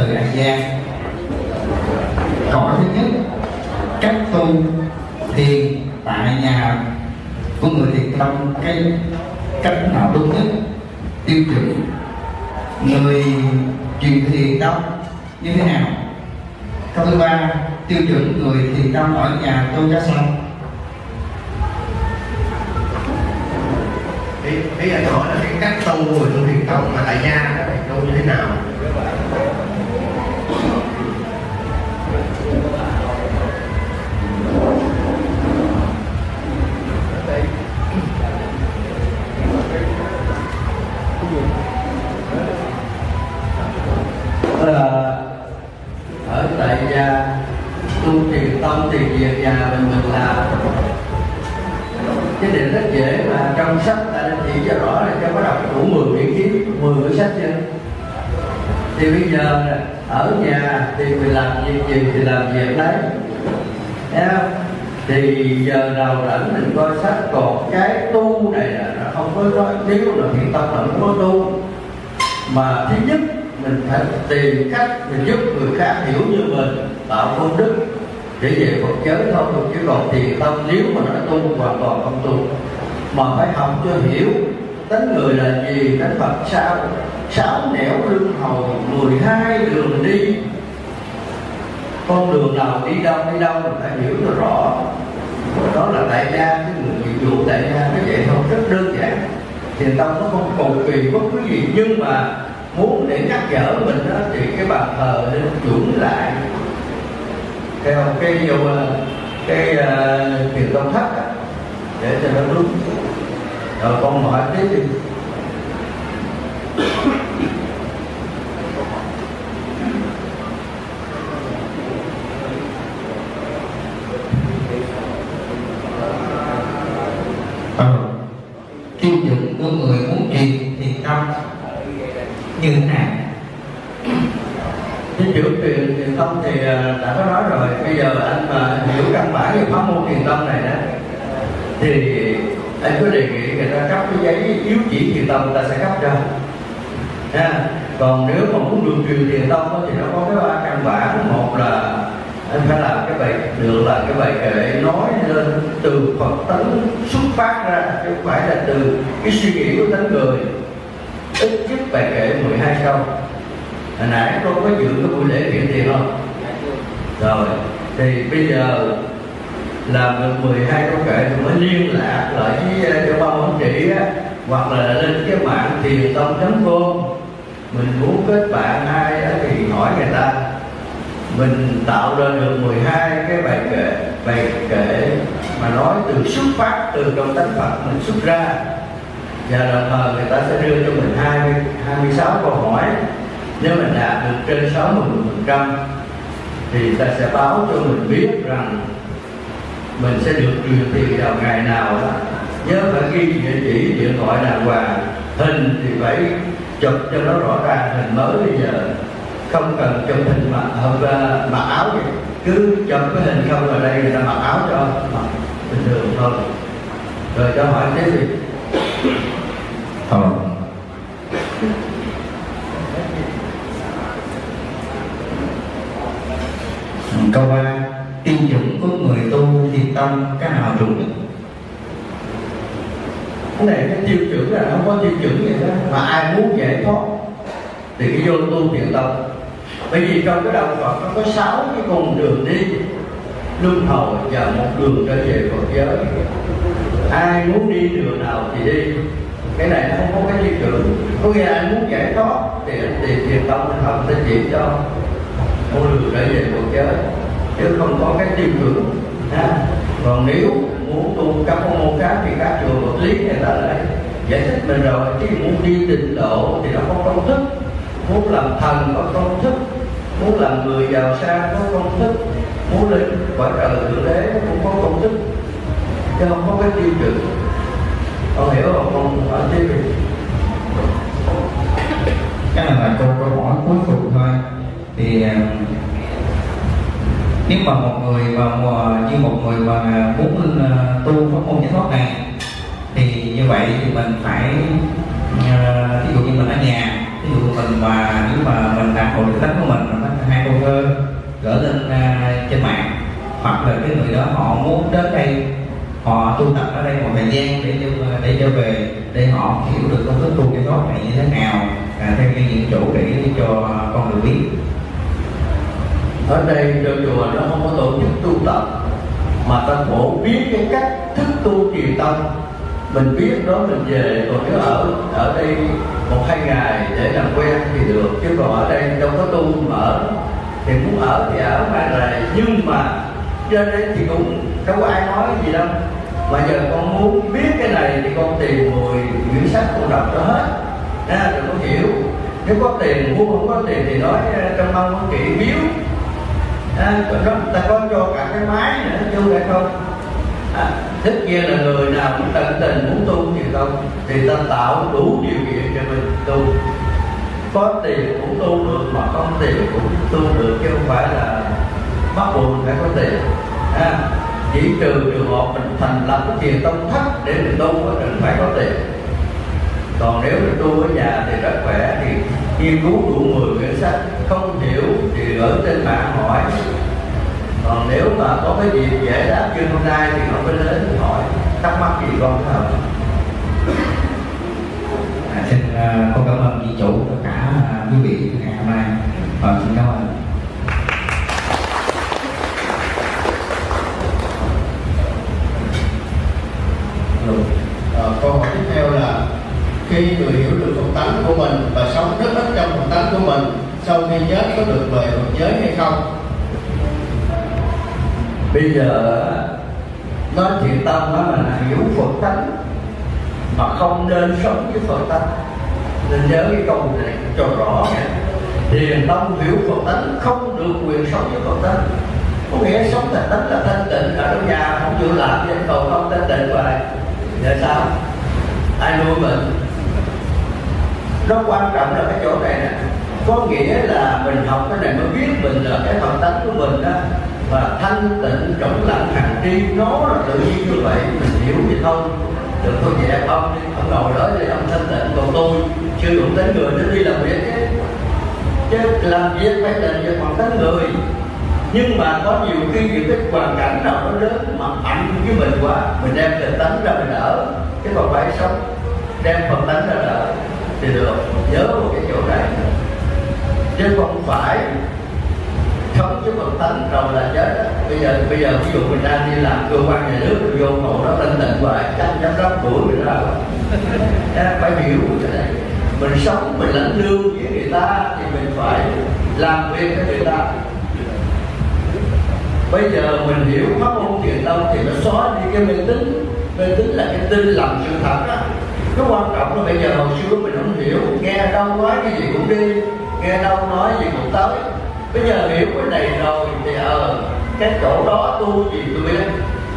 từ An Giang. Câu hỏi thứ nhất: cách tu thiền tại nhà của người thiền tông, cái cách nào đúng nhất, tiêu chuẩn người truyền thiền tông như thế nào? Câu thứ ba: tiêu chuẩn người thiền tông ở nhà tu ra sao? Bây giờ hỏi là cái cách tu người tu thiền tông mà tại gia đó thì tu như thế nào? Ở tại gia tu thiền tông thì việc nhà mình làm cái điều rất dễ, mà trong sách ta đã chỉ cho rõ là cho có đọc đủ 10 quyển kiến, 10 quyển sách chưa? Thì bây giờ ở nhà thì mình làm việc gì thì làm việc đấy, thì giờ nào rảnh mình coi sách. Còn cái tu này là nó không có nói, nếu là thiền tông là không có tu, mà thứ nhất mình phải tìm cách mình giúp người khác hiểu như mình, tạo công đức để về Phật giới thôi. Chứ còn thiền tông nếu mà nó tu hoàn toàn không tu, mà phải học cho hiểu tánh người là gì, tánh Phật sao, 6 nẻo lưng hầu, 12 đường đi, con đường nào đi đâu mình phải hiểu cho rõ. Đó là tại gia, cái người nhiệm vụ tại gia cái vậy thôi, rất đơn giản. Thiền tông nó không cầu kỳ bất cứ gì, nhưng mà muốn để nhắc nhở mình đó, thì cái bàn thờ nên chuẩn lại theo cái thiền tông thất để cho nó đúng. Rồi con hỏi tiếp đi. Tiêu chuẩn của người muốn truyền thiền tông như thế nào? Cái chữ thiền tông thì đã có nói rồi. Bây giờ anh mà hiểu căn bản về pháp môn thiền tông này đó, thì anh có đề nghị người ta cấp cái giấy yếu chỉ thiền tông, người ta sẽ cấp cho. Còn nếu mà muốn được truyền thiền tông thì nó có cái 3 căn bản. Một là anh phải làm cái bài được là cái bài kệ nói lên từ Phật tánh xuất phát ra, chứ không phải là từ cái suy nghĩ của tánh người. Ít nhất bài kệ 12 câu. Hồi nãy tôi có dự cái buổi lễ kiện tiền không? Rồi thì bây giờ làm được 12 câu kệ thì mới liên lạc lại với cho ban quản trị á, hoặc là lên cái mạng thiền tông.com. Mình muốn kết bạn ai á thì hỏi người ta. Mình tạo ra được 12 cái bài kệ mà nói từ xuất phát từ trong tánh Phật mình xuất ra, và đồng thời người ta sẽ đưa cho mình 26 câu hỏi. Nếu mình đạt được trên 60% thì ta sẽ báo cho mình biết rằng mình sẽ được truyền tiền vào ngày nào đó. Nhớ phải ghi địa chỉ điện thoại đàng hoàng, hình thì phải chụp cho nó rõ ràng. Hình mới bây giờ không cần chụp hình mặc áo vậy, cứ chụp cái hình không ở đây người ta mặc áo cho mặc bình thường thôi. Rồi cho hỏi tiếp đi. Câu 3: tiêu chuẩn của người tu thiền tông cái nào đúng? Cái này cái tiêu chuẩn là không có tiêu chuẩn vậy đó. Mà ai muốn giải thoát thì cái vô tu thiền tông. Bởi vì trong cái đạo Phật nó có 6 cái con đường đi, luân hồi và một đường trở về Phật giới. Ai muốn đi đường nào thì đi. Cái này nó không có cái tiêu chuẩn. Có nghĩa là anh muốn giải thoát thì anh tìm thiền tông, anh học, anh chỉ cho con đường trở về Phật giới, chứ không có cái tiêu chuẩn. Còn nếu muốn tu các môn khác thì các chùa vật lý người ta lại giải thích mình rồi. Chứ muốn đi tịnh độ thì nó có công thức, muốn làm thần có công thức, muốn làm người giàu sang có công thức, muốn lên quả trời thượng đế cũng có công thức, chứ không có cái tiêu chuẩn. Con hiểu không? Con hỏi tiếp đi. Cái này là câu hỏi cuối cùng thôi. Thì nếu mà một người mà muốn tu pháp môn giải thoát này thì như vậy thì mình phải ví dụ như mình ở nhà, ví dụ mình mà nếu mà mình đạt hội cái tánh của mình người đó họ muốn đến đây, họ tu tập ở đây một thời gian để trở về, để họ hiểu được công thức tu cái tốt này như thế nào, theo như những chủ để cho con người biết. Ở đây cho chùa nó không có tổ chức tu tập, mà ta phổ biến cái cách thức tu trì tâm. Mình biết đó mình về, còn nếu ở đây 1-2 ngày để làm quen thì được, chứ còn ở đây đâu có tu mở, thì muốn ở thì ở mai này. Nhưng mà trên đây thì cũng đâu có ai nói gì đâu, mà giờ con muốn biết cái này thì con tìm 10 quyển sách con đọc cho hết rồi con hiểu. Nếu có tiền mua, không có tiền thì nói trong mong có kỹ biếu, ta có cho cả cái máy nữa chứ không phải không. Tất nhiên là người nào cũng tận tình muốn tu thì không, thì ta tạo đủ điều kiện cho mình tu. Có tiền cũng tu được, mà không tiền cũng tu được, chứ không phải là bắt buộc phải có tiền. Chỉ trừ trường hợp mình thành lập cái thiền tông thất để mình tu cần phải có tiền. Còn nếu mình tu ở nhà thì rất khỏe, thì nghiên cứu đủ 10 quyển sách, không hiểu thì ở trên mạng hỏi. Còn nếu mà có cái gì giải đáp như hôm nay thì nó phải đến hỏi thắc mắc gì con phải không? Xin con cảm ơn vị chủ tất cả quý vị ngày hôm nay, và xin cảm ơn. Câu hỏi tiếp theo là khi người hiểu được Phật tánh của mình và sống rất ít trong Phật tánh của mình, sau khi chết có được về Phật giới hay không? Bây giờ nói thiện tâm đó là hiểu Phật tánh mà không nên sống với Phật tánh. Nên nhớ cái câu này cho rõ nha. Thiền tâm hiểu Phật tánh, không được quyền sống với Phật tánh. Có nghĩa sống thành tánh là thanh tịnh, ở trong nhà không chịu làm vậy, cầu không thanh tịnh vậy. Vậy sao? Ai nuôi mình? Nó quan trọng là cái chỗ này nè. Có nghĩa là mình học cái này mới biết mình là cái Phật tánh của mình đó, và thanh tịnh trống lặng hằng tri, nó là tự nhiên như vậy. Mình hiểu vậy thôi. Đừng có dẹp ông ngồi đó thì ông thanh tịnh, còn tôi sử dụng tính người để đi làm việc chứ làm việc phải định về bằng tính người. Nhưng mà có nhiều khi những cái hoàn cảnh nào nó lớn mà mạnh với mình quá, mình đem tình tánh ra mình đỡ, chứ còn phải sống đem phần tánh ra đỡ thì được. Nhớ một cái chỗ này, chứ không phải sống với phần tánh rồi là chết. Bây giờ ví dụ mình đang đi làm cơ quan nhà nước, mình vô ngồi đó thanh tịnh hoài, chắc giám đốc đuổi mình ra rồi. Phải hiểu cái này. Mình sống, mình lãnh lương với người ta thì mình phải làm việc với người ta. Bây giờ mình hiểu pháp môn thiền tông thì nó xóa đi cái mê tín. Mê tín là cái tin lầm sự thật á. Cái quan trọng là bây giờ hồi xưa mình không hiểu, nghe đâu nói cái gì cũng đi, nghe đâu nói gì cũng tới. Bây giờ hiểu cái này rồi thì cái chỗ đó tu gì tôi biết.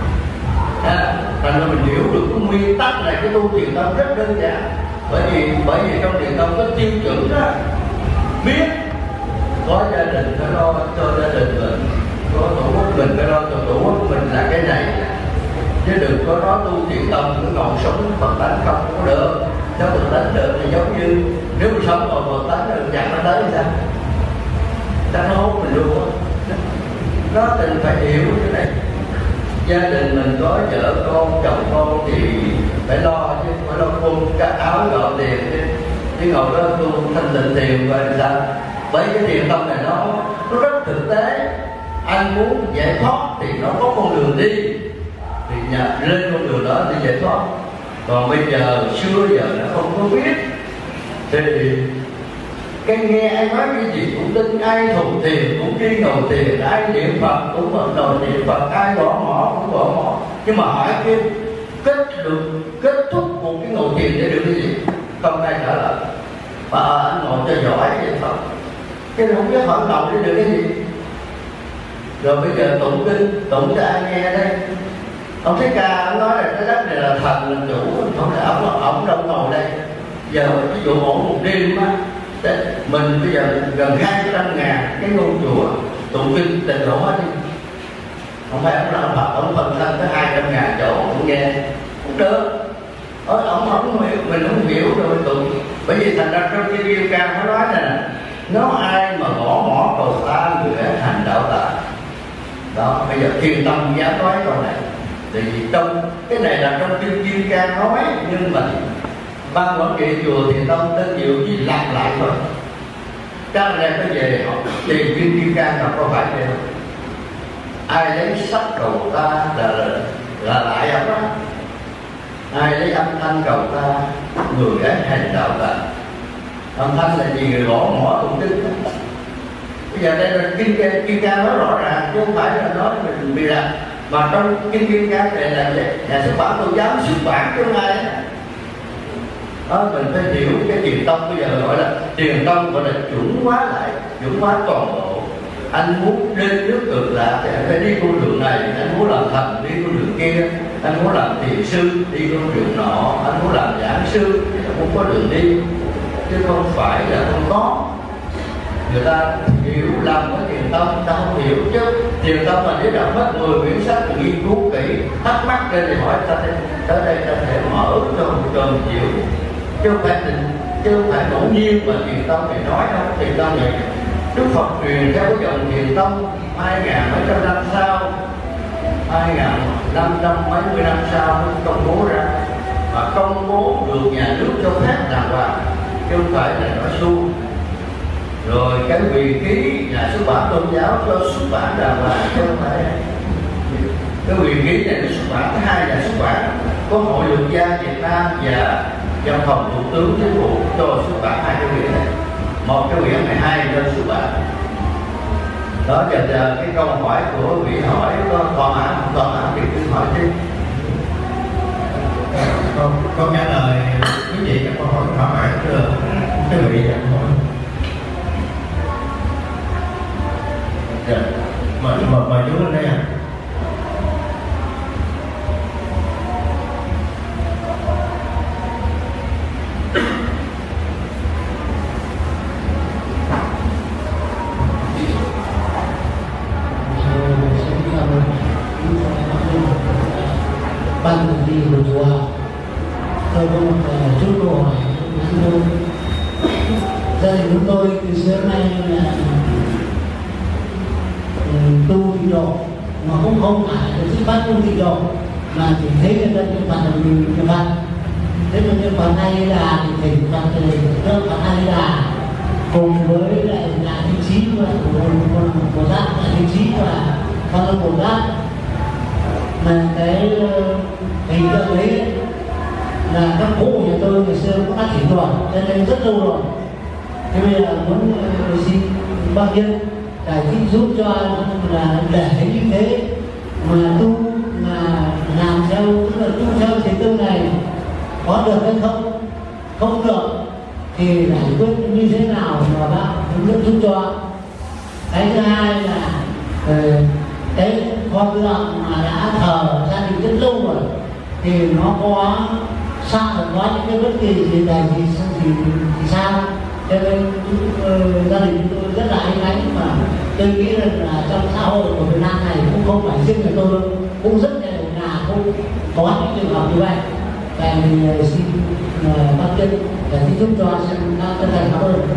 Thành ra mình hiểu được cái nguyên tắc này, cái tu thiền tông rất đơn giản. Bởi vì trong thiền tông có tiêu chuẩn đó, biết có gia đình phải lo cho gia đình mình, có tổ quốc mình phải lo cho tổ quốc mình là cái này. Chứ đừng có nói tu thiền tông cứ ngồi sống Phật tánh không có được. Nếu Phật tánh được thì giống như nếu mình sống còn Phật tánh rồi chẳng nó tới thì sao? Ta nó hút mình luôn. Nó tình phải hiểu cái này. Gia đình mình có vợ con, chồng con thì phải lo chứ, phải lo cơm, cái áo gạo tiền chứ ngồi đó tu thanh tịnh tiền và sao? Bởi cái thiền tông này nó rất thực tế. Anh muốn giải thoát thì nó có con đường đi, thì lên con đường đó thì giải thoát. Còn bây giờ xưa giờ nó không có biết thì cái nghe ai nói cái gì cũng tin, ai thùng tiền cũng đi ngồi tiền, ai niệm Phật cũng ngồi niệm Phật, ai bỏ mỏ cũng bỏ mỏ. Nhưng mà hỏi kia kết thúc một cái ngồi tiền để được cái gì? Không ai trả lời. Mà anh ngồi cho giỏi vậy thôi, chứ không biết hoạt động để được cái gì. Rồi bây giờ tụng kinh, tụng cho ai nghe đây? Ông Thích Ca ông nói là cái đất này là thần là chủ, không phải ông đâu ngồi đây. Giờ ví dụ ổn một đêm á, mình bây giờ gần 200.000 cái ngôi chùa tụng kinh tịnh độ hết đi. Không phải ông là Phật, ông phần thân tới 200.000 chỗ cũng nghe cũng được. Ông không hiểu, mình không hiểu rồi mình tụng. Bởi vì thành ra trong cái Kim Cang nó nói này nè, nó ai mà bỏ mỏ cầu ta người ấy thành đạo tạ. Đó, bây bây giờ thiền tông dám nói câu này, tại vì trong cái này là trong kinh Kim Cang nói, nhưng mà ban quản trị chùa Thiền Tông tên nhiều chỉ lặp lại thôi. Các anh em có về học tìm kinh Kim Cang là có phải vậy không? Ai lấy sắc cầu ta là lại ông đó. Ai lấy âm thanh cầu ta, người ấy hành đạo ta. Âm thanh là gì? Người gõ mỏ tụng kinh đó. Bây giờ đây là Kim Cang nói rõ ràng, chứ không phải là nói mình bị là. Mà trong kinh Kim Cang này là nhà xuất bản tôn giáo xuất bản chứ không ai đó. Mình phải hiểu cái Thiền Tông bây giờ gọi là Thiền Tông, gọi là chuẩn hóa lại, chuẩn hóa toàn bộ. Anh muốn lên nước Cực Lạc thì anh phải đi con đường này, anh muốn làm thần đi con đường kia, anh muốn làm thiền sư đi con đường nọ, anh muốn làm giảng sư thì nó cũng có đường đi, chứ không phải là không có. Người ta hiểu làm cái Thiền Tông, ta không hiểu chứ. Thiền Tông là nếu đọc hết 10 quyển sách nghiên cứu kỹ, thắc mắc lên thì hỏi ta tới đây ta thể mở cho một trường chịu, chứ không phải ngẫu nhiên mà Thiền Tông thì nói đâu. Thiền Tông này Đức Phật truyền theo cái dòng Thiền Tông 2.700 năm sau, 2.500 mấy mươi năm sau mới công bố ra, mà công bố được nhà nước cho phép đàng hoàng, chứ không phải là nói suông. Rồi cái quyền ký nhà xuất bản tôn giáo cho xuất bản đàng hoàng, chứ không phải cái quyền ký này nó xuất bản có 2 nhà xuất bản, có Hội Luật gia Việt Nam và Văn phòng Thủ tướng Chính phủ cho xuất bản 2 cái quyển này. Một cái quyển này 2 cho xuất bản. Đó giờ cái câu hỏi của vị hỏi có còn không còn thì cứ hỏi đi. Con trả lời quý vị cho câu hỏi thỏa mãn chưa? Quý vị đặt hỏi. Mời chú lên đây à. Ban quản trị của chùa, tôi có một chút câu hỏi. Gia đình chúng tôi từ xưa nay là tu tịnh độ, mà cũng không phải là xuất phát tu tịnh độ, mà chỉ thấy người ta niệm Phật là mình niệm Phật. Thế mà niệm Phật hay là thì thỉnh Phật thì niệm Phật hay là cùng với lại là Thích Chí và Bồ Tát, là Thích Chí và Quan Âm Bồ Tát. Mà cái hình tượng đấy là các cụ của nhà tôi ngày xưa cũng đã thỉnh rồi, cho nên rất lâu rồi. Thế bây giờ muốn xin bác nhân giải thích giúp cho là để như thế mà tu, mà làm theo, tức là tu theo thiền tông này có được hay không? Không được thì giải quyết như thế nào mà bác hướng dẫn giúp cho. Cái thứ hai là cái con tượng mà đã thờ gia đình rất lâu rồi thì nó có sao, có những cái bất kỳ gì này thì sao? Cho nên gia đình tôi rất là anh ánh, mà tôi nghĩ rằng là trong xã hội của Việt Nam này cũng không phải riêng nhà tôi đâu, cũng rất nhiều nhà cũng có những trường hợp như vậy. Và mình xin bác Chân để giúp cho xin chân thành cảm ơn.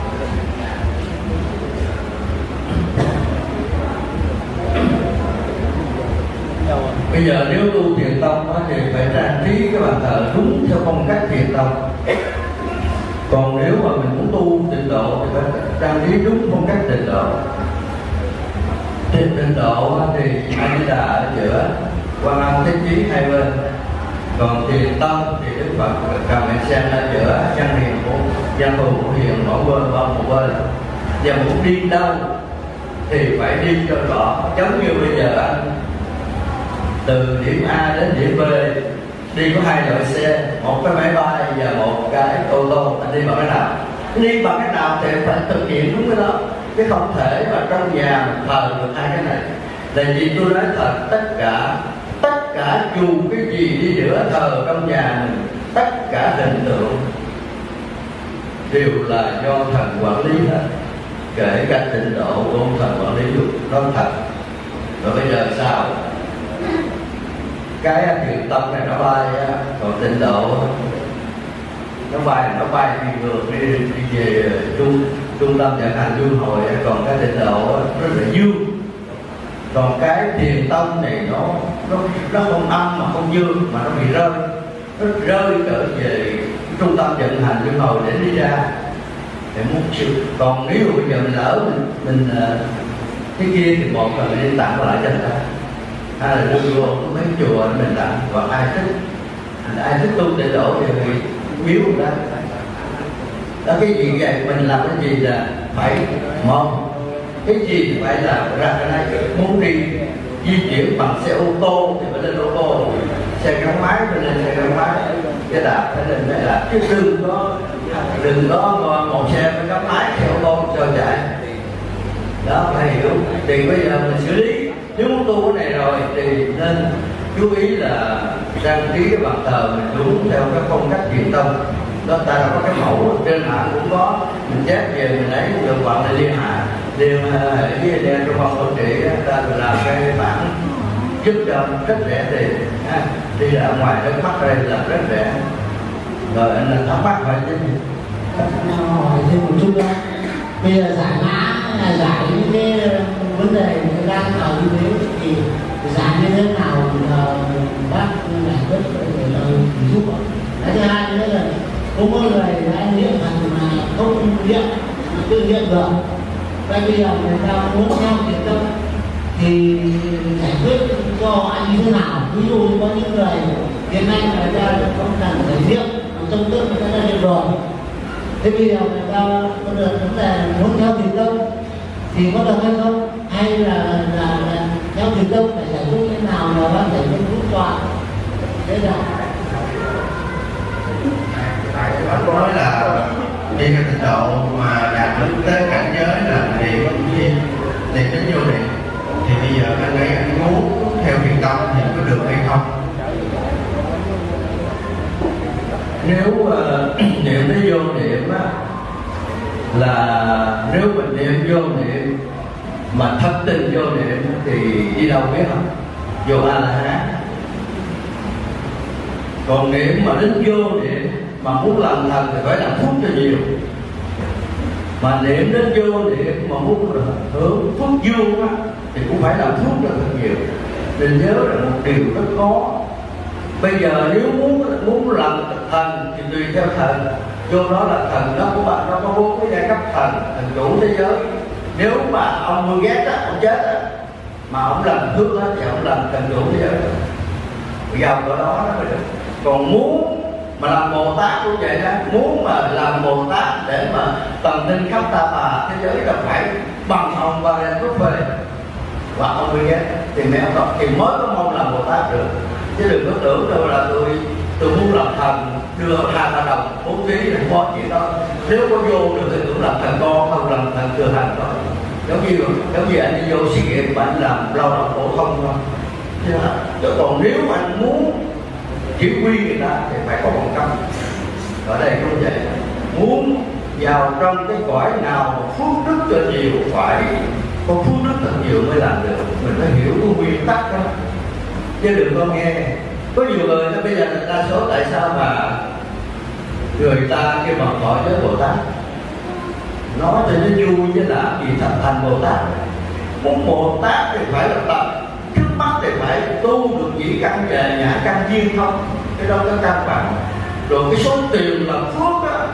Bây giờ nếu tu Thiền Tông thì phải trang trí cái bàn thờ đúng theo phong cách Thiền Tông. Còn nếu mà mình muốn tu Tịnh độ thì phải trang trí đúng phong cách Tịnh độ. Tịnh độ thì A Di Đà ở giữa, Quan Âm Thế Chí hai bên. Còn Thiền Tông thì Đức Phật cầm mệnh sen ở giữa, trang hiền của Văn Thù của Hiền mỗi bên một bên. Và muốn đi đâu thì phải đi cho rõ. Giống như bây giờ anh từ điểm A đến điểm B đi có 2 loại xe, một cái máy bay và một cái ô tô, anh đi bằng cái nào? Đi bằng cái nào thì phải thực hiện đúng cái đó, chứ không thể mà trong nhà mình thờ được 2 cái này. Là vì tôi nói thật, tất cả dù cái gì đi nữa thờ trong nhà mình, tất cả hình tượng đều là do thần quản lý hết, kể cả Tịnh độ cũng thần quản lý luôn, nói thật. Rồi bây giờ sao? Cái Thiền Tông này nó bay, còn Tịnh độ nó bay đi ngược đi về trung tâm vận hành luân hồi, còn cái Tịnh độ rất là dương. Còn cái thiền tông này nó không âm mà không dương, mà nó bị rơi, nó rơi trở về trung tâm vận hành luân hồi để đi ra để muốn chịu. Còn nếu bây giờ mình lỡ mình cái kia thì một là mình tặng lại cho người ta, hay là đưa vô mấy chùa mình tặng. Còn ai thích tu tịnh độ thì mình biếu người ta. Đó, cái gì vậy mình làm cái gì là phải một cái gì phải là ra cái này. Muốn đi di chuyển bằng xe ô tô thì phải lên ô tô, xe gắn máy phải lên xe gắn máy, cái đạp phải lên cái đạp, chứ đừng có một xe phải gắn máy xe ô tô cho chạy. Đó phải hiểu. Thì bây giờ mình xử lý, nếu muốn tu cái này rồi thì nên chú ý là trang trí cái bàn thờ mình đúng theo cái phong cách truyền tông. Đó, ta đã có cái mẫu trên mạng cũng có, mình chép về mình lấy được gọi là liên hạ liên với liên trong phòng quản trị, ta làm cái bản giúp cho rất rẻ tiền, đi ra ngoài đất mắt đây là rất rẻ. Rồi anh là thắc mắc hỏi chứ gì? Hỏi thêm một chút nữa. Bây giờ giải mã là giải những cái vấn đề đang ở như thế thì giải như thế nào bác giải quyết để giúp ạ? Cái thứ hai nữa là có một người anh niệm Phật mà không niệm, tự niệm được. Vậy bây giờ người ta muốn theo thiền tông thì giải quyết cho anh như thế nào? Ví dụ như có những người hiện nay người ta không cần phải niệm, trong tức người ta đã niệm rồi. Thế bây giờ người ta có được vấn đề muốn theo thiền tông thì có được hay không? Hay là theo thiền tông phải giải quyết thế nào mà bác giải quyết rút toàn? Thế là Bạn nói là đi theo tịnh độ mà đạt đến tới cảnh giới là niệm đến vô niệm, thì bây giờ anh ấy anh muốn theo thiền tông thì có được hay không? Nếu niệm tới vô niệm á, là nếu mình niệm vô niệm mà thất tình vô niệm thì đi đâu biết không? Vô A La Hán. Còn niệm mà đến vô niệm mà muốn làm thần thì phải làm phúc cho nhiều. Mà niệm đến vô niệm mà muốn hưởng phúc dương á thì cũng phải làm phúc cho thật nhiều. Nên nhớ là một điều rất khó. Bây giờ nếu muốn làm thần thì tùy theo thần. Vô đó là thần đó của bạn, nó có 4 cái giai cấp thần chủ thế giới. Nếu mà ông Bill Gates á, ông chết á, mà ông làm phước á thì ông làm thần chủ thế giới. Giàu cỡ đó mới được. Còn muốn mà làm Bồ Tát cũng vậy đó, muốn mà làm Bồ Tát để mà tầm tinh khắp ta bà thế giới là phải bằng ông Warren Buffett và ông Bill Gates thì mấy ông đó thì mới có mong làm Bồ Tát được. Chứ đừng có tưởng đâu là tôi muốn làm thần đưa 2-3 đồng 4 ký là có chuyện đó. Nếu có vô được thì tưởng làm thần con, không làm thần thừa hành đó. Giống như anh đi vô sự nghiệp mà anh làm lao động phổ thông thôi. Chứ còn nếu anh muốn chỉ huy người ta thì phải có bằng cấp. Ở đây cũng vậy, muốn vào trong cái cõi nào mà phước đức cho nhiều phải có phước đức thật nhiều mới làm được. Mình phải hiểu cái nguyên tắc đó, chứ đừng có nghe. Có nhiều người bây giờ đa số tại sao mà người ta kêu bằng thọ với Bồ Tát nói cho nó vui với là vì thành Bồ Tát. Muốn Bồ Tát thì phải là tập, trước mắt thì phải tu được chỉ căn trề nhã căn duyên không, cái đó nó căn bản. Rồi cái số tiền là phước á,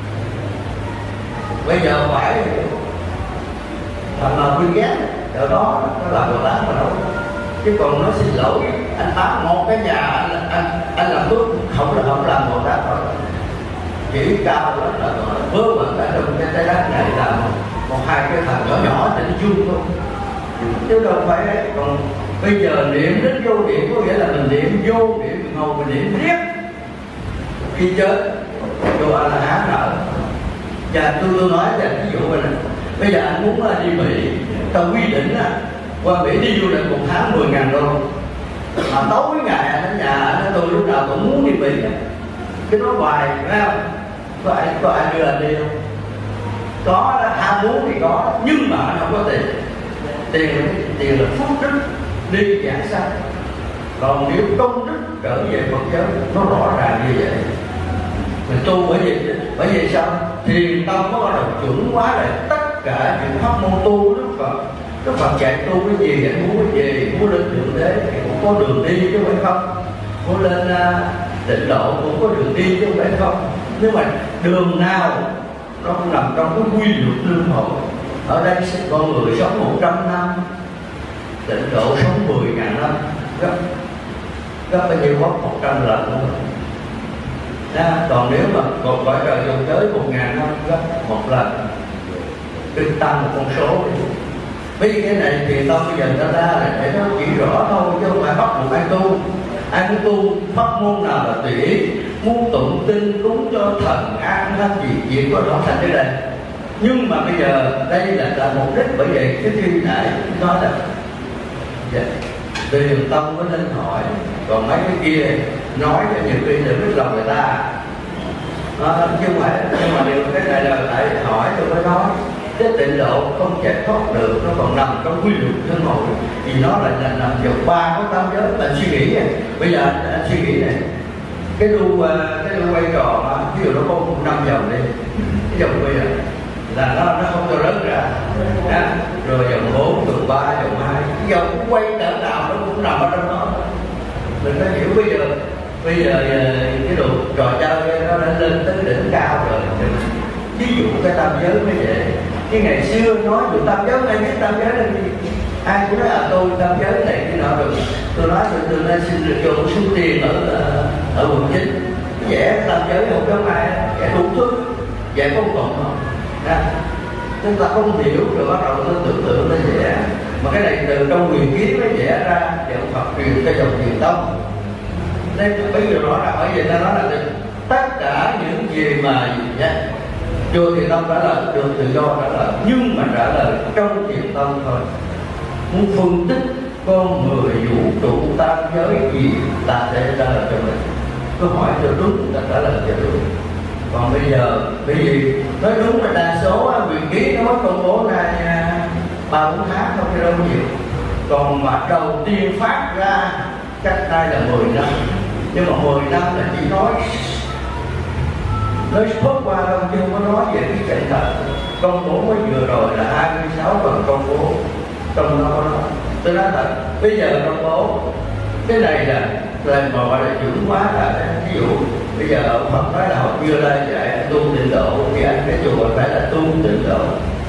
bây giờ phải thằng nào Bill Gates ở đó nó là Bồ Tát mà đâu. Chứ còn nó xin lỗi, anh bán một cái nhà anh làm phước không làm Bồ Tát rồi. Chỉ cao lắm là vớ vẩn ở trong cái trái đất này là một hai cái thằng nhỏ nhỏ thì nó chung thôi, chứ đâu phải đấy. Còn bây giờ niệm đến vô niệm có nghĩa là mình niệm vô niệm, mình ngồi mình niệm riết khi chết vô A La Hán nợ. Và tôi nói là ví dụ này, bây giờ anh muốn đi Mỹ, tao quy định qua Mỹ đi du lịch 1 tháng 10.000 đô, mà tối ngày anh ở nhà tôi lúc nào cũng muốn đi Mỹ, cái nói hoài phải không? Có ai đưa anh đi không? Có đó, ham muốn thì có, nhưng mà anh không có tiền là phước đức đi giảng sanh. Còn nếu công đức trở về Phật giáo nó rõ ràng như vậy. Mình tu bởi vì sao? Thiền tông có bắt đầu chuẩn hóa lại tất cả những pháp môn tu Đức Phật Đức Phật dạy tu cái gì, anh muốn cái gì, muốn lên thượng đế thì cũng có đường đi chứ phải không, muốn lên tịnh độ cũng có đường đi chứ phải không. Nhưng mà đường nào nó cũng nằm trong cái quy luật luân hồi. Ở đây con người sống 100 năm, tịnh độ sống 10.000 năm, gấp bao nhiêu mất 100 lần nữa. Còn nếu mà còn cõi trời dùng tới 1.000 năm gấp 1 lần, cứ tăng một con số đi. Vì cái này thì tao bây giờ ta ra là để nó chỉ rõ thôi, chứ không phải bắt buộc ai tu. Ai muốn tu pháp môn nào là tùy ý, muốn tụng kinh cúng cho thần an hay gì có rõ thành cái này. Nhưng mà bây giờ đây là mục đích, bởi vậy cái khi nãy nói là Tiền tâm mới nên hỏi, còn mấy cái kia nói cho nhiều khi để biết lòng người ta. Nhưng mà điều cái này là tại hỏi tôi mới nói. Cái tịnh độ không chạy thoát được, nó còn nằm trong quy luật luân hồi, vì nó lại là nằm vào 3 cái tam giới. Bạn suy nghĩ này, bây giờ anh suy nghĩ này, cái đu quay tròn mà ví dụ nó có 5 vòng đi, cái vòng bây giờ là nó không cho rớt ra, rồi vòng 4, vòng 3, vòng 2, cái vòng quay cỡ nào nó cũng nằm ở trong đó. Mình phải hiểu bây giờ cái độ trò chơi nó đã lên tới đỉnh cao rồi. Ví dụ cái tam giới mới vậy. Chứ ngày xưa nói về tam giới, ai biết tam giới là gì? Ai cũng nói tôi tam giới này cái nọ được. Tôi nói tôi nên xin được dùng số tiền ở quận 9, vẽ tam giới không giống ai, vẽ đủ thứ, vẽ không còn không. Chúng ta không hiểu rồi bắt đầu nó tưởng tượng nó vẽ. Mà cái này từ trong huyền ký mới vẽ ra, dòng Phật truyền cái dòng Thiền Tông. Nên bây giờ rõ ràng bởi vì ta nói là tất cả những gì mà chùa Thiền Tông trả lời được tự do trả lời, nhưng mà trả lời trong Thiền Tông thôi. Muốn phân tích con người vũ trụ tam giới gì ta sẽ trả lời cho mình. Cứ hỏi cho đúng ta trả lời cho đúng. Còn bây giờ bởi vì nói đúng là đa số quyền ký nó mới công bố ra 3-4 tháng thôi, cái đâu nhiều. Còn mà đầu tiên phát ra cách đây là 10 năm, nhưng mà 10 năm là chỉ nói phớt qua đâu, chứ không có nói về cái chạy thật. Công bố mới vừa rồi là 26 phần công bố, trong đó tôi nói thật, bây giờ công bố cái này là gọi là chuẩn hóa là ví dụ bây giờ ông Phật nói là họ chưa ra dạy tu tịnh độ, thì anh cái chùa phải là tu tịnh độ.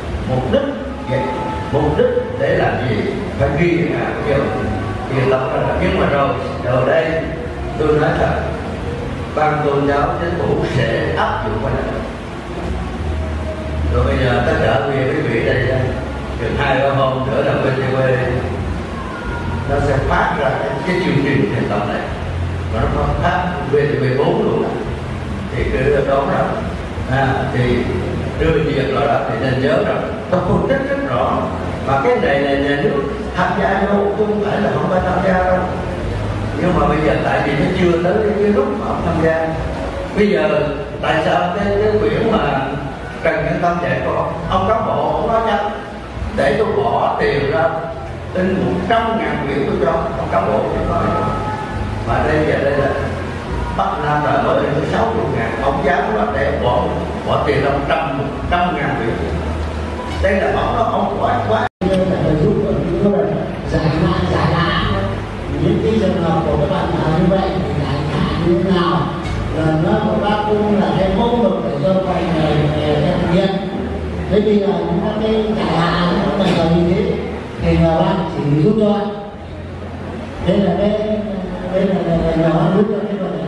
Mục đích để làm gì phải ghi nào vô Thiền Tông là. Nhưng mà rồi đây tôi nói thật, ban tôn giáo chính phủ sẽ áp dụng cái này. Rồi bây giờ tất cả quý vị đây chừng 2-3 hôm nữa là VTV nó sẽ phát ra cái chương trình Thiền Tông này, và nó phát VTV4 luôn. Thì cái đó thì đưa việc rồi đó thì nên nhớ rằng tôi phân tích rất rõ. Và cái này là nhà nước tham gia vô, chứ không phải là không phải tham gia đâu. Nhưng mà bây giờ tại vì nó chưa tới cái lúc mà ông tham gia. Bây giờ tại sao cái quyển mà Trần Nhân Tâm dạy con, ông cán bộ ông nói chắc để tôi bỏ tiền ra in 100.000 quyển tôi cho ông cán bộ nói. Mà đây là Bắc Nam là mới đến 60.000, ông dám là để bỏ tiền ra 100.000 quyển. Đây là ông quá giúp giải mã những cái trường hợp của các bạn nào như vậy thì giải mã như thế nào, là nó một bác cũng là cái mẫu mực để cho mọi người thực hiện. Thế bây giờ những các cái giải hạn nó là như thế thì là bác chỉ giúp cho đây là nhỏ giúp cho cái vấn đề.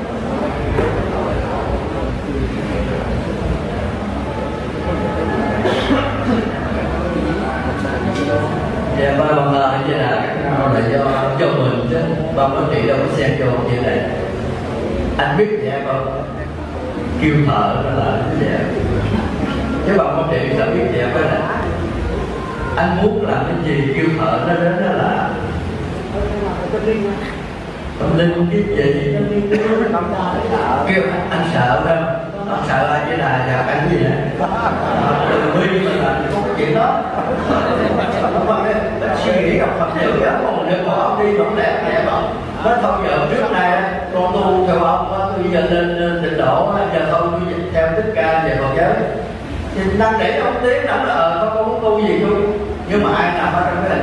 Dạ ba bằng lời chứ là do mình chứ ba có trị đâu có xem vô như này. Anh biết vậy không? Kêu thợ nó là như vậy. Chứ bà có trị đã biết vậy phải là anh muốn làm cái gì kêu thợ nó đến nó là tâm linh biết gì kêu anh sợ đâu, anh sợ ai chứ là dạ anh gì nè đừng bi mà là không có chuyện đó. Suy nghĩ gặp Phật tử đó, còn nếu mà ông đi vẫn lẽ nhẹ không. Nói không giờ trước này con tu theo ông, tôi giờ lên tịnh độ, giờ không tôi theo Thích Ca về Phật giáo. Thì năng để ông tiến lắm là con muốn tu gì tu. Nhưng mà ai nào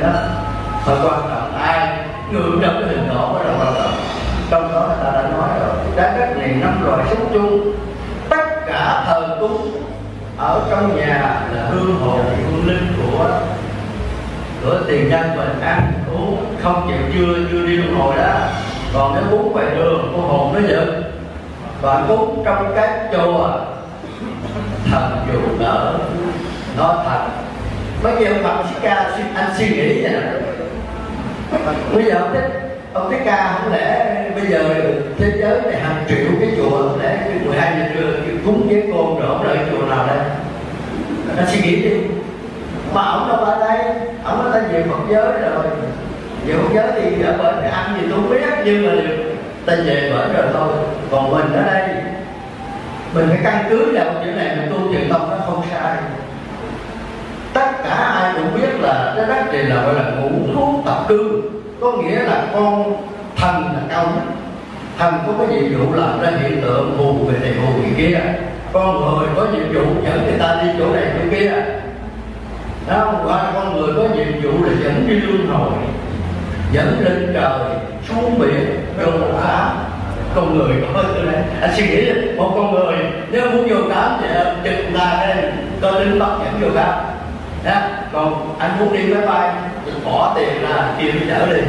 đó hơi quan trọng. Ai ngưỡng trong cái hình đó mới là quan trọng. Trong đó người ta đã nói rồi, trái đất này 5 loài sống chung, tất cả thờ cúng ở trong nhà là hương hồn hương linh của tiền nhân mình ăn uống không chịu chưa đi luân hồi đó. Còn nếu cúng ngoài đường con hồn nó giật, và cúng trong cái chùa thần dụ đỡ nó thật. Bây giờ Phật Thích Ca anh suy nghĩ vậy nè, bây giờ ông Thích Ca không lẽ bây giờ thế giới này hàng triệu cái chùa, không lẽ 12 giờ trưa cúng với côn rồi ông lợi chùa nào đây? Anh suy nghĩ đi. Mà ông đâu ở đây, ông nói ta về Phật giới rồi, về Phật giới thì ở bên cái ăn gì tôi không biết, nhưng mà ta về bển rồi thôi. Còn mình ở đây mình phải căn cứ vào chỗ này, mình tu truyền tông nó không sai. Tất cả ai cũng biết là cái đất này là gọi là ngũ thú tập cư, có nghĩa là con thần là cao nhất. Thần có cái nhiệm vụ làm ra hiện tượng hù về này hù về kia, con người có nhiệm vụ dẫn người ta đi chỗ này chỗ kia đó. Qua con người có nhiệm vụ là dẫn đi luân hồi, dẫn lên trời xuống biển vô một ám. Con người có từ này anh suy nghĩ một con người nếu muốn vô cám thì chừng ta đây có linh bắt dẫn vô cám đó. Còn anh muốn đi máy bay bỏ tiền là kêu chở đi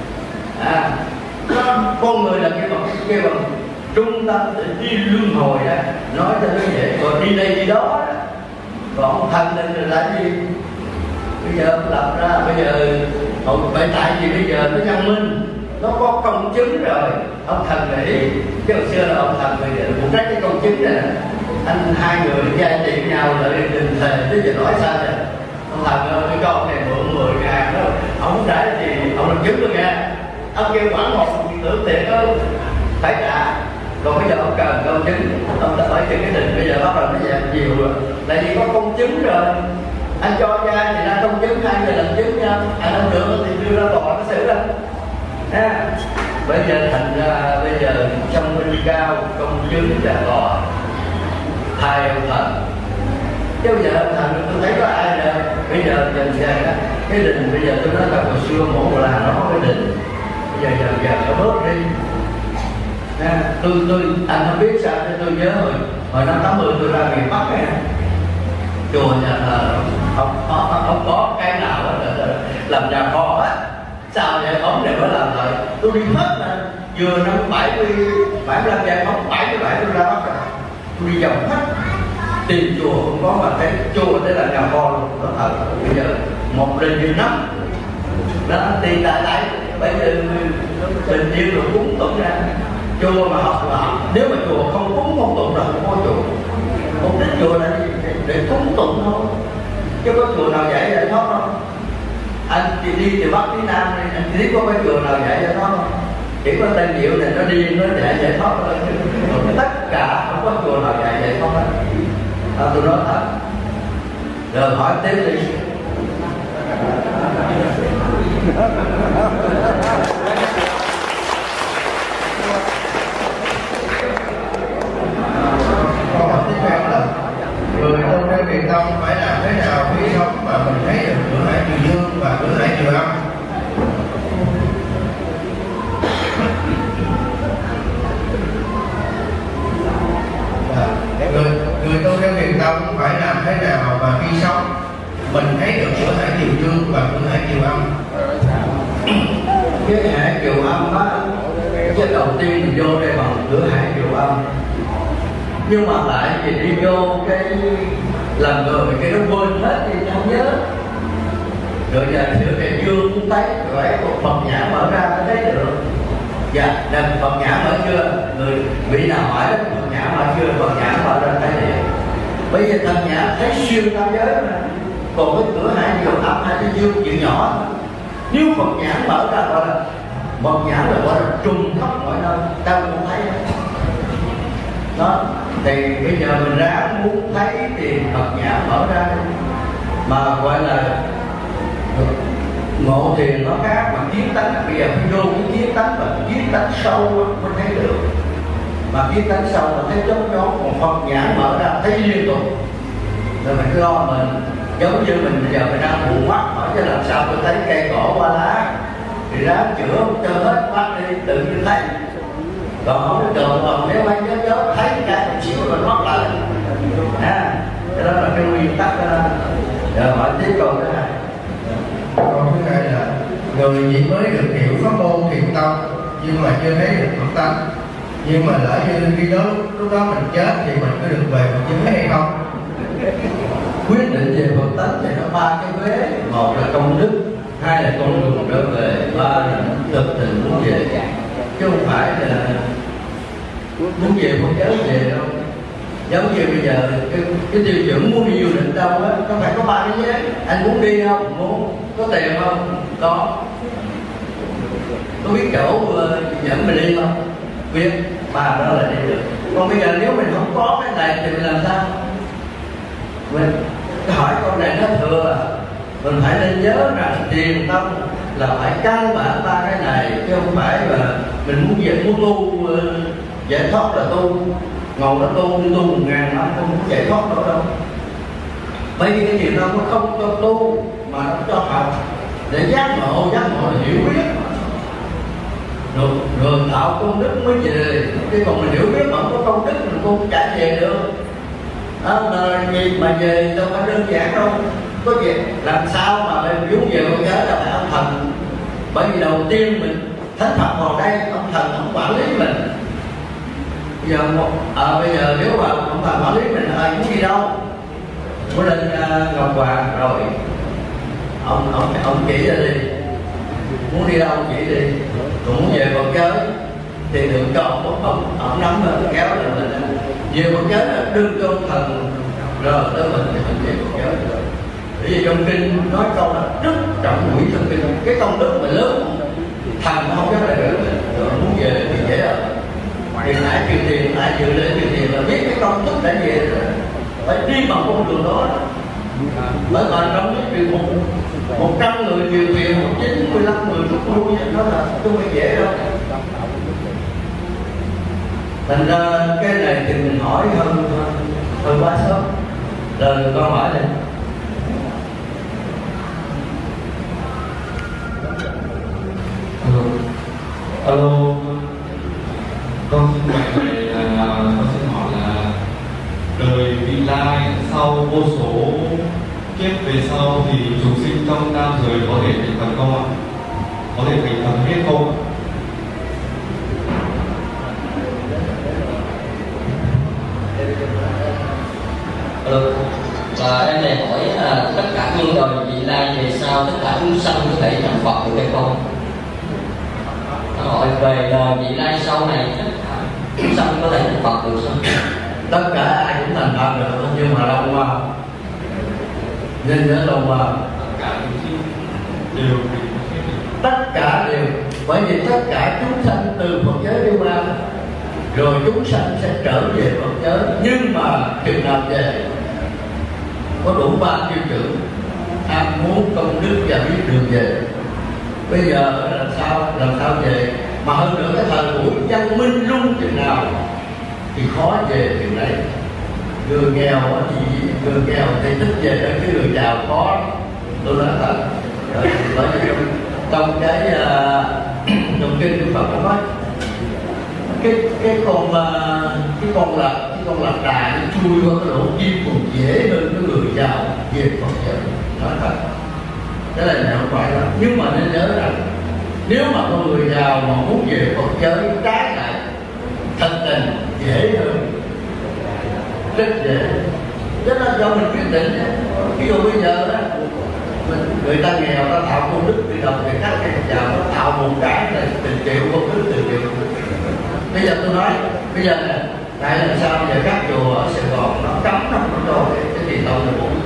con người là cái bằng trung tâm để đi luân hồi đó. Nói cho nó dễ, còn đi đây đi đó. Còn thần nên là tại vì bây giờ lập ra bây giờ bởi tại vì bây giờ nó văn minh, nó có công chứng rồi. Ông thần này chứ hồi xưa là ông thần này phụ trách cái công chứng này. Anh hai người gia tiền nhau lại đình thề tới giờ nói sao vậy? Ông thần ơi cái con này mượn 10.000 đó, ông không trả thì ông làm chứng luôn nha. Ông kêu khoảng một tưởng tiền đó phải trả. Còn bây giờ ông cần công chứng, ông đã phải cái định bây giờ bắt đầu nó giảm nhiều rồi. Tại vì có công chứng rồi. Anh cho ra thì ra công chứng, hai người làm chứng nhau. Anh không được thì đưa ra tòa nó xử ra. Bây giờ thành ra bây giờ trong minh cao công chứng là tòa hai ông thần. Chứ bây giờ ông thần tôi thấy có ai đâu. Bây giờ dần dần cái định bây giờ tôi nói là hồi xưa mỗi một làng nó có cái định. Bây giờ dần dần nó bớt đi. Anh không biết sao nên tôi nhớ hồi năm 80 tôi ra miền Bắc này, chùa nhà thờ ông có cái nào làm nhà kho hết. Sao vậy ông này mới làm lại? Tôi đi hết mà vừa năm 75 giải phóng 77 tôi ra Bắc rồi, tôi đi vòng hết tìm chùa không có, mà cái chùa đây là nhà kho luôn. Nó thật bây giờ một lần như năm nó tiền tại bây giờ bình yên rồi cúng tụng ra chùa mà học nếu mà chùa không cúng không tụng là không có chùa. Mục đích chùa là để cúng tụng thôi, chứ có chùa nào dạy giải thoát không? Anh chỉ đi từ Bắc đến Nam đi, anh chỉ biết có cái chùa nào dạy giải thoát không? Chỉ có Tân Diệu này nó đi nó giải thoát thôi. Tất cả không có chùa nào giải thoát hết. Tôi nói thật. Rồi hỏi tiếp đi. Câu hỏi tiếp theo là người tu theo truyền tông phải làm thế nào khi sống mà mình thấy được cửa hải chiều dương và cửa hải chiều âm? Người tu theo truyền tông phải làm thế nào mà khi sống mình thấy được cửa hải chiều dương và cửa hải chiều âm? Cái hải chiều âm á, cái đầu tiên thì vô đây bằng cửa hải chiều âm, nhưng mà tại vì đi vô cái làm người cái nó quên hết thì không nhớ. Rồi giờ sửa cái dương cũng thấy rồi một Phật nhãn mở ra mới thấy được. Dạ, nên Phật nhãn mở chưa? Người vị nào hỏi đó, Phật nhãn mở chưa? Phật nhãn mở ra thấy được. Bây giờ thần nhãn thấy xuyên tam giới mà. Còn cái cửa hai chiều âm hai cái dương chuyện nhỏ. Nếu Phật nhãn mở ra gọi là Phật nhãn là gọi là trùng khắp mọi nơi, đâu cũng thấy đó. Thì bây giờ mình ra muốn thấy thì Phật nhãn mở ra, mà gọi là ngộ thiền nó khác. Mà kiến tánh bây giờ phải vô cái kiến tánh, và kiến tánh sâu mới thấy được. Mà kiến tánh sâu là thấy chống chón, còn Phật nhãn mở ra thấy liên tục. Rồi mình cứ lo mình giống như mình bây giờ mình đang buồn mắt, hỏi chứ làm sao tôi thấy cây cỏ qua lá thì ráng chữa cho hết bác đi tự nhiên thấy. Còn không có trường còn nếu anh nhớ thấy cái một xíu rồi mất lại. Cái đó là cái nguyên tắc đó. Giờ hỏi tiếp câu thứ hai. Câu thứ hai là người chỉ mới được hiểu pháp môn thiền tông nhưng mà chưa thấy được Phật tánh, nhưng mà lỡ như khi đó lúc đó mình chết thì mình có được về Phật giới hay không? Quyết định về Phật tánh thì nó ba cái vế: một là công đức, hai là con đường trở về, ba là thực tình muốn về, chứ không phải là muốn về Phật giới về đâu. Giống như bây giờ cái tiêu chuẩn muốn đi du lịch đâu á, có phải có ba cái vế. Anh muốn đi không? Muốn. Có tiền không? Có biết chỗ dẫn mình đi không? Biết. Ba đó là đi được. Còn bây giờ nếu mình không có cái này thì mình làm sao? Mình hỏi câu này nó thừa. Mình phải nên nhớ rằng thiền tông là phải căn bản ba cái này, chứ không phải là mình muốn tu giải thoát là tu, ngồi đó tu 1000 năm không có giải thoát đâu đâu. Bởi vì cái thiền tông nó không cho tu mà nó cho học để giác ngộ là hiểu biết. Rồi tạo công đức mới về. Chứ còn mình hiểu biết mà không có công đức mình cũng chả về được. Mà về đâu phải đơn giản đâu. Có việc làm sao mà mình muốn về Phật giới là phải ông thần. Bởi vì đầu tiên mình thánh Phật vào đây, ông thần ông quản lý mình. Bây giờ nếu mà ông thần quản lý mình muốn đi đâu, muốn lên Ngọc Hoàng rồi ông chỉ ra đi, muốn đi đâu ông chỉ đi. Còn muốn về Phật giới thì đừng cho ông nắm rồi kéo là mình về Phật giới là đương cho ông thần rồi tới mình thì mình về Phật giới rồi. Bởi vì trong kinh nói câu là rất trọng quỷ thần kinh, cái công đức mà lớn thần không dám lại được mình. Rồi muốn về thì dễ rồi. Thì nãy truyền tiền, nãy dự lễ truyền tiền là biết cái công đức đã về rồi, phải đi bằng con đường đó. Bởi mà trong cái truyền 100 người truyền tiền, 95 người rút lui, đó là không phải dễ đâu. Thành ra cái này thì mình hỏi hơi quá sớm. Rồi con hỏi này. Alo, con xin con xin hỏi là đời vị lai sau vô số kiếp về sau thì chúng sinh trong tam giới có thể thành Phật không ạ? Có thể thành Phật hết không ạ? Và em này hỏi là tất cả những đời vị lai về sau tất cả chúng sanh có thể thành Phật được hay không? Hỏi về đời vị lai sau này tất cả chúng sanh có thể thành Phật được sao? Tất cả ai cũng thành Phật được, nhưng mà đâu mà nên nhớ đâu mà tất cả đều, bởi vì tất cả chúng sanh từ Phật giới đi qua rồi chúng sanh sẽ trở về Phật giới, nhưng mà chừng nào về có đủ ba tiêu chuẩn: ham muốn, công đức và biết đường về. Bây giờ làm sao về, mà hơn nữa cái thời buổi văn minh luôn chừng nào thì khó về chừng đấy. Người nghèo thì thích về ở cái người giàu khó. Tôi nói thật. Bởi vì trong cái trong kinh Đức Phật có nói cái con lạc đà nó chui qua cái lỗ kim còn dễ hơn cái người giàu về Phật giới. Nói thật, cái này không phải là, nhưng mà nên nhớ rằng nếu mà con người giàu mà muốn về Phật giới trái lại thật tình dễ hơn, rất dễ. Cho nên do mình quyết định. Ví dụ bây giờ đó người ta nghèo, ta tạo công đức từ đầu người khác giàu, nó tạo một cái là tiền triệu công đức từ triệu. Bây giờ tôi nói bây giờ nè, tại làm sao bây giờ các chùa ở Sài Gòn nó cấm nó không cho cái tiền tông này cũng.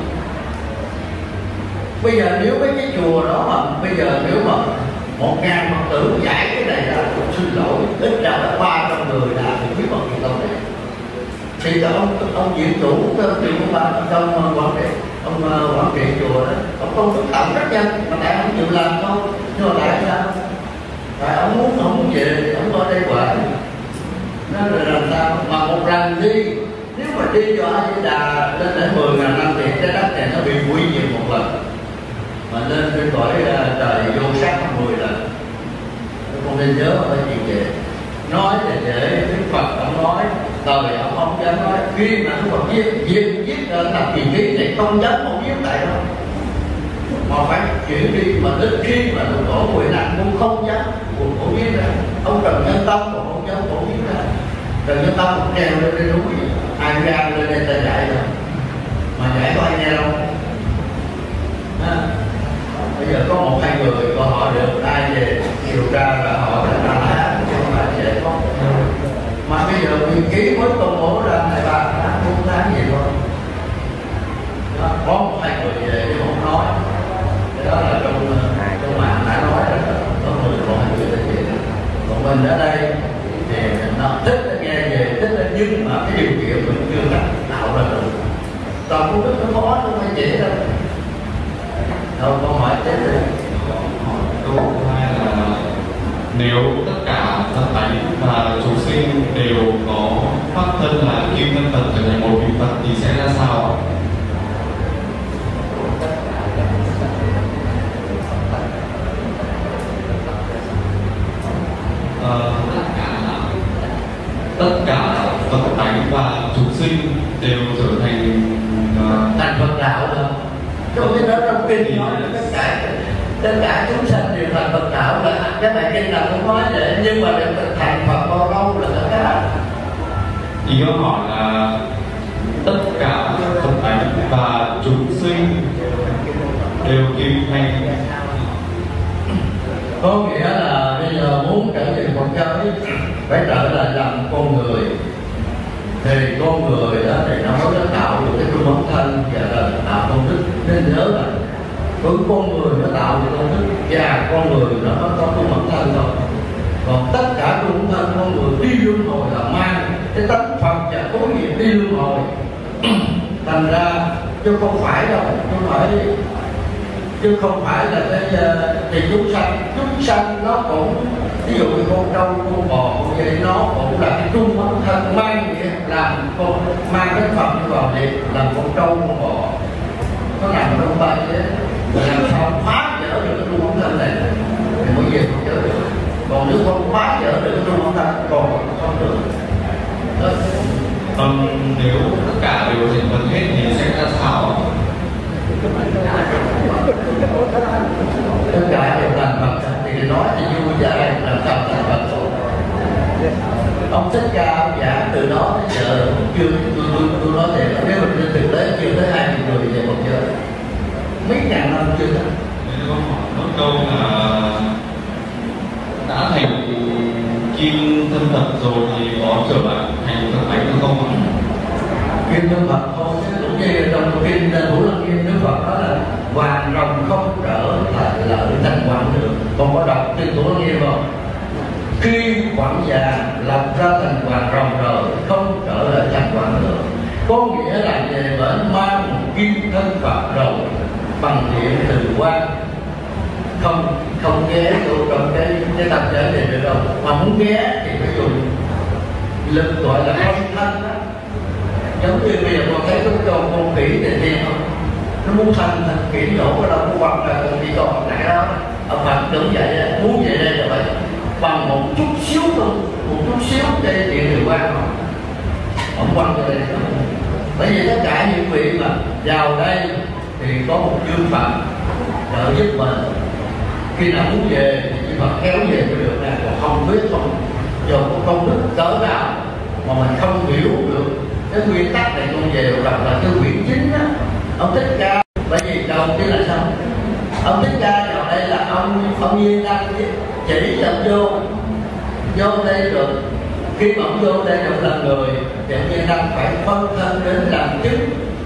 Bây giờ nếu mấy cái chùa đó mà bây giờ nếu mà 1000 Phật tử giải cái này là xin lỗi, ít ra là 300 người là biết bằng tiền tông này. Thì ông viện chủ chuyện của trong quản trị chùa đó, ông không được tặng rất nhanh, mà tại ông chịu làm thôi. Nhưng mà tại sao? Tại ông muốn về, ông có đây quả. Nó là làm sao? Mà một lần đi, nếu mà đi cho A Di Đà lên đến 10.000 năm thì cái đất này nó bị hủy diệt một lần. mà lên trên cõi trời vô sắc 10 lần. Con nên nhớ ở chuyện vậy. Nói là để Đức Phật ông nói, đời ông không dám nói. Khi mà Đức Phật viết làm kỳ ký này không dám không viết tại đó, mà phải chuyển đi. Mà đến khi mà Đức Tổ Huệ Năng cũng không dám cổ viết ra. Ông Trần Nhân Tông cũng không dám cổ viết ra. Trần Nhân Tông cũng treo lên trên núi, ai ra lên đây ta dạy rồi, mà dạy có ai nghe đâu. Bây giờ có một hai người của họ được ai về điều tra và họ đã lá chứ không phải vậy không. Mà bây giờ quyền ký mới công bố ra 2-3 tháng 4 tháng gì thôi. Đó, có một hai người về nhưng không nói. Cái đó là trong mạng đã nói rồi, có người còn hai người về. Còn mình ở đây thì nó thích nghe về, thích nhưng mà cái điều kiện mình chưa tạo ra được. Toàn cũng rất nó khó, không phải dễ đâu. Đâu câu hỏi tiếp đi. Câu thứ hai là nếu tất cả thân tánh và chúng sinh đều có pháp thân là kim thân Phật trở thành một vị Phật thì sẽ ra sao? Tất cả Phật tánh và chúng sinh đều trở thành thành Phật đạo rồi. Trong cái đó trong kinh nói tất cả chúng sanh đều thành Phật đạo, là cái bài kinh nào cũng nói vậy, nhưng mà được thành Phật bao lâu là tất cả. Ý câu hỏi là tất cả Phật tánh và chúng sinh đều kim thành. Có nghĩa là bây giờ muốn trở về Phật giáo phải trở lại làm con người, thì con người đó thì nó mới có tạo được cái trung ấm thân và là tạo công đức. Nên nhớ là với con người nó tạo được công đức và con người nó có trung ấm thân thôi. Còn tất cả trung ấm thân con người đi luân hồi là mang cái tánh Phật và cố nghiệp đi luân hồi. Thành ra chứ không phải đâu, chứ không phải là cái thì chúng sanh nó cũng, ví dụ như con trâu con bò vậy, nó cũng là cái trung ấm thân mang vậy, làm con mang cái Phật vào vậy, làm con trâu con bò nó nằm trong tay vậy, làm sao phá vỡ được cái trung ấm thân này thì mới về không vỡ được. Còn nếu không phá vỡ được cái trung ấm thân còn không được. Nếu tất cả đều thành Phật hết thì sẽ ra sao? Tất cả đều thành Phật thì nói thì vui vẻ làm sao thành Phật. Ông Thích Ca ông giảng từ đó tới giờ chưa, tôi nói thiệt là nếu mình thực tế chưa tới 20 người về một giờ mấy ngàn năm chưa tới. Một câu là đã thành kim thân Phật rồi thì có trở lại thành Phật tánh được không ạ? Kim thân Phật không, cũng như trong kinh Thủ Lăng Nghiêm Đức Phật nói là hoàng rồng không trở lại lợi thành hoàng được. Còn có đọc trên Thủ Lăng Nghiêm không? Khi hoàng già lập ra thành hoàng rồng rồi không trở lại thành hoàng nữa. Có nghĩa là về bển mang kim thân Phật rồi bằng thiện từ quan, không ghé vô trong cái tập thể này được đâu. Mà muốn ghé thì phải dùng lực gọi là không thanh đó. Giống như bây giờ con thấy con khỉ này thì nó muốn thành khỉ nổ ở đâu cũng bằng là con đi con nãy đó. Ông Phật cũng vậy, muốn về đây là phải bằng một chút xíu thôi, một chút xíu để điện điều quan mà ông quăng cho đây. Bởi vì tất cả những vị mà vào đây thì có một chương Phật trợ giúp mình. Khi nào muốn về thì chỉ Phật kéo về cho được nè, còn không biết không dù có công đức cỡ nào mà mình không hiểu được cái nguyên tắc này, con về đọc là cái quyển chính á. Ông Thích Ca, bởi vì đầu tiên là sao? Ông Thích Ca vào đây là ông Nhiên Đăng chỉ cho vô đây được. Khi mà ông vô đây được là người thì ông Nhiên Đăng phải phân thân đến làm chức.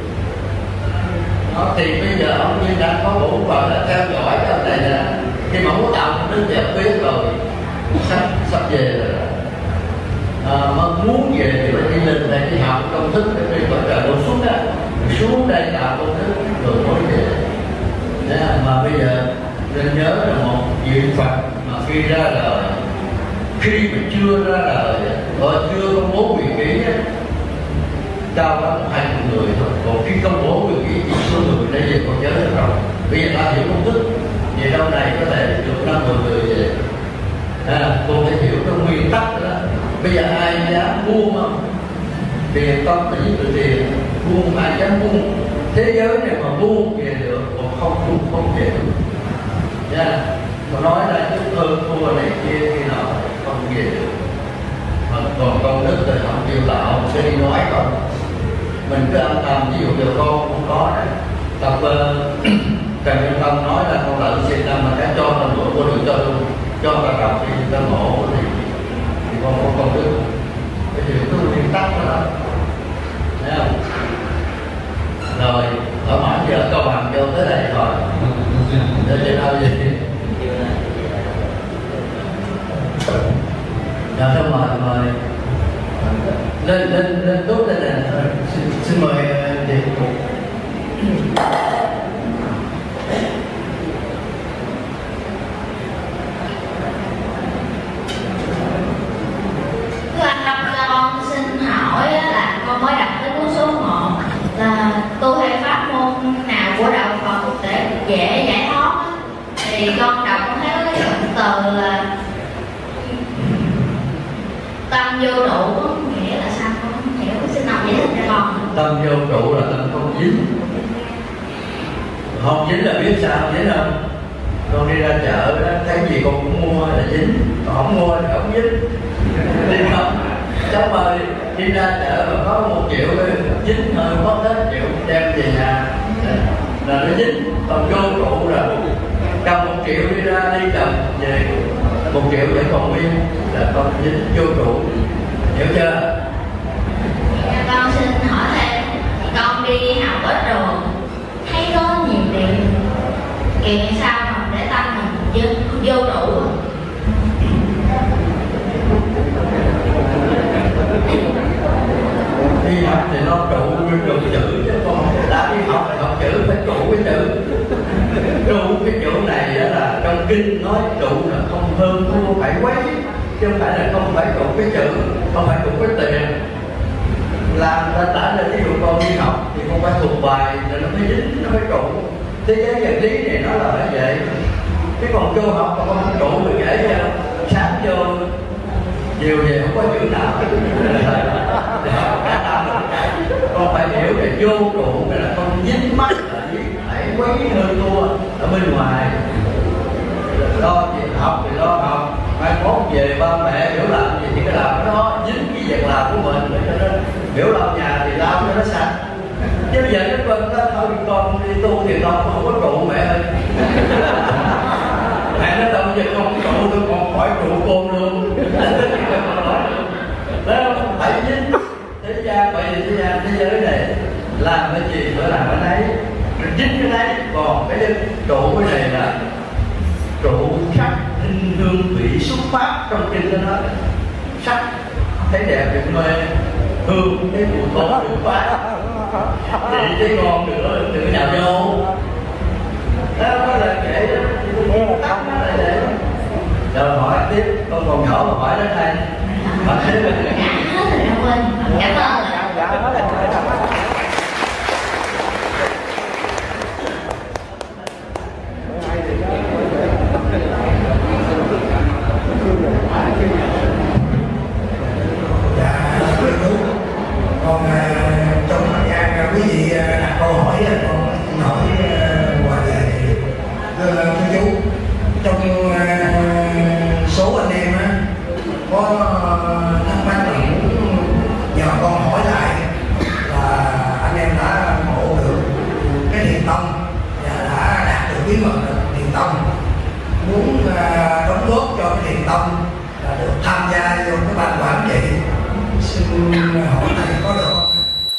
Đó, thì bây giờ ông Nhiên Đăng có bổn phận là theo dõi cái ông này nè. Khi mà muốn tạo một đức đẹp biết rồi sắp về rồi. Mà muốn về thì phải đi lên đây đi học công thức để đi vào trời đổ xuống đó, xuống đây tạo công thức rồi mới về. Mà bây giờ nên nhớ là một vị Phật mà khi ra đời, khi mà chưa ra đời và chưa công bố quyền ký cao lắm 20 người thôi. Còn khi công bố quyền ký chỉ số người để về con nhớ được rồi. bây giờ ta hiểu công thức về đâu này có thể được 5-10 người về. Cô phải hiểu cái nguyên tắc đó. Bây giờ ai dám buông không? Tiền tâm là với từ tiền, buông ai dám buông? Thế giới này mà buông về được, còn không buông không về được. Nha, mà nói ra chút hơn thua này kia khi nào không về được. Còn công đức thì không chịu tạo, sẽ đi nói không. Mình cứ âm thầm, ví dụ điều con cũng có đấy. Tập Trần Nhân Tâm nói là con lợn xịt năm mà cái cho mình đuổi cô đừng cho luôn, cho ta đọc thì ta ngộ thì con có công đức. Cái điều cứ nguyên tắc đó, thấy không? Rồi ở hỏi giờ câu bằng vô tới đây rồi, để trên đâu gì? Dạ thôi mời lên tốt đây nè. Xin mời chị. Con xin hỏi là con mới đọc tới cuốn số 1 là tu hay pháp môn nào của đạo Phật để dễ giải thoát, thì con đọc con thấy có cái cụm từ là tâm vô trụ, có nghĩa là sao con không hiểu, xin ông giải thích cho con. Tâm vô trụ là tâm không dính. Không dính là biết sao dính không? Con đi ra chợ đó, thấy gì con cũng mua là dính, còn không mua thì không dính. Đi không? Cháu ơi, đi ra chợ mà có 1 triệu dính hơi mất hết 1 triệu đem về nhà là nó dính. Còn vô trụ là cầm 1 triệu đi ra đi cầm về 1 triệu vẫn còn nguyên là con dính vô trụ. Hiểu chưa? Con xin hỏi thêm, con đi học ở trường thấy có nhiều điều kiện sao mà để tâm mình vô trụ. Đi học thì nó trụ chữ chứ con đã đi học thì học chữ phải trụ cái chữ. Trụ cái chỗ này là trong kinh nói trụ là không hơn thua phải quấy, chứ không phải là không phải trụ cái chữ, không phải trụ cái tiền. Làm ta tả là ví dụ con đi học thì con phải thuộc bài rồi nó mới dính, nó mới trụ. Thế giới vật lý này nó là như vậy. Chứ còn vô học mà con không trụ thì dễ chứ. Sáng vô chiều về không có chữ nào. Con phải hiểu là vô trụ là con dính mắt là phải quấy hơi thua ở bên ngoài. Lo việc học thì lo học, mai mốt về ba mẹ biểu làm gì thì cái làm nó dính cái việc làm của mình, để cho nó biểu làm nhà thì làm cho nó sạch. Chứ bây giờ nó thôi con đi tu thì con không có trụ mẹ ơi. Mẹ nói đâu giờ con trụ tôi còn khỏi trụ con luôn. Đó không phải dính. Thế gian vậy thì thế giới này làm cái gì phải làm cái đấy, dính cái đấy. Còn cái trụ cái này là trụ sắc hình hương vị xuất phát trong kinh đó nói sắc thấy đẹp được mê, hương thấy mùi tốt được phát, thì cái con nữa nào vô đó là kể tắt nó lại vậy. Rồi hỏi tiếp, con còn nhỏ mà hỏi đến đây hỏi tiếp Hết rồi đâu quên. Cảm ơn. Còn trong thời gian quý vị đặt câu hỏi, con hỏi qua về thưa chú, trong số anh em có thắc mắc là nhờ con hỏi lại là anh em đã ngộ được cái thiền tông và đã đạt được bí mật thiền tông, muốn đóng góp cho cái thiền tông là được tham gia vô cái ban quản trị. Xin hỏi thầy có được không?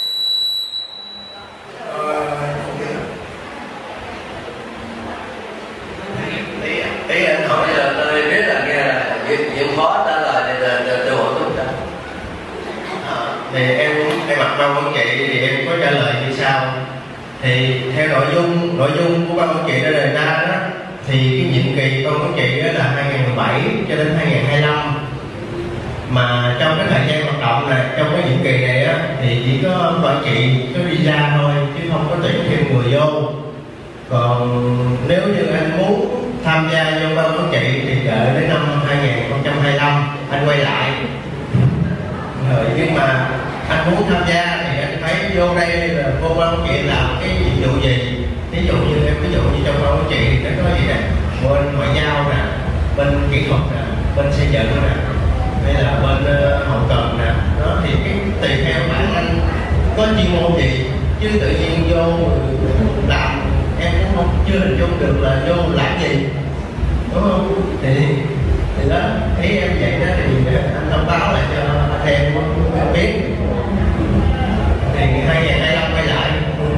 Ý anh hỏi giờ tôi biết là nghe là chuyện khó trả lời thì tôi hỏi tôi trả. Thì em mặc ban quản trị thì em có trả lời như sau. Thì theo nội dung của ban quản trị đã đề ra đó, thì cái nhiệm kỳ ban quản trị đó là 2017 cho đến 2025. Mà trong cái thời gian hoạt động này, trong cái nhiệm kỳ này á, thì chỉ có quản trị có đi ra thôi chứ không có tuyển thêm người vô. Còn nếu như anh muốn tham gia vô ban quản trị thì đợi đến năm 2025 anh quay lại. Rồi nhưng mà anh muốn tham gia thì anh phải vô đây là vô ban quản trị làm cái nhiệm vụ gì. Ví dụ như trong ban quản trị thì nó có gì nè, bên ngoại giao nè, bên kỹ thuật nè, bên xây dựng nè, hay là bên hậu cần nè. Đó thì cái tùy theo bản anh có chuyên môn gì, chứ tự nhiên vô làm em cũng không chưa hình dung được là vô làm gì, đúng không? Thì đó ý em vậy đó, thì anh thông báo lại cho anh em biết. Thì 2025 quay lại.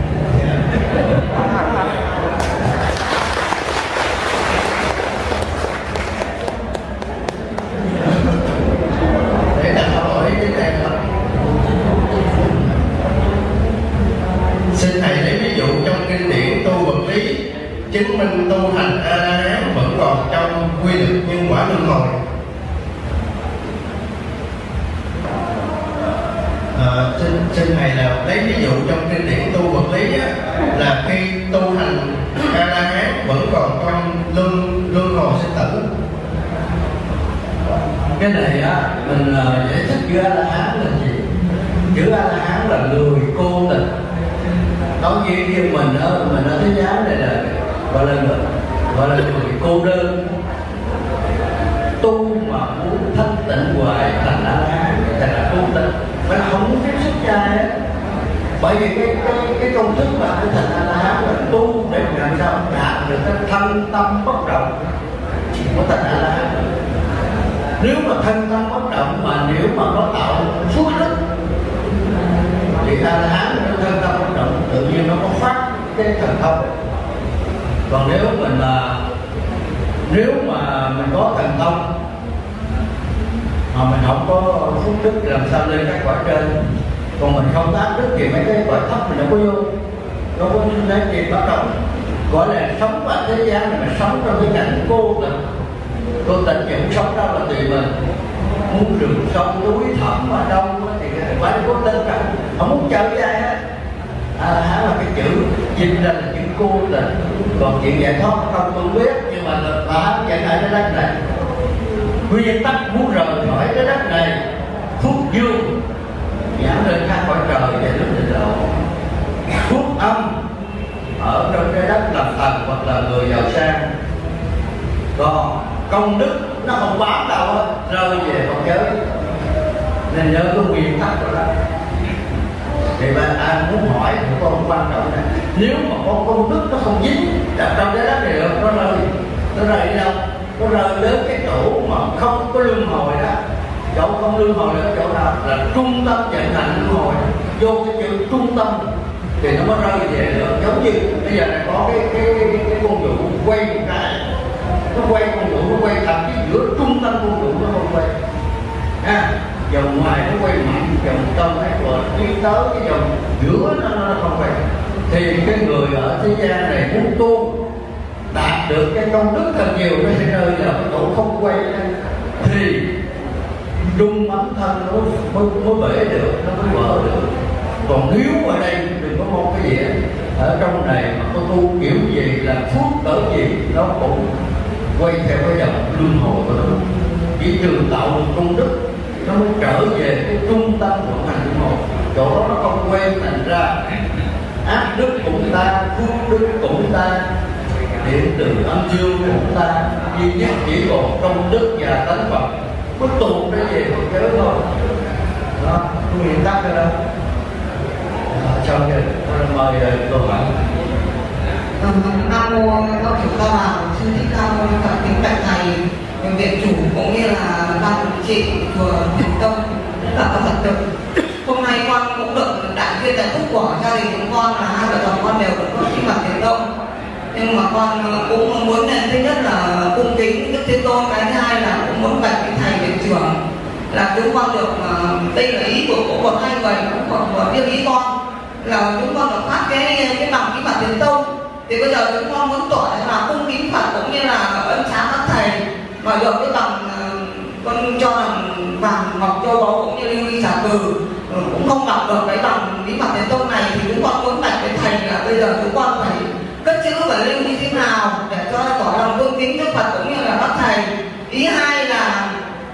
Để đặt câu hỏi với em thôi. Xin thầy lấy ví dụ trong kinh điển tu vật lý chứng minh tu hành A-la-hán vẫn còn trong quy luật nhân quả luân hồi. Xin thầy là lấy ví dụ trong kinh điển tu vật lý á, là khi tu hành A-la-hán vẫn còn trong luân hồi sinh tử. Cái này á mình giải thích chữ A-la-hán là gì? Chữ A-la-hán là người cô tịch. Nói như mình ở thế giới này là gọi là người cô đơn, tu mà muốn thanh tịnh hoài thành A-la-hán thì là cô tịch, phải không muốn tiếp xúc trai á. Bởi vì cái công thức mà cái thành A-la-hán là tu để làm sao đạt được cái thân tâm bất động của thành A-la-hán. Nếu mà thân tâm bất động mà nếu mà nó tạo phước đức thì A-la-hán nó thân tâm bất động tự nhiên nó có phát cái thần thông. Còn nếu mà mình có thần thông mà mình không có phước đức làm sao lên các quả trên, còn mình không tác đức thì mấy cái quả thấp mình đâu có vô, đâu có giá trị bất động. Gọi là sống ở thế gian này, mà sống trong cái cảnh cô tịch thì không sống đâu là tùy mình. Muốn rừng sông núi thẳm ở đâu thì phải có tên cả, không muốn chơi với ai hết. A-la-hán là cái chữ dịch ra là chữ cô tịch. Còn chuyện giải thoát không tôi biết, nhưng mà bà dạy lại cái đất này nguyên tắc muốn rời khỏi cái đất này, phúc dương giảm lên các cõi trời về nước tịnh độ, phúc âm ở trong cái đất làm thần hoặc là người giàu sang. Còn công đức nó không bám đâu hết, rơi về con giới. Nên nhớ cái nguyên tắc của đó. Thì anh muốn hỏi của con quan trọng này, nếu mà con công đức nó không dính trong cái đất này được, nó rơi đi đâu? Nó rơi đến cái chỗ mà không có luân hồi đó. Chỗ không luân hồi là chỗ nào? Là trung tâm vận hành luân hồi. Vô cái chữ trung tâm thì nó mới rơi về được. Giống như bây giờ này có cái con vũ quay một cái, nó quay con vũ, nó quay thậm chí giữa trung tâm con vũ nó không quay. Dòng ngoài nó quay mạnh, dòng trong ấy rồi đi tới cái dòng giữa nó không quay. Thì cái người ở thế gian này muốn tu đạt được cái công đức thật nhiều, nó sẽ rơi vào cái chỗ không quay thì trung ấm thân nó mới bể được, nó mới vỡ được. Còn nếu ở đây đừng có mong cái gì ở trong này mà có tu kiểu gì là phước cỡ gì nó cũng quay theo cái dòng luân hồi của nó. Chỉ trừ tạo được công đức nó mới trở về cái trung tâm của hành luân hồi. Chỗ đó nó không quay thành ra ác đức cũng ta, phước đức cũng ta, điện từ âm dương của ta, duy nhất chỉ còn công đức và tánh Phật. Cuối cùng nó về Phật giới thôi. Đó, nguyên tắc đó. Sau khi mời câu hỏi. Nam mô Cao Thủ Cao Bảo, sư thích Ca Mâu Ni Phật, kính bạch thầy, viện chủ cũng như là ban quản trị chùa Thiền Tông, tất cả các Phật tử. Hôm nay con cũng được đại viên đại phúc của gia đình chúng con là hai vợ chồng con đều được có sinh hoạt Thiền Tông. Nhưng mà con cũng muốn thứ nhất là cung kính Đức Thế Tôn, cái thứ hai là cũng muốn bạch với thầy viện trưởng là chúng con được, đây là ý của hai người, cũng còn riêng ý con là chúng con được phát cái bằng kính Phật Thiền Tông. Thì bây giờ chúng con muốn tỏ là cung kính Phật cũng như là ân xá các thầy mà được cái bằng con cho là vàng ngọc châu báu cũng như lưu ly trà cừ, cũng không đọc được cái bằng bí mật Thiền Tông này. Thì chúng con muốn bạch với thầy là bây giờ chúng con phải cất chữ và lên kính Đức Phật cũng như là các thầy. Ý hai là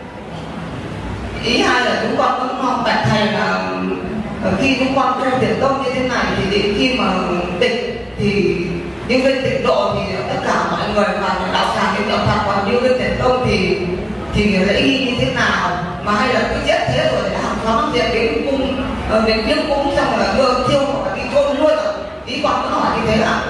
chúng con cũng mong bạch thầy là khi chúng con tu thiền tông như thế này thì đến khi mà tịch thì những bên tịnh độ thì tất cả mọi người và đạo tràng những đạo tràng, còn như bên thiền tông thì lễ nghi như thế nào, mà hay là cứ chết thế rồi để hàng xóm diện đến cung đến kiếp cúng xong là đưa thiêu hoặc là đi chôn luôn rồi. Ý con có hỏi như thế ạ.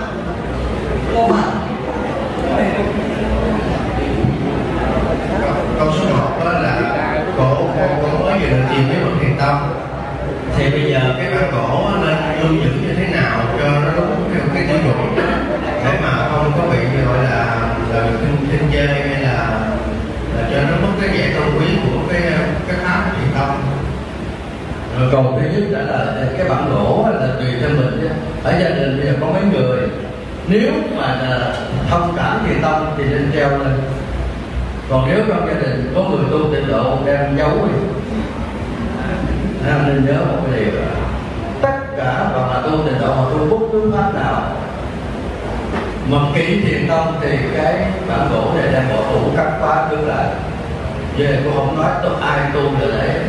Câu số 1 đó là cổ mới vừa được tìm với một thiền tông, thì bây giờ cái bản cổ nên lưu giữ như thế nào cho nó đúng theo cái tiêu chuẩn để mà không có bị gọi là kinh chê hay là cho nó mất cái vẻ tôn quý của cái pháp thiền tông. Rồi câu thứ nhất đã là cái bản gỗ là tùy theo mình chứ. Ở gia đình bây giờ có mấy người nếu mà thông cảm thiền tông thì nên treo lên, còn nếu trong gia đình có người tu tịnh độ đem giấu đi. Nên nhớ một cái điều là tất cả hoặc là tu tịnh độ hoặc tu bất cứ pháp nào mà kỹ thiền tông thì cái bản gỗ này đem bỏ tủ cắt khóa cứ lại. Về cô không nói tôi ai tu là để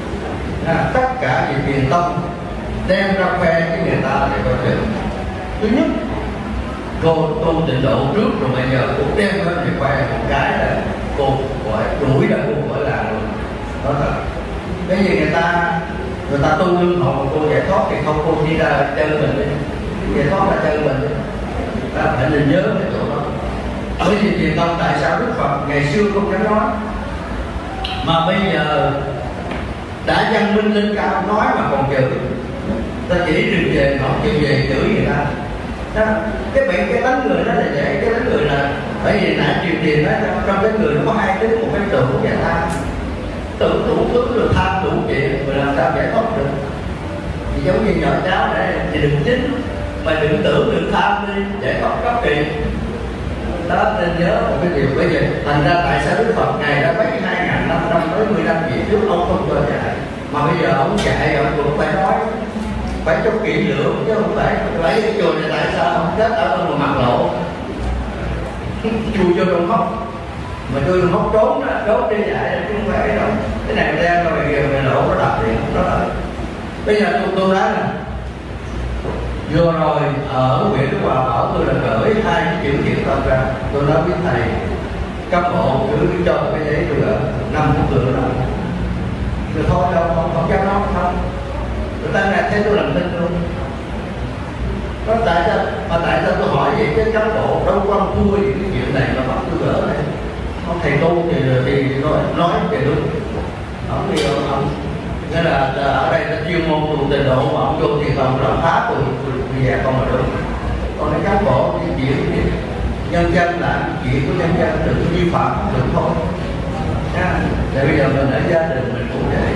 tất cả những thiền tông đem ra khoe với người ta để coi chừng. Thứ nhất, cô tu tịnh độ trước rồi bây giờ cô đem ra để khoe một cái là cô gọi đuổi ra cô khỏi làm luôn. Đó thật. Cái gì người ta tu lương họ mà cô giải thoát thì không, cô đi ra chơi mình đi, giải thoát là chơi mình đi. Ta phải nên nhớ cái chỗ đó. Bởi vì thiền tông tại sao Đức Phật ngày xưa không dám nói, mà bây giờ đã văn minh lên cao nói mà còn chửi. Ta chỉ đừng về họ chưa về chửi người ta. Đó. Cái bệnh cái tánh người đó là vậy, cái tánh người là bởi vì nãy truyền tiền đó trong cái người nó có hai thứ, một cái tưởng và tham. Tưởng đủ thứ rồi tham đủ chuyện rồi làm sao giải thoát được. Thì giống như nhỏ cháu này thì đừng chính mà đừng tưởng đừng tham đi giải thoát cấp kỳ. Đó nên nhớ một cái điều bây giờ thành ra tại sao Đức Phật ngày đã mấy 2.500 tới 10 năm về trước ông không cho dạy, mà bây giờ ông dạy ông cũng phải nói phải cho kỹ lưỡng chứ không phải lấy cái chùa này tại sao không chết ở trong mặt lộ chui vô trong hốc mà chui trong hốc trốn đó, trốn đi dạy chứ không phải đâu. Cái này đem ra ngoài người lộ nó đập điện đó là bây giờ tôi nói là vừa rồi ở huyện Đức Hòa Bảo tôi là gửi 2 cái chữ thiền tông ra, tôi nói với thầy cấp bộ cứ cho cái giấy tôi là 5 phút nữa rồi. Rồi thôi đâu không dám nói không. Người ta nghe thấy tôi làm tin luôn. Nó tại sao tôi hỏi vậy cái cán bộ đâu có ăn thua gì cái chuyện này mà bắt tôi gỡ này. Ông thầy tu thì nói thì đúng. Ông đi ông nghĩa là ở đây là chuyên môn tu tịnh độ mà ông vô thì còn làm phá tôi về con mà đúng. Còn cái cán bộ cái chuyện nhân dân là chuyện của nhân dân đừng vi phạm đừng thôi. Để bây giờ mình ở gia đình mình cũng vậy.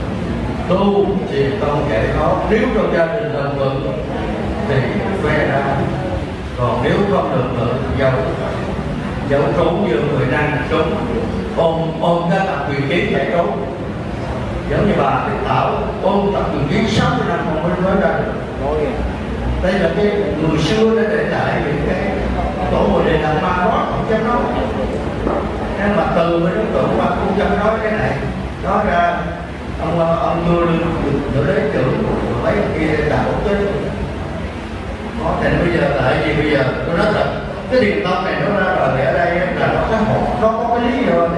Tu thì không kể khó, nếu trong gia đình đồng thuận thì khoe ra, còn nếu không đồng thuận giấu trốn như người năng trốn ôm cái tập quyền kiến chạy trốn. Giống như bà Thích Thảo ôm tập quyền kiến 60 năm không mới nói ra được. Đây là cái người xưa đã để lại những cái tổ ngồi đề làm ma đó không dám nói. Nên mà từ với đối tượng mà không dám nói cái này nói ra ông đưa nữa đấy trưởng mấy ông kia đạo chứ. Có thể bây giờ tại vì bây giờ tôi nói là cái thiền tông này nó ra rồi thì ở đây là nó có cái lý rồi.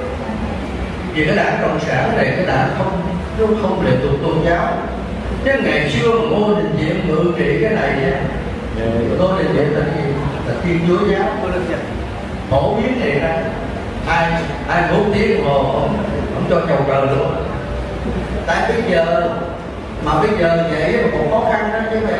Vì cái đảng cộng sản này cái đảng không lệ thuộc tôn giáo. Chứ ngày xưa mà Ngô Đình Diệm ngự trị cái này vậy. Ngô Đình Diệm là gì? Là Thiên Chúa giáo. Phổ biến này ra ai 4 tiếng hồ ông cho chầu trời luôn. Tại bây giờ vậy mà còn khó khăn đó chứ vậy.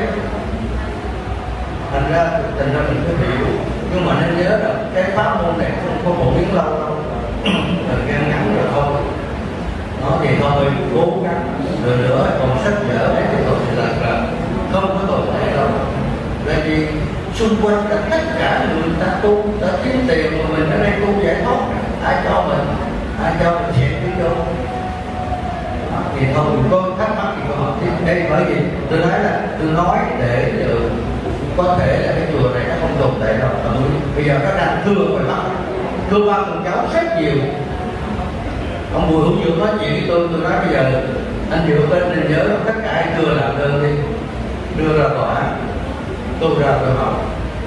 Thành ra mình phải hiểu, nhưng mà nên nhớ là cái pháp môn này không có phổ biến lâu đâu, thời gian ngắn rồi thôi. Nó thì thôi cố gắng rồi nữa còn sách vở để tiếp tục thì là không có tồn tại đâu. Tại vì xung quanh tất cả người ta tu đã kiếm tiền mà mình ở đây tu giải thoát, ai cho mình sẽ đi đâu. Thì thôi mình có thắc mắc thì có hỏi thì đây bởi vì tôi nói để có thể là cái chùa này nó không tồn tại đâu. Bây giờ nó đang thưa ngoài Bắc thưa ba con cháu rất nhiều. Ông Bùi Hữu Dược nói chuyện với tôi nói bây giờ anh Dược bên nên nhớ tất cả anh đưa làm đơn đi, đưa ra tòa án. Tôi ra tôi học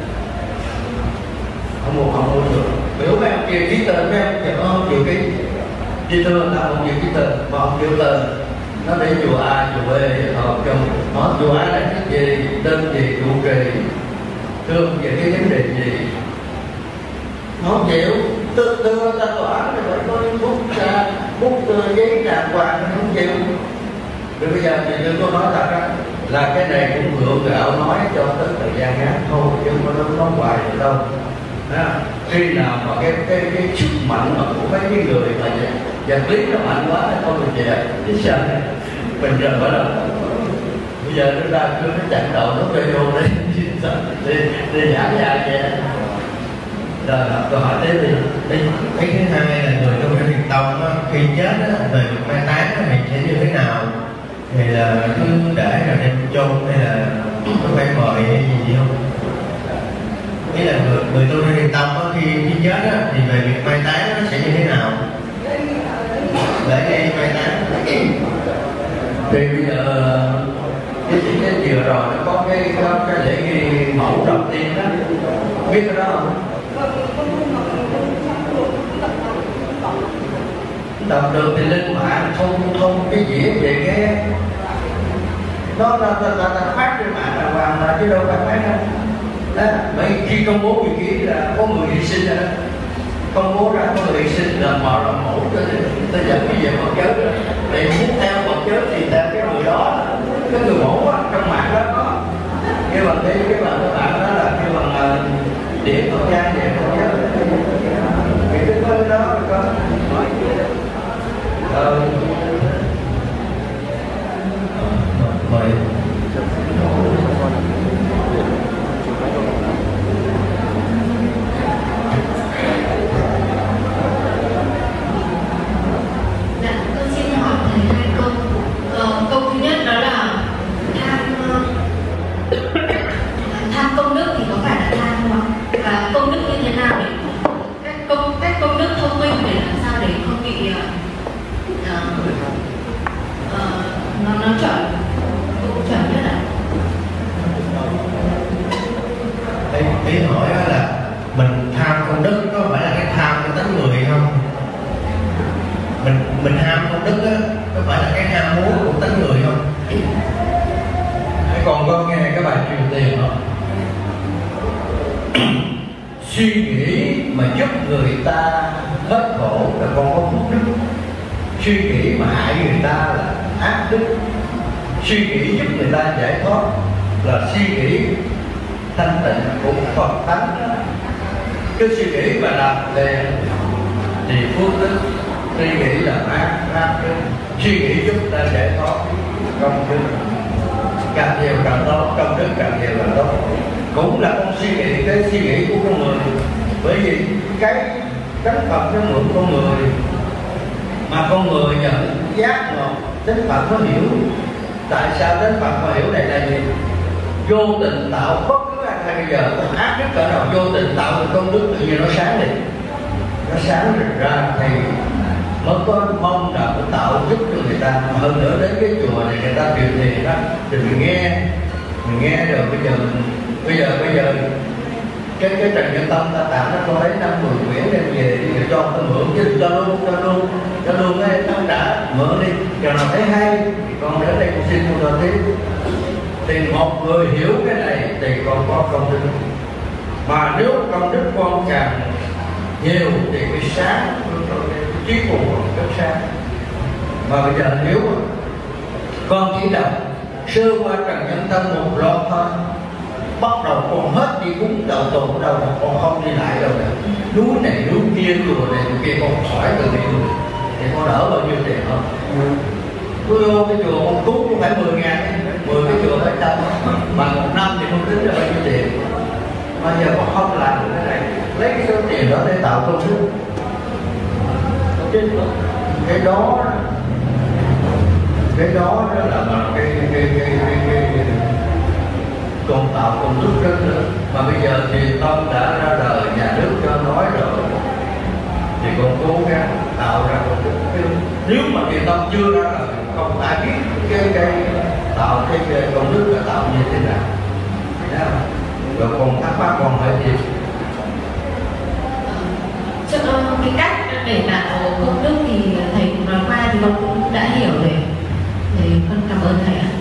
ông Bùi Dược biểu mấy ông kia ký tên, mấy ông chợ ông chịu ký, đi thưa người ta không chịu ký tên mà ông kêu tên nó để chùa A chùa B họ trong hỏi chùa A là cái gì, tên gì, trụ trì, thương về cái vấn đề gì, không chịu. Đưa ra tòa án thì phải có bút giấy đàng hoàng, không chịu. Rồi bây giờ thì tôi nói thật đó, là cái này cũng gượng gạo nói cho tới thời gian ngắn thôi chứ không có nói hoài được đâu. Khi nào mà cái sức mạnh của mấy cái người mà vật lý nó mạnh quá nó không được về chứ sao mình rồi phải đâu. Bây giờ nó ra cứ nó chặn đầu nó chơi vô đấy đi giảng dạy vậy. Rồi câu hỏi tiếp đi. Cái thứ hai là người trong cái thiền tông á, khi chết á, về việc mai táng thì sẽ như thế nào? Thì là cứ để rồi đem chôn hay là có phải mời hay gì không? Nghĩa là người tu trong thiền tông á, khi chết á, thì về việc mai táng nó sẽ như thế nào? Để nghe mai táng. Thì bây giờ cái chỉ cái chiều rồi nó có cái lễ ghi mẫu đầu tiên đó, biết cái đó không? Đọc được thì lên mạng không cái gì về cái nó phát trên mạng là hoàn là chứ đâu phải phát đâu. Đó, mấy khi công bố vị ký là có người hy sinh rồi đó, công bố ra có người hy sinh là mò làm mẫu cho tôi dẫn cái về Phật giáo đó. Để muốn theo Phật giáo thì theo cái người đó, cái người mẫu á, trong mạng đó có. Nhưng mà cái bạn của bạn đó là cái bằng điểm Phật gia về Phật giáo thì cái bên đó có mời. Dạ, con xin hỏi thầy hai câu. Câu thứ nhất đó là tham công đức thì có phải là tham không ạ? Và công đức như thế nào để các công đức thông minh để làm sao để không bị nó chuẩn nhất ạ? Ý hỏi là mình tham công đức có phải là cái tham của tánh người không? Mình ham công đức á, có phải là cái ham muốn của tánh người không? Còn có nghe cái bài truyền tiền không? Suy nghĩ mà giúp người ta hết khổ là con có phúc đức. Suy nghĩ mà hại người ta là ác đức. Suy nghĩ giúp người ta giải thoát là suy nghĩ thanh tịnh của Phật tánh. Cái suy nghĩ mà làm lề thì phước đức, suy nghĩ là ác đức. Suy nghĩ giúp ta giải thoát công đức, càng nhiều càng tốt, công đức càng nhiều càng tốt. Cũng là con suy nghĩ, cái suy nghĩ của con người. Bởi vì cái tánh Phật nó mượn con người, mà con người nhận giác ngộ tánh Phật nó hiểu. Tại sao tánh Phật mà hiểu này là gì? Vô tình tạo bất cứ ai hay bây giờ ác đức cỡ nào vô tình tạo được công đức tự nhiên nó sáng đi, nó sáng ra thì mới có mong rằng nó tạo giúp cho người ta. Mà hơn nữa đến cái chùa này người ta truyền thiền đó thì mình nghe rồi bây giờ cái Trần Nhân Tông ta tạm nó có lấy 50 quyển đem về đi cho ta mượn chứ cho luôn ấy, nó đã mượn đi cho nào thấy hay thì con đến đây con xin con cho tiếp. Thì một người hiểu cái này thì con có công đức, mà nếu công đức con càng nhiều thì cái sáng trí của rất sáng. Mà bây giờ nếu con chỉ đọc sơ qua Trần Nhân Tông một loạt thôi, bắt đầu còn hết đi cúng đầu tuần đâu, còn không đi lại đâu nữa. Núi này núi kia, chùa này chùa kia con khỏi từ đi thì con đỡ bao nhiêu tiền không? Tôi vô cái chùa con cúng cũng phải 10.000, 10 cái chùa phải trăm, mà một năm thì không tính ra bao nhiêu tiền. Mà giờ con không làm được cái này, lấy cái số tiền đó để tạo công đức. Cái đó là cái còn tạo công đức rất lớn. Mà bây giờ thì Tông đã ra đời, nhà nước cho nói rồi, cố gắng tạo ra một cái, nếu mà thiền tông chưa ra là không ai biết cái tạo cái công đức là tạo như thế nào. Rồi còn thắc mắc còn hỏi gì? Cái cách để tạo công đức thì thầy cũng nói qua thì con cũng đã hiểu rồi. Thì con cảm ơn thầy ạ.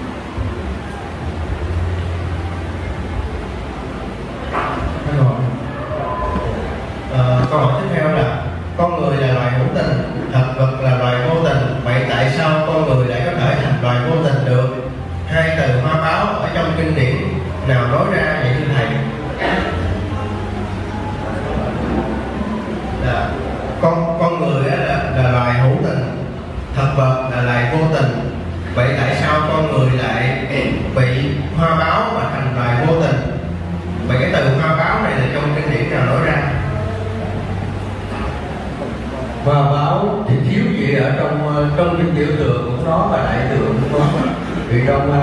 Câu hỏi tiếp theo là con người là loài hữu tình, thực vật là loài vô tình, vậy tại sao con người lại có thể thành loài vô tình được? Hai từ hoa báo ở trong kinh điển nào nói ra vậy thưa thầy? Là con người là loài hữu tình, thực vật là loài vô tình, vậy tại sao con người lại bị hoa báo mà thành loài vô tình? Vậy cái từ hoa báo này là trong kinh điển nào nói ra? Hoa báo thì thiếu gì ở trong kinh Diệu Tượng cũng nói và Đại Tượng cũng nói, vì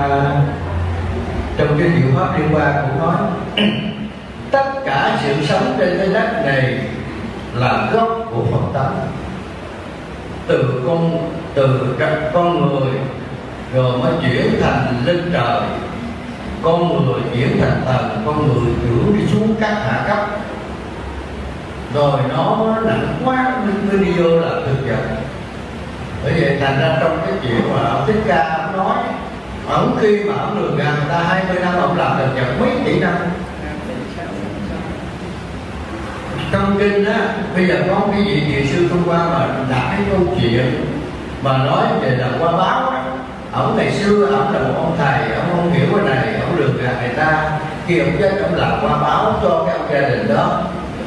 trong kinh Diệu Pháp Liên Quan cũng nói tất cả sự sống trên cái đất này là gốc của Phật tánh, từ con người rồi mới chuyển thành lên trời, con người chuyển thành thần, con người chuyển đi xuống các hạ cấp, rồi nó nặng quá mới đi vô là thực vật. Bởi vậy thành ra trong cái chuyện mà ông Thích Ca ông nói, ổng khi mà ông lường gạt người ta 20 năm ông làm thực vật mấy tỷ năm. Trong kinh á, bây giờ có cái gì thiền sư Trung Hoa mà đặt cái câu chuyện mà nói về là qua báo á. Ổng ngày xưa ổng là một ông thầy, ổng không hiểu cái này, ổng lường gạt người ta, khi ông chết ông làm qua báo cho cái ông gia đình đó.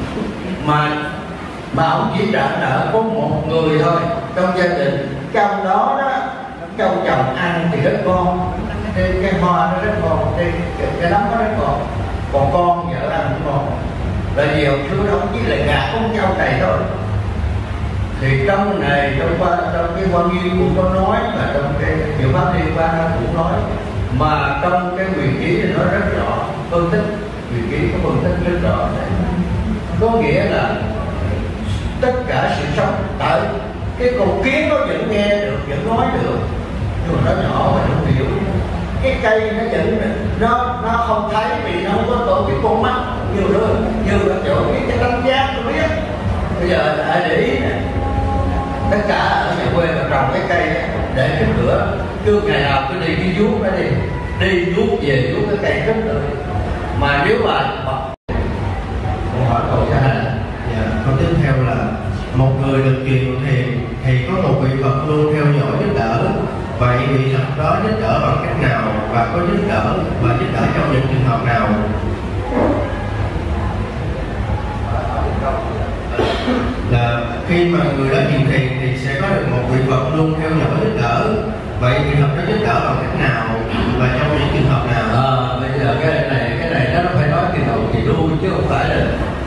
Mà ông chỉ trả nợ có một người thôi trong gia đình, trong đó trong chồng ăn thì rất ngon, cái hoa nó rất ngon, cái nấm nó rất ngon, còn con vợ ăn cũng ngon. Là vì ông chú đó chỉ là gạt con châu này thôi. Thì trong này trong cái quan duyên cũng có nói, và trong cái Diệu Pháp Liên Quan cũng nói, mà trong cái quyền ký thì nói rất rõ, phân tích quyền ký có phân tích rất rõ. Có nghĩa là tất cả sự sống, tại cái con kiến nó vẫn nghe được, vẫn nói được, nhưng mà nó nhỏ mà nó không hiểu. Cái cây nó vẫn nó không thấy vì nó không có tổ cái con mắt như là chỗ cái đánh giá nó biết. Bây giờ hãy để ý nè, tất cả ở nhà quê mà trồng cái cây để cái cửa, cứ ngày nào cứ đi cái vuốt nó đi vuốt về vuốt cái cây rất được. Mà nếu mà hỏi câu trả lời. Câu tiếp theo là một người được truyền thiền thì có một vị Phật luôn theo dõi giúp đỡ. Vậy vị Phật đó giúp đỡ bằng cách nào và có giúp đỡ trong những trường hợp nào? Là khi mà người đó truyền thiền thì sẽ có được một vị Phật luôn theo dõi giúp đỡ. Vậy vị Phật đó giúp đỡ bằng cách nào và trong những trường hợp nào? Bây giờ cái này nó phải nói từ đầu thì đuôi chứ không phải là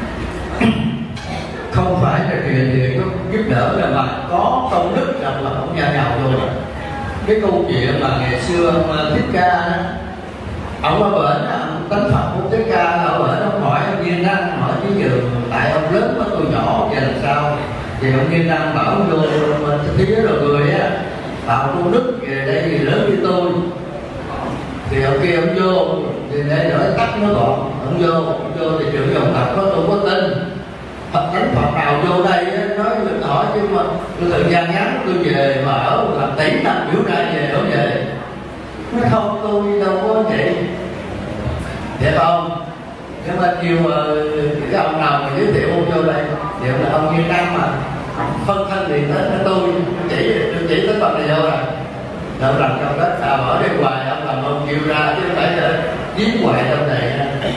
truyền thì giúp đỡ là mà có công đức là không nhà nào rồi. Cái câu chuyện mà ngày xưa ông Thích Ca đó, ông ở bển tánh Phật của Thích Ca ở bển ông hỏi ông Nhiên Đăng, hỏi chứ giờ tại ông lớn quá tôi nhỏ vậy làm sao? Thì ông Nhiên Đăng bảo ông vô thế giới rồi người á tạo công đức về đây thì lớn như tôi. Thì ông kia ông vô thì để đỡ tắt nó gọn, ông vô thì trưởng dòng tập có tôi có tin Phật Thánh Phật nào vô đây nói mình hỏi chứ mà tôi thời gian ngắn tôi về mà ở làm tỷ năm biểu ra về ở về. Nó không, tôi đâu có vậy. Vậy không? Nếu mà kêu cái ông nào mà giới thiệu ông vô đây thì là ông Nhiên Đăng mà phân thân điện tới tôi chỉ tới phần này vô rồi. Đâu làm trong đất nào ở đây hoài ông làm ông kêu ra chứ không phải là giết hoài trong này.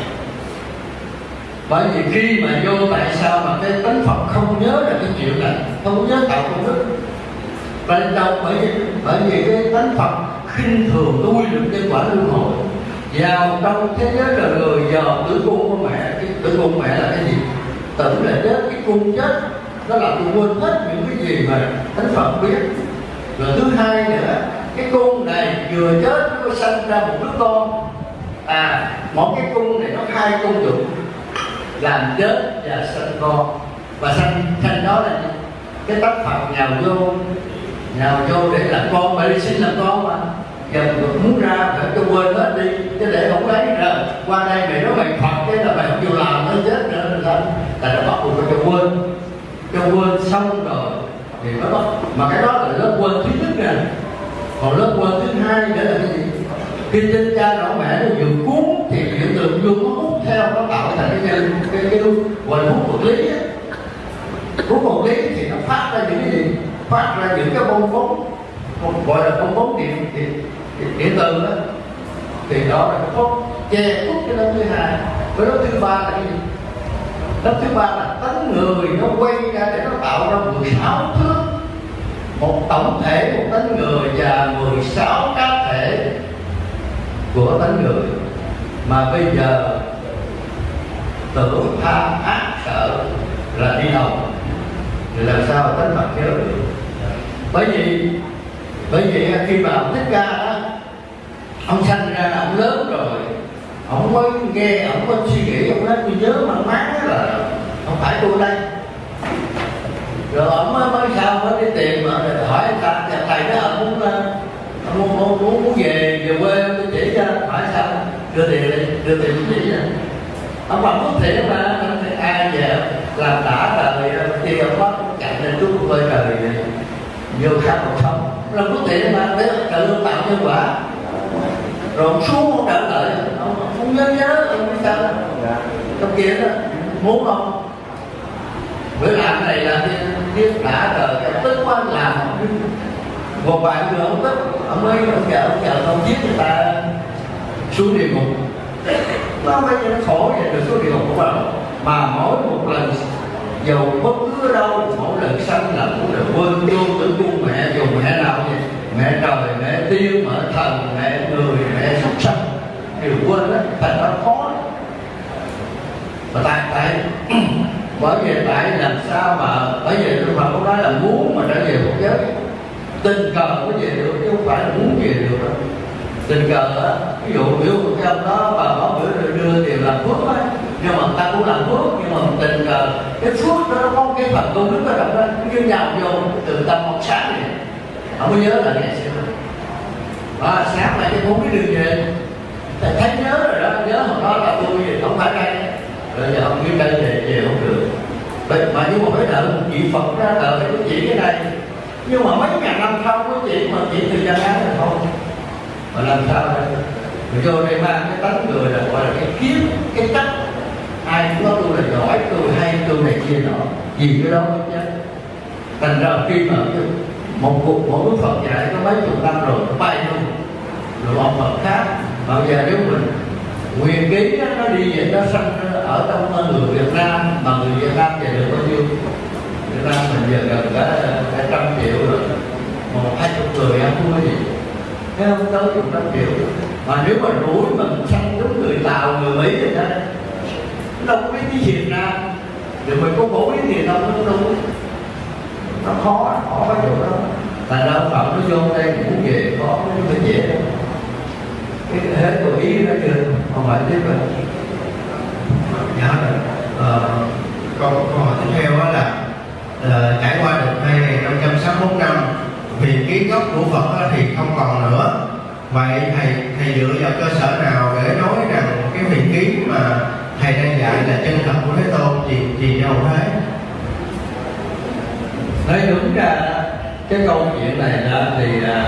Bởi vì khi mà vô tại sao mà cái tánh Phật không nhớ là cái chuyện này, không nhớ tạo công đức. Tại đâu? Bởi vì cái tánh Phật khinh thường cái quy luật nhân quả luân hồi. Vào trong thế giới là người giờ tử cung của mẹ, cái tử cung mẹ là cái gì? Tử là chết, cái cung chết, nó làm tôi quên hết những cái gì mà tánh Phật biết. Rồi thứ hai nữa, cái cung này vừa chết nó sanh ra một đứa con. Mỗi cái cung này nó hai công dụng, làm chết và sanh con, và sanh đó là cái tác phẩm nhào vô để làm con, mà đi xin làm con mà giờ muốn ra phải cho quên hết đi, chứ để không lấy ra qua đây mày nói mày Phật cái là mày không chịu làm nó chết nữa là sao? Tại nó bắt buộc phải cho quên xong rồi thì nó bắt, mà cái đó là lớp quên thứ nhất nè, còn lớp quên thứ hai nữa là cái gì? Khi trên cha rõ mẹ nó vừa cuốn thì hiện tượng vô nó hút theo, nó tạo thành cái gọi là hút vật lý á. Hút vật lý thì nó phát ra những cái gì? Phát ra những cái bong bóng, gọi là bong bóng điện từ đó, thì đó là cái phốt che khuất cái lớp thứ hai. Cái lớp thứ ba là cái gì? Lớp thứ ba là tánh người nó quay ra để nó tạo ra 16 thước, một tổng thể một tánh người và 16 cá thể của tánh người. Mà bây giờ tưởng tham ác sợ là đi đầu thì làm sao tánh Phật nhớ được? Bởi vì khi mà ông Thích Ca đó, ông sanh ra là ông lớn rồi, ông mới nghe, ông có suy nghĩ, ông nói tôi nhớ mang máng là không phải tôi đây. Rồi ông mới sao mới đi tìm mà hỏi người ta, nhà thầy đó ông muốn về quê tôi chỉ cho, hỏi sao đưa tiền chỉ cho. Ông bằng phước thiện mà, ai về làm đã rồi khi ông có chạy lên chút quê trời vô khám một xong làm phước thiện mà để trợ lương tạo nhân quả. Rồi ông xuống ông đợi đợi, ông không nhớ ông biết sao trong kia đó muốn không bữa làm cái này là biết đã rồi tức quá làm một vài người ông tức ông mới ông chờ ông giết người ta xuống địa ngục. Nó bây giờ nó khổ vậy được xuống địa ngục của bạn, mà mỗi một lần dầu bất cứ ở đâu, mỗi lần sanh là cũng được quên vô tử cung mẹ, dù mẹ nào vậy, mẹ trời, mẹ tiên, mẹ thần, mẹ người, mẹ súc sanh đều quên hết, thành nó khó. Mà tại bởi vì tại làm sao mà bởi vì Đức Phật cũng nói là muốn mà trở về một giới tình cờ mới về được, chứ không phải là muốn về được đâu. Tình cờ á, ví dụ biểu cái ông đó bà bảo bữa đưa tiền làm phước á, nhưng mà ta cũng làm phước, nhưng mà tình cờ cái phước đó nó có cái phần công đức ở trong đó, như nhào vô từ tâm một sáng này, không có nhớ là ngày xưa. Và sáng lại cái muốn cái đường về, thầy thấy nhớ rồi đó, nhớ hồi đó là tôi gì không phải đây, rồi giờ ông biết đây về không được. Vậy mà nhưng mà phải đợi một vị Phật ra đợi cái chỉ cái này, nhưng mà mấy ngàn năm sau có chỉ mà chỉ từ gian ái là thôi. Mà làm sao đây? Rồi vô đây mang cái tánh người là gọi là cái kiếp, cái cách ai cũng nói tôi là giỏi, tôi hay, tôi này kia nọ, gì cái đó chứ. Thành ra khi mà một Đức Phật dạy có mấy chục năm rồi nó bay luôn, rồi ông Phật khác. Bây giờ nếu mình nguyên ký đó, nó đi về nó sanh ở trong người Việt Nam, mà người Việt Nam về được bao nhiêu? Việt Nam mình giờ gần cả 100 triệu rồi, 120 người ăn thua gì? Thấy không? Tới 100 triệu. Mà nếu mà rủi mình sanh đúng người Tàu, người Mỹ rồi đó, nó đâu có biết cái Việt Nam, rồi mình có bổ biết gì đâu, nó đúng. Nó khó cái chỗ đó. Thành ra ông Phật nó vô đây cũng về khó, nó không phải dễ đâu. Cái hết của ý nó chưa, không phải tiếp rồi. Dạ rồi. Câu hỏi tiếp theo đó là trải qua được 2561 năm, vì kiến gốc của Phật thì không còn nữa. Vậy thầy dựa vào cơ sở nào để nói rằng cái huyền ký mà thầy đang dạy là chân thật của Thế Tôn gì đâu thế? Nói đúng ra cái câu chuyện này thì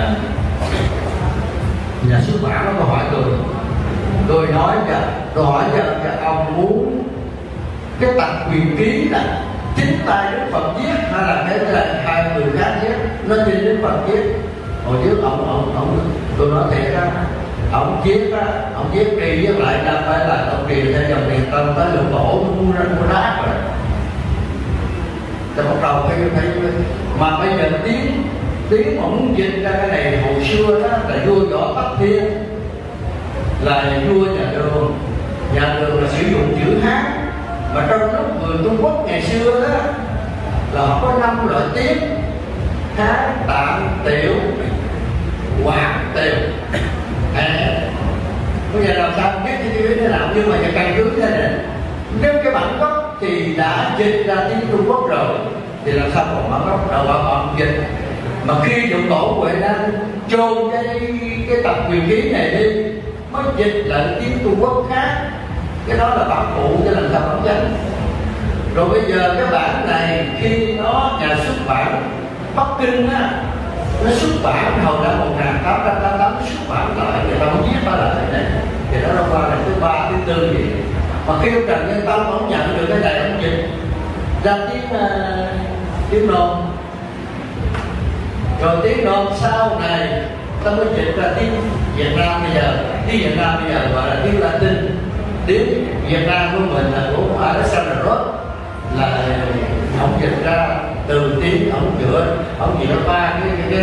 nhà xuất bản nó có hỏi tôi nói tôi hỏi cho ông muốn cái tập huyền ký là chính tay Đức Phật viết hay là cái là hai người khác viết? Nó trên Đức Phật viết. Hồi trước ông tôi nói thiệt á, ông viết đi viết lại ra phải là ông truyền theo dòng tiền tâm tới lượng cổ mua rác rồi. Thì bắt đầu thấy mà bây giờ tiếng mà muốn dịch ra cái này hồi xưa đó là vua Võ Tắc Thiên, là vua nhà Đường là sử dụng chữ Hán, mà trong lúc người Trung Quốc ngày xưa đó là họ có 5 loại tiếng: Hán, Tạng, Tiểu, Quảng, Tiều. Bây giờ làm sao biết thế nào, nhưng mà giờ căn cứ thế này, nếu cái bản gốc thì đã dịch ra tiếng Trung Quốc rồi thì làm sao còn mở gốc đầu còn dịch. Mà khi dụng tổ Huệ Năng chôn cái tập quyền ký này đi mới dịch lại tiếng Trung Quốc khác, cái đó là bản phụ cho làm sao bản chánh. Rồi bây giờ cái bản này khi nó nhà xuất bản Bắc Kinh á, nó xuất bản hồi năm 1888 nó xuất bản lại, người ta muốn viết ra lại này thì nó đâu qua là thứ 3, thứ 4 gì. Mà khi ông Trần Nhân Tông ông nhận được cái này ông dịch ra tiếng Nôm, rồi tiếng Nôm sau này ta mới dịch ra tiếng Việt Nam bây giờ. Tiếng Việt Nam bây giờ gọi là tiếng Latin. Tiếng Việt Nam của mình là của Alexander Roth, là ông dịch ra từ tiếng ông chữa ông chỉ có ba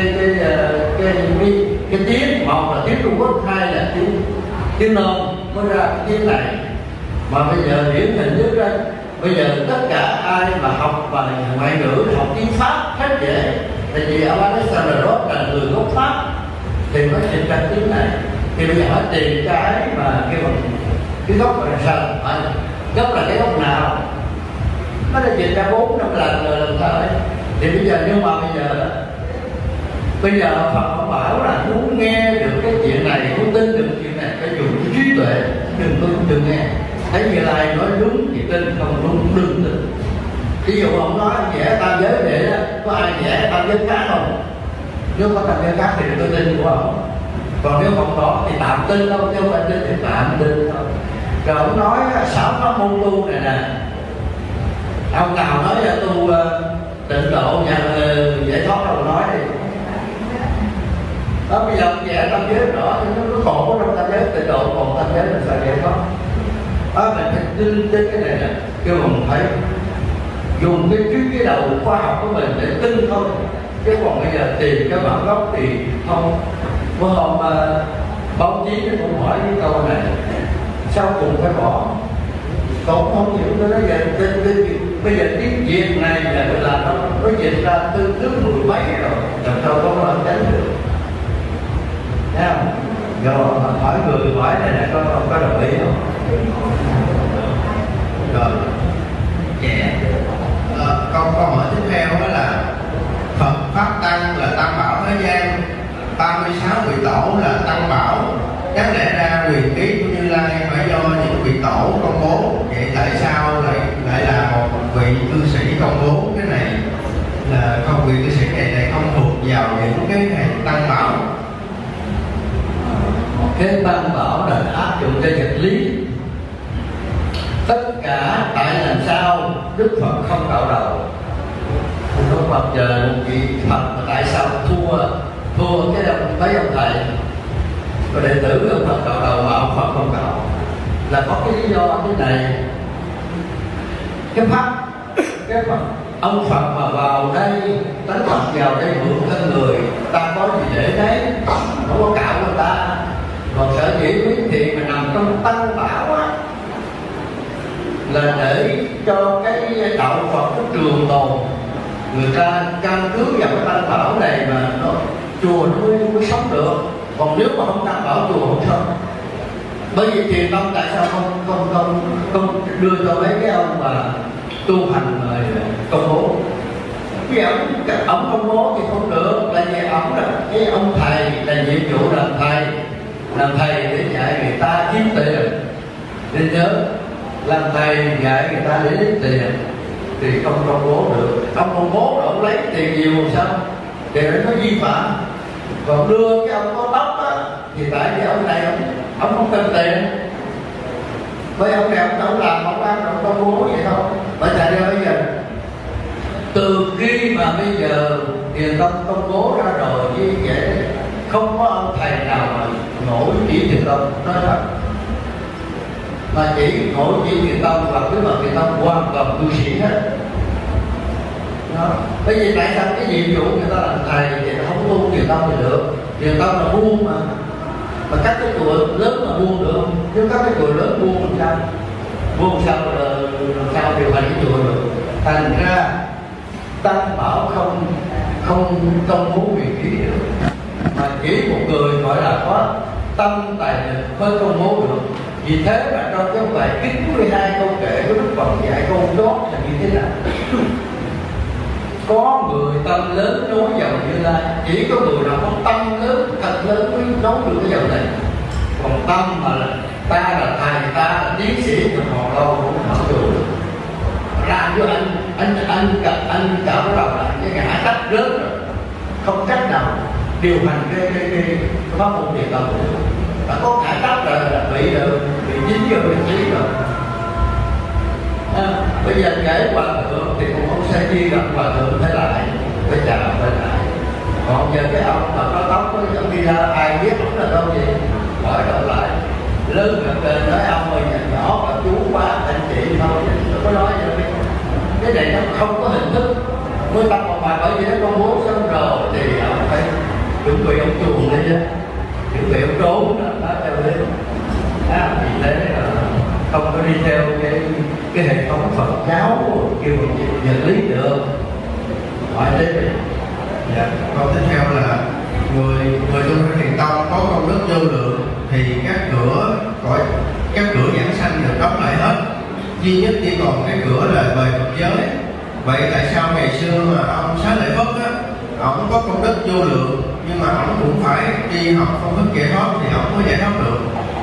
cái tiếng, một là tiếng Trung Quốc, hai là tiếng Nôm mới ra cái tiếng này. Mà bây giờ điển hình nhất ra bây giờ tất cả ai mà học bài ngoại ngữ, học tiếng Pháp rất dễ, tại vì ông Alexander Roth là người gốc Pháp thì mới dịch ra tiếng này. Thì bây giờ hỏi tìm cái mà cái gốc là sao, gốc là cái gốc nào, nó đã dịch ra 4-5 lần rồi làm sao đấy. Thì bây giờ nhưng mà bây giờ Phật ông bảo là muốn nghe được cái chuyện này, muốn tin được chuyện này phải dùng trí tuệ, đừng nghe. Thấy Như Lai nói đúng thì tin, không đúng đừng tin. Ví dụ ông nói vẽ tam giới để đó, có ai vẽ tam giới khác không? Nếu có tam giới khác thì tôi tin của ông. Còn nếu không có thì tạm tin đâu, chứ không phải tin thì tạm tin thôi. Rồi ông nói 6 pháp môn tu này nè, ông nào nói là tu tịnh độ và giải thoát đâu nói đi. Đó bây giờ ông vẽ tam giới rõ thì nó khổ trong tam giới tịnh độ, còn tam giới là sao giải thoát. Đó mình phải tin đến cái này nè, kêu mình phải dùng cái đầu khoa học của mình để tin thôi. Chứ còn bây giờ tìm cái bản gốc thì không. Bữa hôm báo chí nó cũng hỏi cái câu này, sau cùng phải bỏ. Còn không hiểu tôi nói về bây giờ tiếng Việt này là nó dịch ra từ trước 10 mấy rồi, làm sao có làm tránh được. Thấy không? Rồi hỏi người hỏi này nè, có đồng ý không? Rồi câu hỏi tiếp theo đó là Phật Pháp Tăng là Tam Bảo thế gian, 36 vị tổ là Tăng Bảo, chắc lẽ ra quyền ký của Như Lai phải do những vị tổ công bố, vậy tại sao lại là một vị cư sĩ công bố cái này, là không vị cư sĩ này không thuộc vào những cái này Tăng Bảo? Cái Tam Bảo là áp dụng cho vật lý. Tất cả tại làm sao Đức Phật không cạo đầu. Đức Phật chờ một vị Phật mà tại sao thua cái mấy ông thầy, rồi đệ tử ông Phật cạo đầu mà ông Phật không cạo, là có cái lý do thế này. Cái Phật ông Phật mà vào đây, tánh Phật vào đây mượn thân người, ta có gì để đấy, không có cạo người ta. Còn sở dĩ Miến Thiện mà nằm trong Tăng Bảo á, là để cho cái đạo Phật nó trường tồn. Người ta căn cứ vào cái Tăng Bảo này mà chùa nó mới sống được. Còn nếu mà không Tăng Bảo chùa không sống. Bởi vì Thiền Tông tại sao không đưa cho mấy cái ông mà tu hành mà công bố? Vì ông công bố thì không được, là vì ông là cái ông thầy, là nhiệm vụ làm thầy để dạy người ta kiếm tiền. Nên nhớ, làm thầy dạy người ta để lấy tiền thì không công bố được. Ông công bố rồi ông lấy tiền nhiều sao? Thì nó vi phạm. Còn đưa cái ông có tóc á, thì tại vì ông này ông không cần tiền. Với ông này ông làm, ông ăn, ông công bố vậy không? Bởi tại ra bây giờ từ khi mà bây giờ Thiền Tông công bố ra rồi như vậy, không có ông thầy nào mà nổi chỉ Thiền Tông, nói thật. Mà chỉ nổi chỉ Thiền Tông và cái mà Thiền Tông hoàn toàn cư sĩ hết. Đó. Bởi vì tại sao cái nhiệm vụ người ta làm thầy thì không tu Thiền Tông thì được. Thiền Tông là buông mà các cái chùa lớn mà buông được không? Nếu các cái chùa lớn buông làm sao? Buông sao làm sao điều hành cái chùa được? Thành ra Tăng Bảo không công bố quyền ký được, mà chỉ một người gọi là có tâm tài lực mới công bố được. Vì thế mà trong cái bài kinh 12 câu kệ của Đức Phật dạy câu đó là như thế nào? có người tâm lớn nối dòng Như Lai, chỉ có người nào có tâm lớn thật lớn mới nối được cái dòng này. Còn tâm mà là ta là thầy, ta là tiến sĩ thì họ đâu cũng không được. Làm cho anh cảm đầu là cái ngã tách rớt rồi, không cách nào điều hành cái pháp môn thiền tông. Đã có ngã tách rồi là bị dính vô vị trí rồi. Bây giờ kể hòa thượng thì cũng không sẽ chi gặp hòa thượng thế lại, phải chào phải lại. Còn giờ cái ông mà có tóc có ông đi ra ai biết ông là đâu vậy, hỏi đâu lại lớn gần trên nói ông ơi nhỏ và chú quá anh chị thôi, nó có nói gì đâu. Cái này nó không có hình thức mới tập một bài, bởi vì nó công bố xong rồi thì ông phải chuẩn bị ông chuồng đi á, chuẩn bị ông trốn đó cho đến vì thế là không có đi theo cái hệ thống Phật giáo kêu vật lý được. Hỏi thế đi. Dạ, câu tiếp theo là người tu thiền tông có công đức vô lượng thì các cửa giảng sanh được đóng lại hết, duy nhất chỉ còn cái cửa là về Phật giới. Vậy tại sao ngày xưa mà ông Xá Lợi Phất á, ông có công đức vô lượng nhưng mà ông cũng phải đi học công thức giải thoát thì ông mới giải thoát được?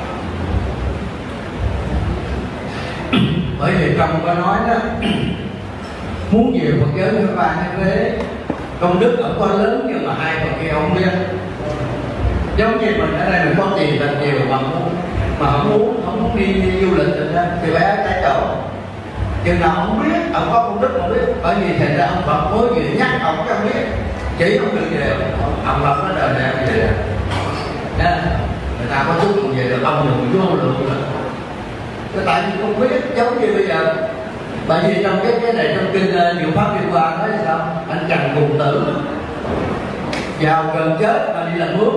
Bởi vì trong có nói đó muốn về Phật giới với ba cái vế công đức ông có lớn nhưng mà hai phần kia không biết. Giống như mình ở đây mình có tiền thật nhiều mà không muốn đi du lịch thì bé trái chỗ. Chừng nào ông biết ông có công đức không biết, bởi vì thành ra ông Phật mới vừa nhắc ông cái ông biết, chỉ không được về ông Phật nó đời này về rồi. Người ta có chút còn về được ông dùng vô lượng rồi. Tại vì không biết, giống như bây giờ bởi vì trong cái này trong kinh Diệu Pháp Liên Hoa nói sao anh Trần Cùng Tử vào gần chết mà đi làm mướn,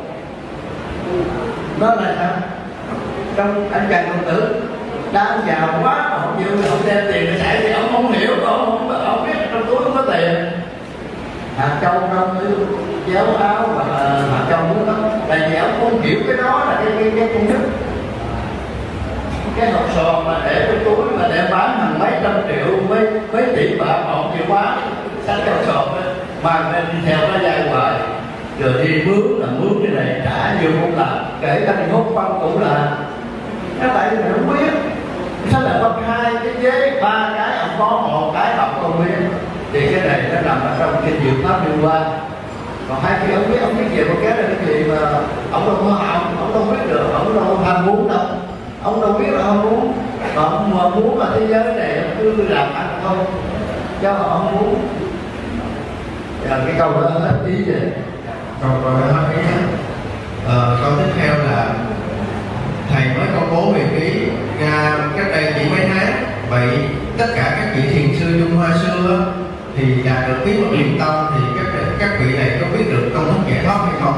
đó là sao? Trong anh Trần Cùng Tử đang giàu quá mà không chịu, không đem tiền để chạy thì ông không hiểu, ông biết trong túi không có tiền. Hạt Châu trong cái giáo áo và Hạt Châu nữa đó, tại vì ông không hiểu cái đó là cái công đức. Cái hộp sòn mà để trong túi mà để bán hàng mấy trăm triệu mấy tỷ bạc mà không chịu bán, sách cái hộp sòn đó mang lên đi theo nó dài hoài, rồi đi mướn cái này trả nhiều không làm, kể cả đi hút phân cũng là. Cái tại vì mình không biết sao lại có hai cái ghế ba cái ông có một cái học không biết, thì cái này nó nằm ở trong kinh Diệu Pháp Liên Hoa. Còn hai cái ông biết về một cái là cái gì mà ông đâu có học, ông đâu biết được, ông đâu ham muốn đâu, ông đâu biết là ông muốn, mà ông mà muốn là thế giới này cứ làm ăn không, cho họ không muốn. Cái câu đó hết ý vậy. Câu đó hết ý. Câu tiếp theo là thầy mới công bố về ký ra cách đây chỉ mấy tháng. Vậy tất cả các vị thiền sư Trung Hoa xưa thì đạt được bí mật thiền tông thì các vị này có biết được công thức giải thoát hay không?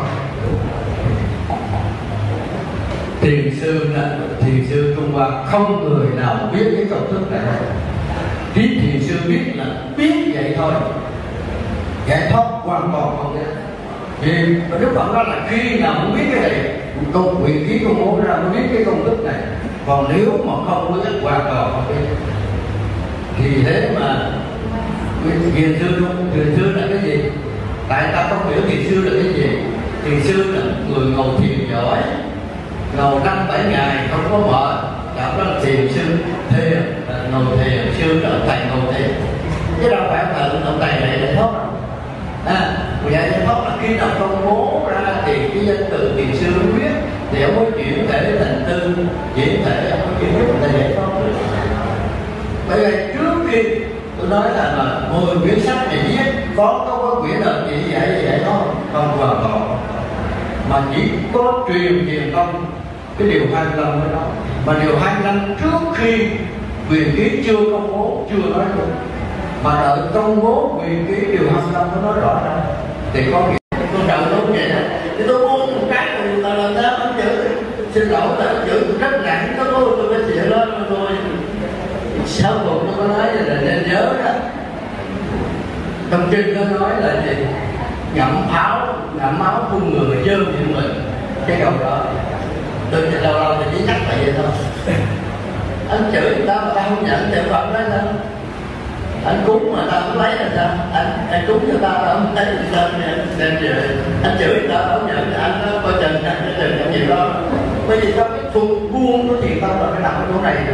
Thiền sư Trung Hoa không người nào biết cái công thức này. Chỉ thiền sư biết là biết vậy thôi, giải thoát hoàn toàn không biết. Vì Đức Phật nói là khi nào muốn biết cái này, công quyền ký công bố ra mới biết cái công thức này. Còn nếu mà không biết hoàn toàn không biết, thì thế mà thiền sư là cái gì? Tại ta không hiểu thiền sư là cái gì. Thiền sư là người ngồi thiền giỏi, ngồi 5-7 ngày không có mệt, đó là thiền sư. Thiền ngồi thiền, sư là thầy ngồi thiền, chứ đâu phải ông thầy này để thoát. Vậy giải thoát là khi nào công bố ra thì cái danh từ thiền sư mới biết, thì ông mới chuyển thể thành tư, chuyển thể ông mới chuyển biết là giải thoát được. Bởi vậy trước khi tôi nói là 10 quyển sách này viết có quyển nào chỉ dạy đó không hoàn toàn, mà chỉ có truyền thiền tông cái điều 25 mới nói. Mà điều 25 trước khi quyền ký chưa công bố, chưa nói được, mà đợi công bố quyền ký điều 25 nó nói rõ ra thì có nghĩa tôi đợi đúng vậy đó. Thì tôi mua một cái người ta làm sao ông chữ xin lỗi là ông chữ rất nặng, nó có tôi phải chịu lên rồi. Sau cùng nó có nói là nên nhớ đó, trong kinh nó nói là gì? Ngậm máu phun người dơ như mình. Cái câu đó tôi lâu thì chỉ nhắc lại vậy thôi. Anh chửi người ta mà ta không nhận chữ Phật đó sao? Anh cúng mà ta không lấy là sao? anh trúng người ta không thấy người ta đem về, anh chửi người ta không nhận, anh nó coi chừng cái gì đó. Bởi vì có cái thuộc buông của thiền tông là cái nằm ở chỗ này nè,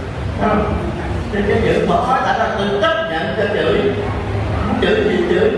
nên cái chữ mở nói tại là tự chấp nhận cho chửi, chửi gì chửi.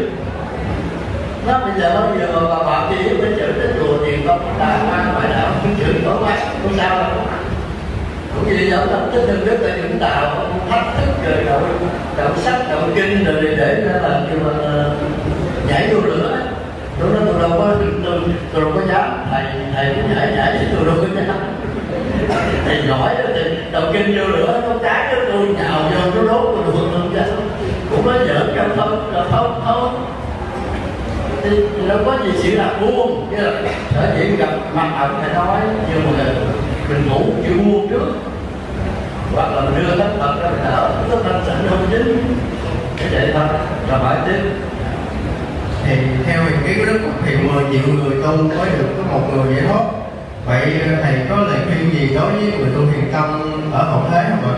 Nó bây giờ bao giờ bà bạn gì với chửi tới chùa thiền tông đã mang ngoại đạo chửi có quá không sao đâu. Cũng như giống lập tức đừng biết tại những đạo thách thức rồi đạo sách đạo kinh rồi để nó là kêu là nhảy vô lửa. Tôi nói tôi đâu có dám, thầy cũng nhảy tôi đâu có dám. Thầy giỏi thì đạo kinh vô lửa nó trái cho tôi nhào vô nó đốt tôi được luôn chứ. Cũng nói giỡn trong không là không. Thì đâu có gì sự là buông, chứ là sở dĩ gặp mặt ổng phải nói nhưng mà mình ngủ chịu buông trước, hoặc là mình đưa thánh Phật ra mình đỡ, nó thanh sẵn không dính, cái vậy thôi, rồi hỏi tiếp. Thì theo ý kiến của Đức Phật thì 10 triệu người tu mới được có một người giải thoát. Vậy thầy có lời khuyên gì đối với người tu thiền tông ở hậu thế không ạ?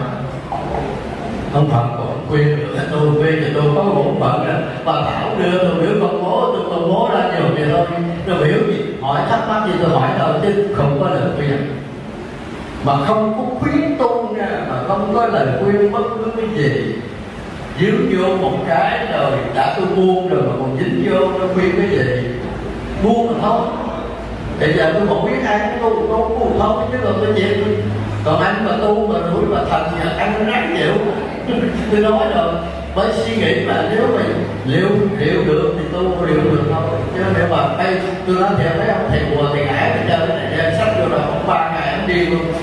Ông Phật còn khuyên được tôi khuyên thì tôi có một phận đó. Bà Thảo đưa tôi biểu công bố, tôi công bố ra nhiều vậy thôi. Nó biểu gì, hỏi thắc mắc gì tôi hỏi thôi chứ không có lời khuyên. Mà không có khuyến tu nha, mà không có lời khuyên bất cứ cái gì. Dính vô một cái rồi đã tôi buông rồi mà còn dính vô nó khuyên cái gì. Buông mà thôi. Bây giờ tôi không biết ai tu buông không chứ còn tôi chịu. Còn anh mà tu mà đuổi mà thành anh nó ráng chịu. Tôi nói rồi, mới suy nghĩ mà nếu mà liệu được thì tu liệu được thôi. Chứ nếu mà đây tôi nói theo mấy ông thầy bùa thì ngã thì chơi cái này sách vô rồi không 3 ngày ông đi luôn.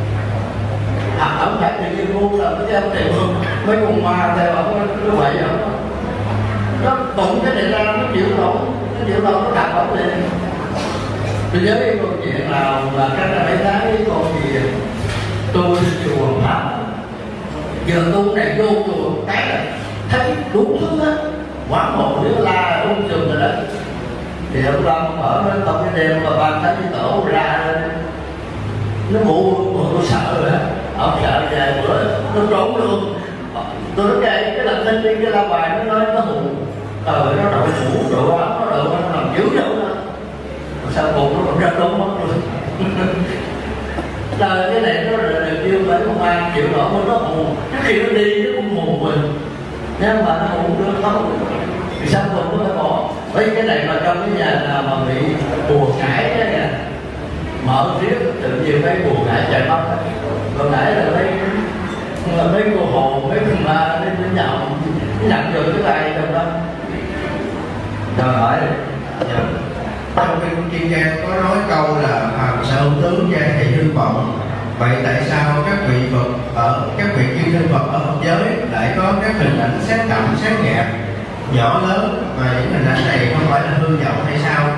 Ông phải tự nhiên buông là cái ông thầy bùa mấy con ma theo ông nó vậy không? Nó tụng cái này ra nó chịu nổi, nó đặt ông lên. Tôi nhớ cái câu chuyện nào là cách là mấy tháng với con gì tôi chùa Pháp. Giờ tu này vô chùa cái là thấy đúng thứ á, quán một đứa la ung chùm rồi đó. Thì ông Lâm ở nó không cái đêm mà ban thấy cái tổ ra nó mụ sợ rồi á. Ông sợ vài bữa nó trốn luôn. Tôi nói cái làm tin đi cái la bài nó nói nó hùng trời nó đội mũ đội áo nó làm dữ đâu đó. Sao bụng nó còn ra trốn mất luôn. Trời cái này nó được yêu bởi công an chịu nổi mà nó hù. Trước khi nó đi nó cũng hù mình. Nhưng mà nó hù đưa không. Thì sao mình nó phải bỏ. Với cái này mà trong cái nhà nào mà bị bùa ngải đó nha, mở riết tự nhiên mấy bùa ngải chạy mất. Còn ngải là mấy cô hồn, mấy con ma nó nhận vô cái tay trong đó. Rồi hỏi đi. Trong kinh Kim Cang có nói câu là phàm sở hữu tướng gia thị hư vọng. Vậy tại sao các vị chư thiên Phật ở Phật giới lại có các hình ảnh xét đậm, xét nhạt, nhỏ lớn mà những hình ảnh này không phải là hư vọng hay sao?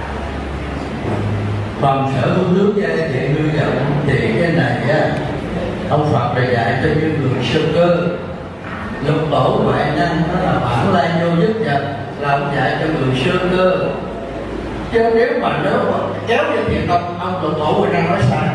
Phàm sở hữu tướng gia thị hư vọng thì cái này á, ông Phật là dạy cho những người sơ cơ. Lục tổ ngoại nhân đó là bản lai vô nhất vật, là ông dạy cho người sơ cơ. Chứ nếu mà kéo về thiền tông ông lục tổ người ta nói sai.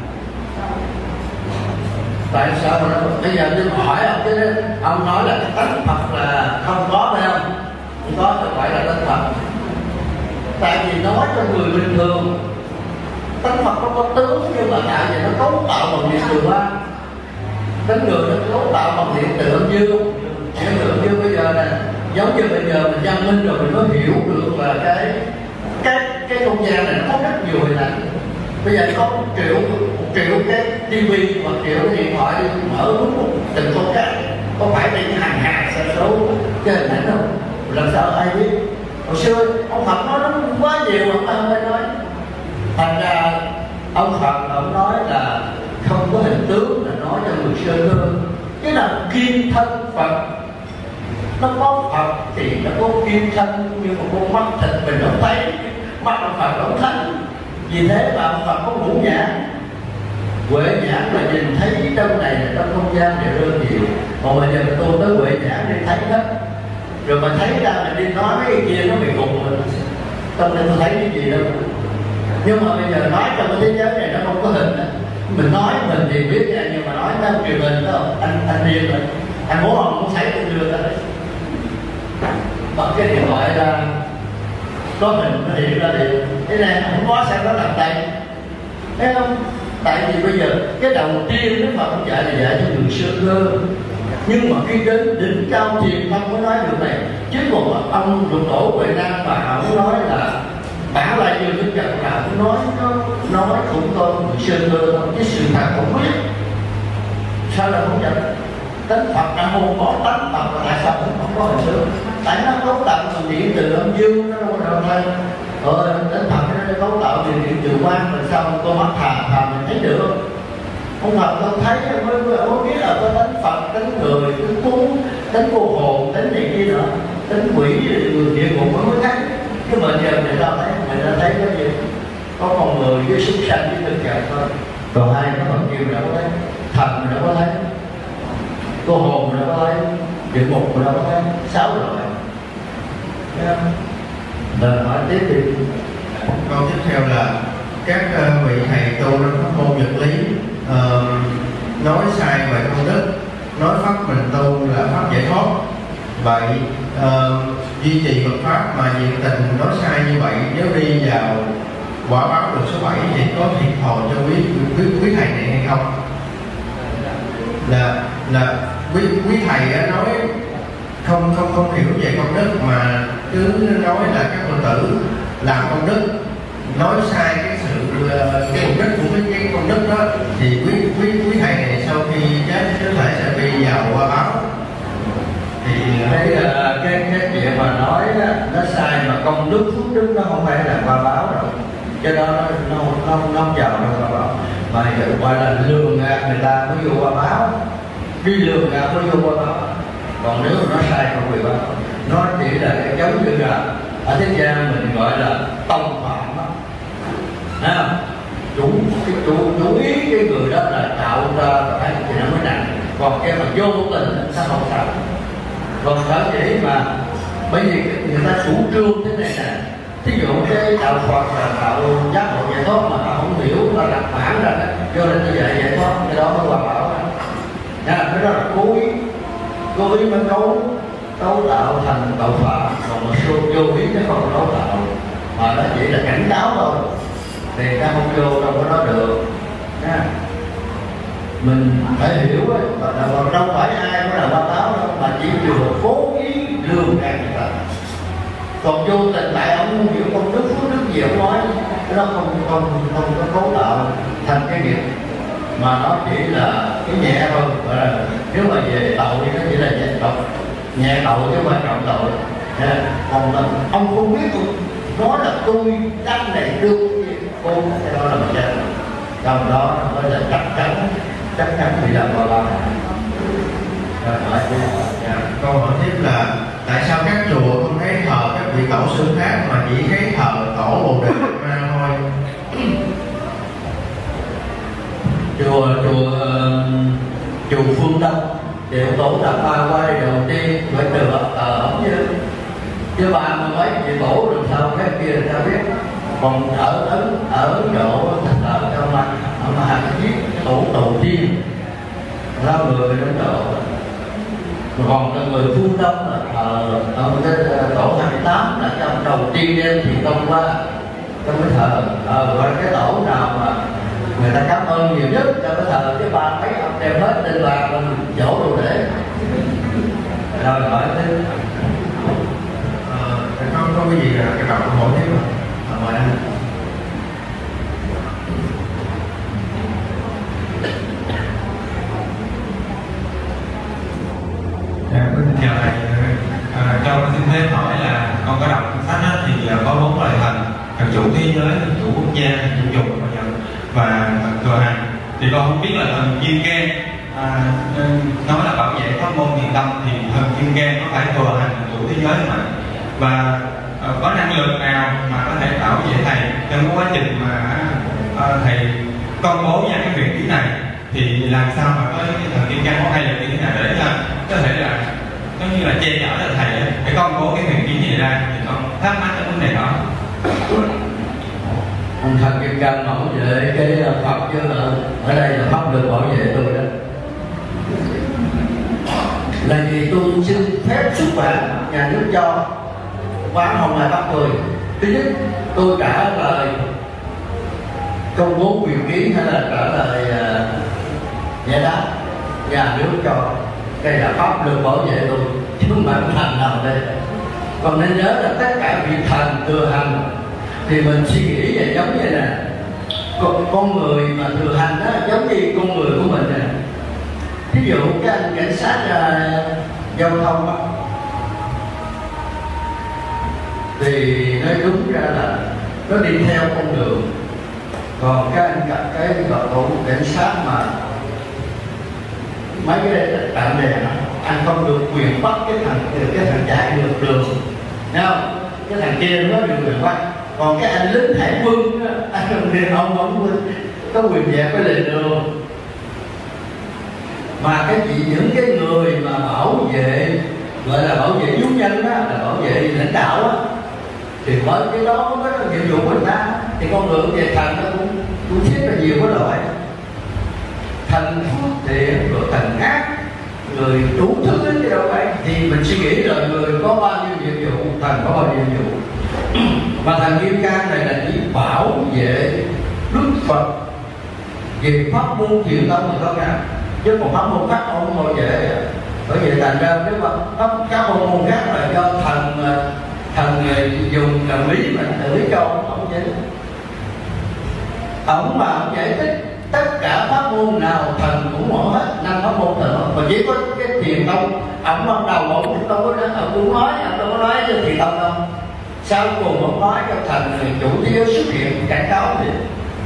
Tại sao mà bây giờ tôi hỏi ông chứ ông nói là cái tánh Phật là không có phải không? Không có thì phải là tánh Phật. Tại vì nói cho người bình thường tánh Phật nó có tướng, nhưng mà tại vì nó cấu tạo bằng điện từ ba. Đến người nó cấu tạo bằng điện từ âm dương. Hiện tượng như bây giờ nè, giống như bây giờ mình văn minh rồi mình mới hiểu được là cái không gian này nó có rất nhiều hình ảnh. Bây giờ có 1 triệu cái TV hoặc triệu cái điện thoại đi mở từng con cái, có phải đi hàng sa số cái hình ảnh không? Làm sao ai biết? Hồi xưa ông Phật nói nó quá nhiều, ông ta mới nói. Thành ra ông Phật ông nói là không có hình tướng, là nói cho người sơ cơ. Cái là kim thân Phật. Nó có Phật thì nó có kim thân, nhưng mà con mắt thịt mình không thấy, mắt ông Phật không thấy. Vì thế mà ông Phật có ngũ nhãn, huệ nhãn là nhìn thấy trong này là trong không gian này đơn nhiều. Còn bây giờ tôi tới huệ nhãn đi thấy hết, rồi mà thấy ra mình đi nói mấy cái kia nó bị gục mình. Trong này tôi thấy cái gì đâu. Nhưng mà bây giờ nói trong cái thế giới này nó không có hình. Mình nói mình thì biết nha, nhưng mà nói nó truyền hình đó, anh điên rồi. Anh muốn không muốn thấy tôi đưa ra đấy. bật cái điện thoại ra có hình nó hiện ra thì cái này không có sao nó làm tay, thấy không? Tại vì bây giờ cái đầu tiên Đức Phật cũng dạy là dạy cho người sơ cơ, nhưng mà khi đến đỉnh cao thiền không có nói được này. Chứ còn ông Lục Tổ Huệ Năng mà ông nói là bản lại như Đức Phật là ông nói cũng có người sơ cơ thôi, cái sự thật không biết sao là không nhận. Tánh Phật đã không có tánh Phật là tại sao không có hình tướng? Tại nó cấu tạo từ điện từ âm dương, nó đâu có đâu thôi. Tánh Phật nó cấu tạo từ điện từ quan, mà sao con mắt thà mình thấy được? Ông Phật không thấy mới biết là có tánh Phật, tánh người, tánh thú, tánh cô hồn, tánh này kia nữa, tánh quỷ, người địa ngục mới thấy. Chứ mà giờ người ta thấy cái gì? Có con người với súc sanh với thực vật thôi. Còn hai nó còn nhiều đâu có thấy, thần mình đâu có thấy, cô hồn mình đâu có thấy, địa ngục mình đâu có thấy, 6 loại. Rồi hỏi tiếp đi. Câu tiếp theo là các vị thầy tu trong pháp môn Nhật lý nói sai về công đức, nói pháp mình tu là pháp giải thoát. Vậy duy trì Phật pháp mà nhiệt tình nói sai như vậy, nếu đi vào quả báo được số 7 thì có thiệt thòi cho quý thầy này hay không? Là quý thầy nói không hiểu về công đức mà cứ nói là các Phật tử làm công đức, nói sai cái mục đích của cái công đức đó, thì quý thầy này sau khi chết có thể sẽ đi vào quả báo. Thì cái chuyện mà nói nó sai mà công đức phước đức nó không phải là quả báo đâu, cho đó nó không vào đâu quả báo, mà gọi là lường gạt người ta mới vô quả báo, đi lường gạt mới vô quả báo. Còn nếu mà nó sai không bị báo, nó chỉ là cái giống như là ở thế gian mình gọi là tông phạm đó, chủ ý cái người đó là tạo ra cái thì nó mới nặng, còn cái mà vô tình nó không sao. Còn sở dĩ mà bởi vì người ta chủ trương thế này nè, thí dụ cái đạo Phật là đạo giác ngộ giải thoát mà họ không hiểu, nó đặt bản ra đó, cho nên như vậy giải thoát, cái đó mới hoàn bảo. Cái đó là cố ý mới cấu tạo thành đạo Phật, còn một số vô ý nó không cấu tạo, mà nó chỉ là cảnh cáo thôi, thì ta không vô đâu có nói được. Mình phải hiểu ấy, còn đâu phải ai có là báo cáo đâu, mà chỉ vừa cố ý lường gạt người ta. Còn vô tình tại ông không hiểu công đức phước đức gì ông nói, nó không có cấu tạo thành cái nghiệp, mà nó chỉ là cái nhẹ thôi. Nếu mà về tội thì nó chỉ là nhẹ tội chứ không phải trọng tội. Còn ông không biết nói là tôi đăng này được cô cái đó là mình chết, trong đó nó mới là chắc chắn bị làm vào ba. Câu hỏi tiếp là tại sao các chùa không thấy thờ các vị tổ sư khác mà chỉ thấy thờ tổ Bồ Đề Ma thôi? Chùa Phương Đông Điệu Tổ Đạt Ma Quay đầu tiên phải được ổng chứ ba mươi mấy vị tổ được sao phép kia người ta biết. Còn ở Ấn Độ thờ trong mà giết tổ đầu tiên ra người Ấn Độ. Còn người phương Đông là thờ cái tổ 28 là trong đầu tiên đêm thì công qua trong cái thờ gọi cái tổ nào mà người ta cảm ơn nhiều nhất cho cái thờ, chứ ba mấy ông đem hết lên bàn mình dỗ đồ để rồi hỏi thêm. Không có cái gì là cái bạn hỏi thêm mời anh. Chào thầy, cho con xin phép hỏi là con có đọc sách đó, thì có 4 loại thần chủ thế giới, thần chủ quốc gia, thần chủ dục và thần thừa hành. Thì con không biết là thần Kim Cang nói là bảo vệ pháp môn thiền tâm, thì thần Kim Cang có phải thừa hành thần chủ thế giới mà, và có năng lực nào mà có thể bảo vệ thầy trong quá trình mà thầy công bố ra cái huyền bí này, thì làm sao mà có thần Kim Cang có hay là như thế nào để có thể là giống như là che chở cho thầy để công bố cái huyền bí này ra, thì con thắc mắc cái vấn đề đó. Ông thần Kim Cang bảo vệ cái Phật chứ ở đây là pháp được bảo vệ tôi đó. là vì tôi xin phép xuất bản nhà nước cho báo Hồng Hải Bắc Cười. Thứ nhất, tôi trả lời công bố quyền ký hay là trả lời giải đáp nhà nước cho. Đây là pháp luật bảo vệ tôi chứ không phải thần nào đây. Còn nên nhớ là tất cả vị thần thừa hành thì mình suy nghĩ về giống như nè, con người mà thừa hành đó giống như con người của mình nè. Ví dụ cái anh cảnh sát giao thông đó, thì nói đúng ra là nó đi theo con đường, còn cái anh gặp cái đội vụ cảnh sát mà mấy cái bạn bè anh không được quyền bắt cái thằng chạy ngược đường, thấy không? Cái thằng kia nó được quyền bắt, còn cái anh lính hải quân anh thì ông có quyền dẹp cái lề đường. Mà cái gì những cái người mà bảo vệ, gọi là bảo vệ chúng nhân đó, là bảo vệ lãnh đạo á, thì với cái đó mới là nhiệm vụ của người ta. Thì con người về thần nó cũng thiết là nhiều cái loại, thần phước thiện rồi thần ác, người đủ thứ đến cái đâu vậy. Thì mình suy nghĩ là người có bao nhiêu nhiệm vụ, thần có bao nhiêu nhiệm vụ. Mà thần Kim Cang này là chỉ bảo vệ Đức Phật về pháp môn thiện tâm mình thôi nha, chứ còn pháp môn khác không bao giờ. Bởi vậy thành ra nếu mà các môn khác là do thần dùng trợ lý mà trợ lý cho ông vậy. Ông mà ông giải thích tất cả pháp môn nào thần cũng mở hết, 5 pháp môn thần, mà chỉ có cái thiền tông ông ban đầu ông cũng đâu có, ông cũng nói, ông đâu có nói cho thiền tông đâu. Sau cùng ông nói cho thần chủ thế giới xuất hiện cảnh cáo thì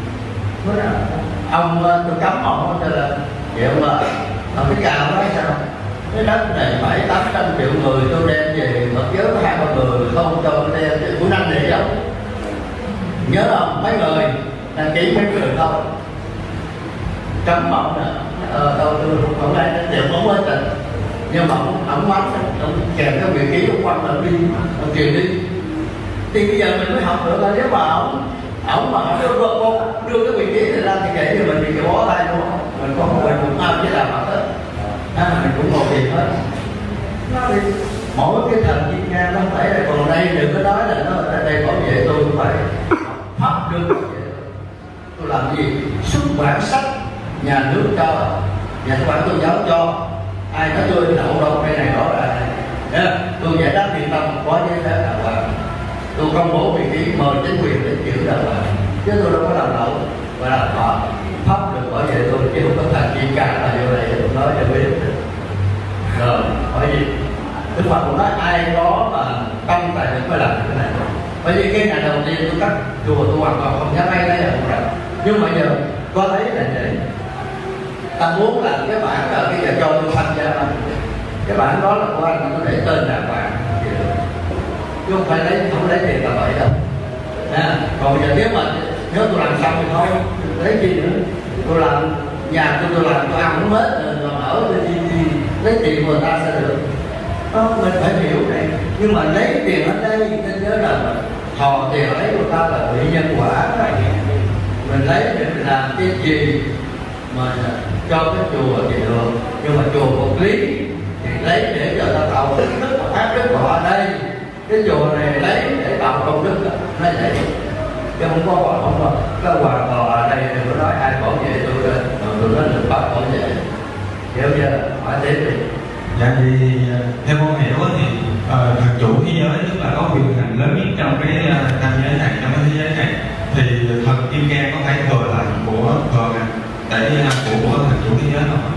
ông tôi cấm ông là vậy mà ông cái cào nói sao cái đất này 700-800 triệu người tôi đem về Phật giới có 2-3 người không cho tôi đem của năm để đâu. Nhớ không, mấy người đăng ký mấy người thôi cấm ông nè, tôi không đây đều không quá trình, nhưng mà ông mắng ông kèm cái vị ký ông quăng ông đi, ông truyền đi. Thì bây giờ mình mới học được là nếu mà ông mà đưa cái vị trí này ra thì kể cho mình thì bó tay luôn, mình không phải cũng ăn chứ làm mặt hết, mình cũng một việc hết. Nó đi mỗi cái thần Kim Cang nó phải là, còn đây đừng có nói là nó ở đây bảo vệ tôi, không phải pháp được bảo vệ tôi làm gì? Xuất bản sách nhà nước cho, nhà xuất bản tôn giáo cho, ai nói tôi đậu đâu cái này đó là tôi giải đáp thiện tâm có giấy phép đàng hoàng, tôi công bố vị trí mời chính quyền đến chịu đàng hoàng, chứ tôi đâu có làm đậu và làm họ pháp được bảo vệ tôi, chứ không có thành Kim Cang là vô đây tôi nói cho biết. Rồi bởi vì Đức Phật cũng nói ai có mà tâm tài được mới làm cái này. Bởi vì cái ngày đầu tiên tôi cắt chùa tôi hoàn toàn không dám bay đây là không làm, nhưng mà giờ có thấy là vậy. Ta muốn là cái bản là bây giờ cho tôi thanh ra mà cái bản đó là của anh, tôi để tên đàng hoàng chứ không phải không lấy tiền là vậy đâu. Còn bây giờ nếu tôi làm xong thì thôi, lấy gì nữa, tôi làm nhà tôi làm tôi ăn cũng hết rồi ở tôi đi lấy tiền của người ta sẽ được. Mình phải hiểu này, nhưng mà lấy tiền ở đây nên nhớ là thò tiền lấy của ta là bị nhân quả. Mình lấy để mình làm cái gì mà cho cái chùa thì được, nhưng mà chùa một lý thì lấy để cho ta tạo đức và phát đức họ ở đây. Cái chùa này lấy để tạo công đức nó vậy, chứ không có cái hoàn toàn ở đây đừng có nói ai bảo vệ tôi lên, tôi nói được pháp bảo vệ. Hiểu chưa? Hỏi tiếp đi. Dạ thì theo con hiểu thì thần chủ thế giới tức là có quyền hành lớn nhất trong cái tam giới này, trong cái thế giới này, thì thần Kim Cang có phải thừa lại của của thần chủ thế giới không?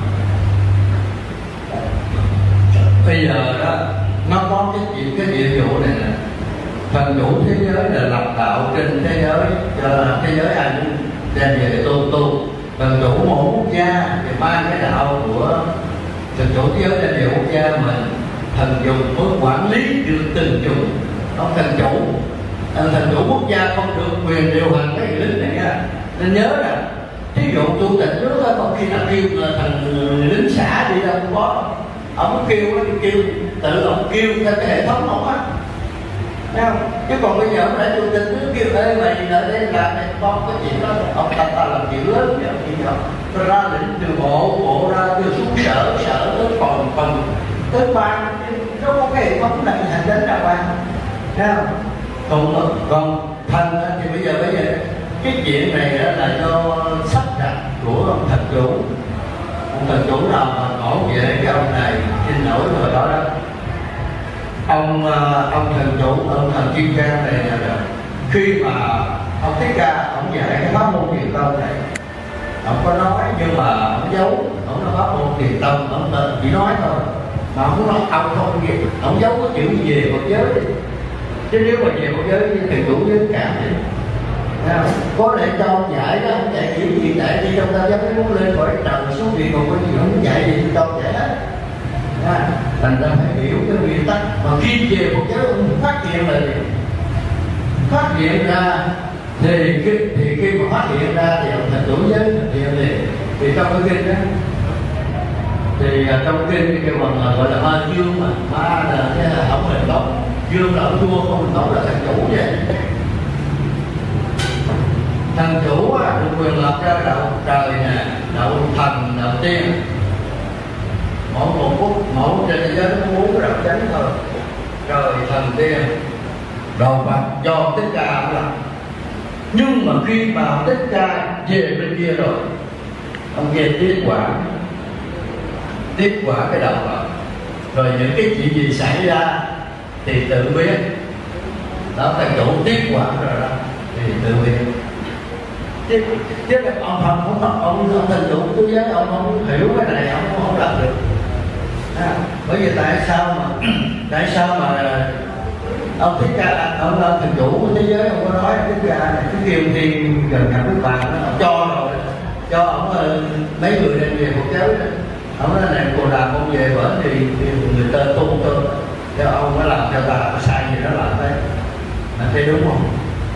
Bây giờ đó nó có cái nhiệm vụ này nè, thần chủ thế giới là lập đạo trên thế giới, cho thế giới ai cũng đem về tu. Thần chủ mỗi quốc gia thì mang cái đạo của thần chủ thế giới đem về quốc gia mình, thần dùng mới quản lý được từng chủng. Ông thần chủ quốc gia không được quyền điều hành cái lính này nha, nên nhớ nè. Thí dụ chủ tịch nước có khi nào kêu thằng lính xã đi đâu không có, ông kêu tự ông kêu theo cái hệ thống ông á, thấy không? Chứ còn bây giờ ông để chủ tịch nước kêu ê mày ở đây làm này con cái chuyện đó, ông ta làm chuyện lớn vậy, tôi ra lĩnh từ bộ ra từ xuống sở tới còn tới ban nó có cái hệ thống này hành đến nào ban, thấy không? Còn thần thì bây giờ cái chuyện này là do sắp đặt của ông thần chủ. Ông thần chủ nào mà bảo vệ cái ông này xin lỗi rồi đó đó. Ông thần chủ, ông thần chuyên gia này là khi mà ông Thích Ca ông dạy cái pháp môn thiền tông này, ông có nói nhưng mà ông giấu, ông nói pháp môn thiền tông, ông chỉ nói thôi mà ông nói ông không gì, ông giấu cái chữ về Phật giới đi. Chứ nếu mà về Phật giới thì chủ với cả thì có lẽ cho ông dạy đó, ông dạy chữ gì tại đi trong ta dám muốn lên khỏi trần xuống địa ngục có gì không dạy gì cho ông dạy hết. Thành ra phải hiểu cái nguyên tắc mà khi về Phật giới ông phát hiện là phát hiện ra thì khi mà phát hiện ra thì ông thành chủ giới thực hiện thì trong cái kinh đó thì trong kinh cái bằng gọi là ma dương mà ma là cái ông hình tốt, dương là ông vua, không hình tốt là thành chủ vậy. Thần chủ được quyền lập ra đạo trời nè, đạo thần, đạo tiên. Mỗi một phút, mỗi trên thế giới nó muốn đạo chánh thôi. Trời, thần, tiên, đồ vật do Thích Ca làm. Nhưng mà khi mà Thích Ca về bên kia rồi, ông nghe tiếp quả cái đạo Phật. Rồi những cái chuyện gì xảy ra thì tự biết. Đó, thần chủ tiếp quả rồi đó thì tự biết. Chứ ông Phật ông thần chủ tôi với ông không hiểu cái này, ông không làm được. Bởi vì tại sao mà ông Thích Ca, ông thần chủ của thế giới ông có nói Thích Ca này cái kiều thiên gần gặp Đức Phật ông cho rồi, cho ông mấy người đem về một giới đó. Ông nói này cô làm ông về bởi thì người ta tu cho ông nó làm cho ta sai gì đó làm thế. Mà thấy đúng không?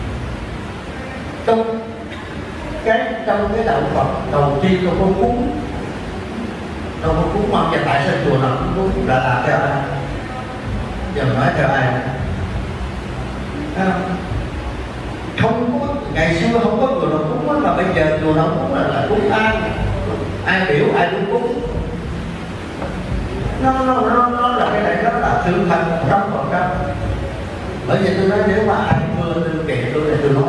Trong cái đạo Phật đầu tiên tôi có cúng, đâu có cúng mà giờ tại sao chùa nào cũng cúng đã làm theo ai? Giờ nói theo ai? Không có, ngày xưa không có chùa nào cúng mà bây giờ chùa nào cúng là cúng ai biểu ai cũng cúng. Nó là cái này, nó là sự thật 100%. Bởi vì tôi nói nếu mà ai mưa tôi kể tôi này tôi nói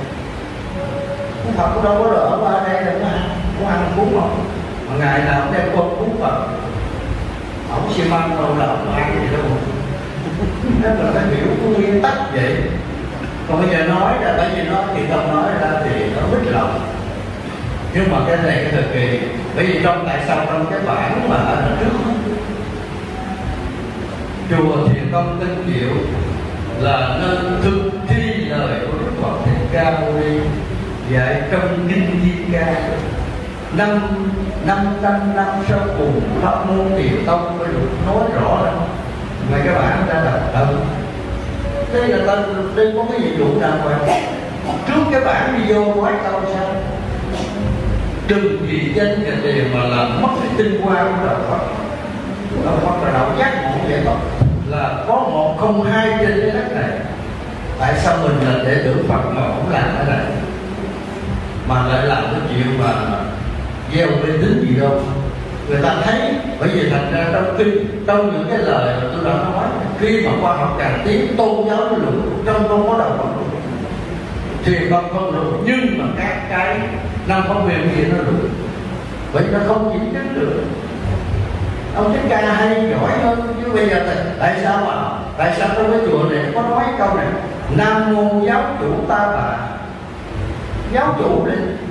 Phật cũng đâu có lỡ qua đây là cũng ăn cúng không. Mà ngày nào cũng đem con cúng Phật, ông xi măng đâu là ông ăn gì đâu. Nên mình phải hiểu cái nguyên tắc vậy. Còn bây giờ nói là bởi vì nó thì không nói ra thì nó mít lòng. Nhưng mà cái này cái thời kỳ, bởi vì tại sao trong cái bản mà ở trước chùa Thiền Tông Tinh Diệu là nên thực thi lời của Đức Phật Thích Ca Mâu Ni dạy trong kinh Di Ca 500 năm sau cùng pháp môn Thiền Tông mới được nói rõ ra. Mà các bạn đã đọc đây là đây có cái nhiệm vụ nào mà trước cái bản đi vô nói câu sao đừng vì danh và tiền mà làm mất cái tinh hoa của đạo Phật. Đạo Phật là đạo giác ngộ vậy thôi, là có 102 trên cái đất này. Tại sao mình là đệ tử Phật mà không làm cái này, mà lại làm cái chuyện mà gieo mê tín gì đâu? Người ta thấy, bởi vì thành ra trong kinh, trong những cái lời mà tôi đã nói, khi mà khoa học càng tiến, tôn giáo nó luận, trong không có đạo Phật thì không luận, nhưng mà các cái năm phong huyền gì nó luận, bởi vì nó không chính chứng được. Ông Thích Ca hay giỏi hơn, chứ bây giờ tại sao trong cái chùa này có nói câu này Nam mô giáo chủ ta bà. Giáo chủ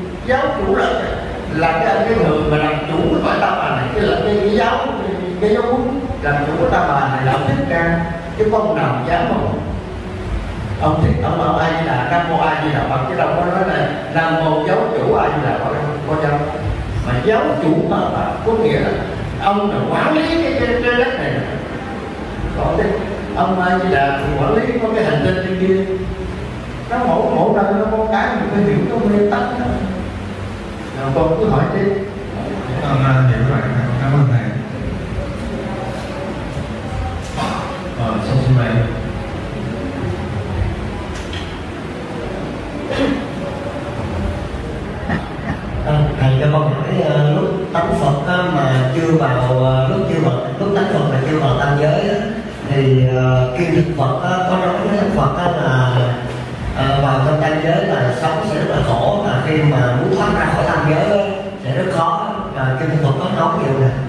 là cái người mà làm chủ của cõi ta bà này, chứ là cái giáo huấn làm chủ của ta bà này là ông Thích Ca, chứ không nào dám không. Ông Thích ông A Di Đà, Nam mô A Di Đà Phật, chứ đâu có nói là Nam mô giáo chủ A Di Đà Phật, có đâu. Mà giáo chủ ta bà có nghĩa là ông là quản lý cái đất này. Còn ông A Di Đà thì quản lý có cái hành tinh trên kia. Nó mỗi nơi nó có cái mình phải hiểu cái nguyên tắc đó. Con cứ hỏi đi. Con hiểu rồi, cảm ơn thầy. Sau xin mời. Thầy cho con hỏi lúc tánh Phật mà chưa vào lúc tánh Phật mà chưa vào Đức Phật có nói với Đức Phật là vào trong tam giới là sống sẽ rất là khổ, và khi mà muốn thoát ra khỏi tam giới sẽ rất khó. Kinh Phật có nói điều này.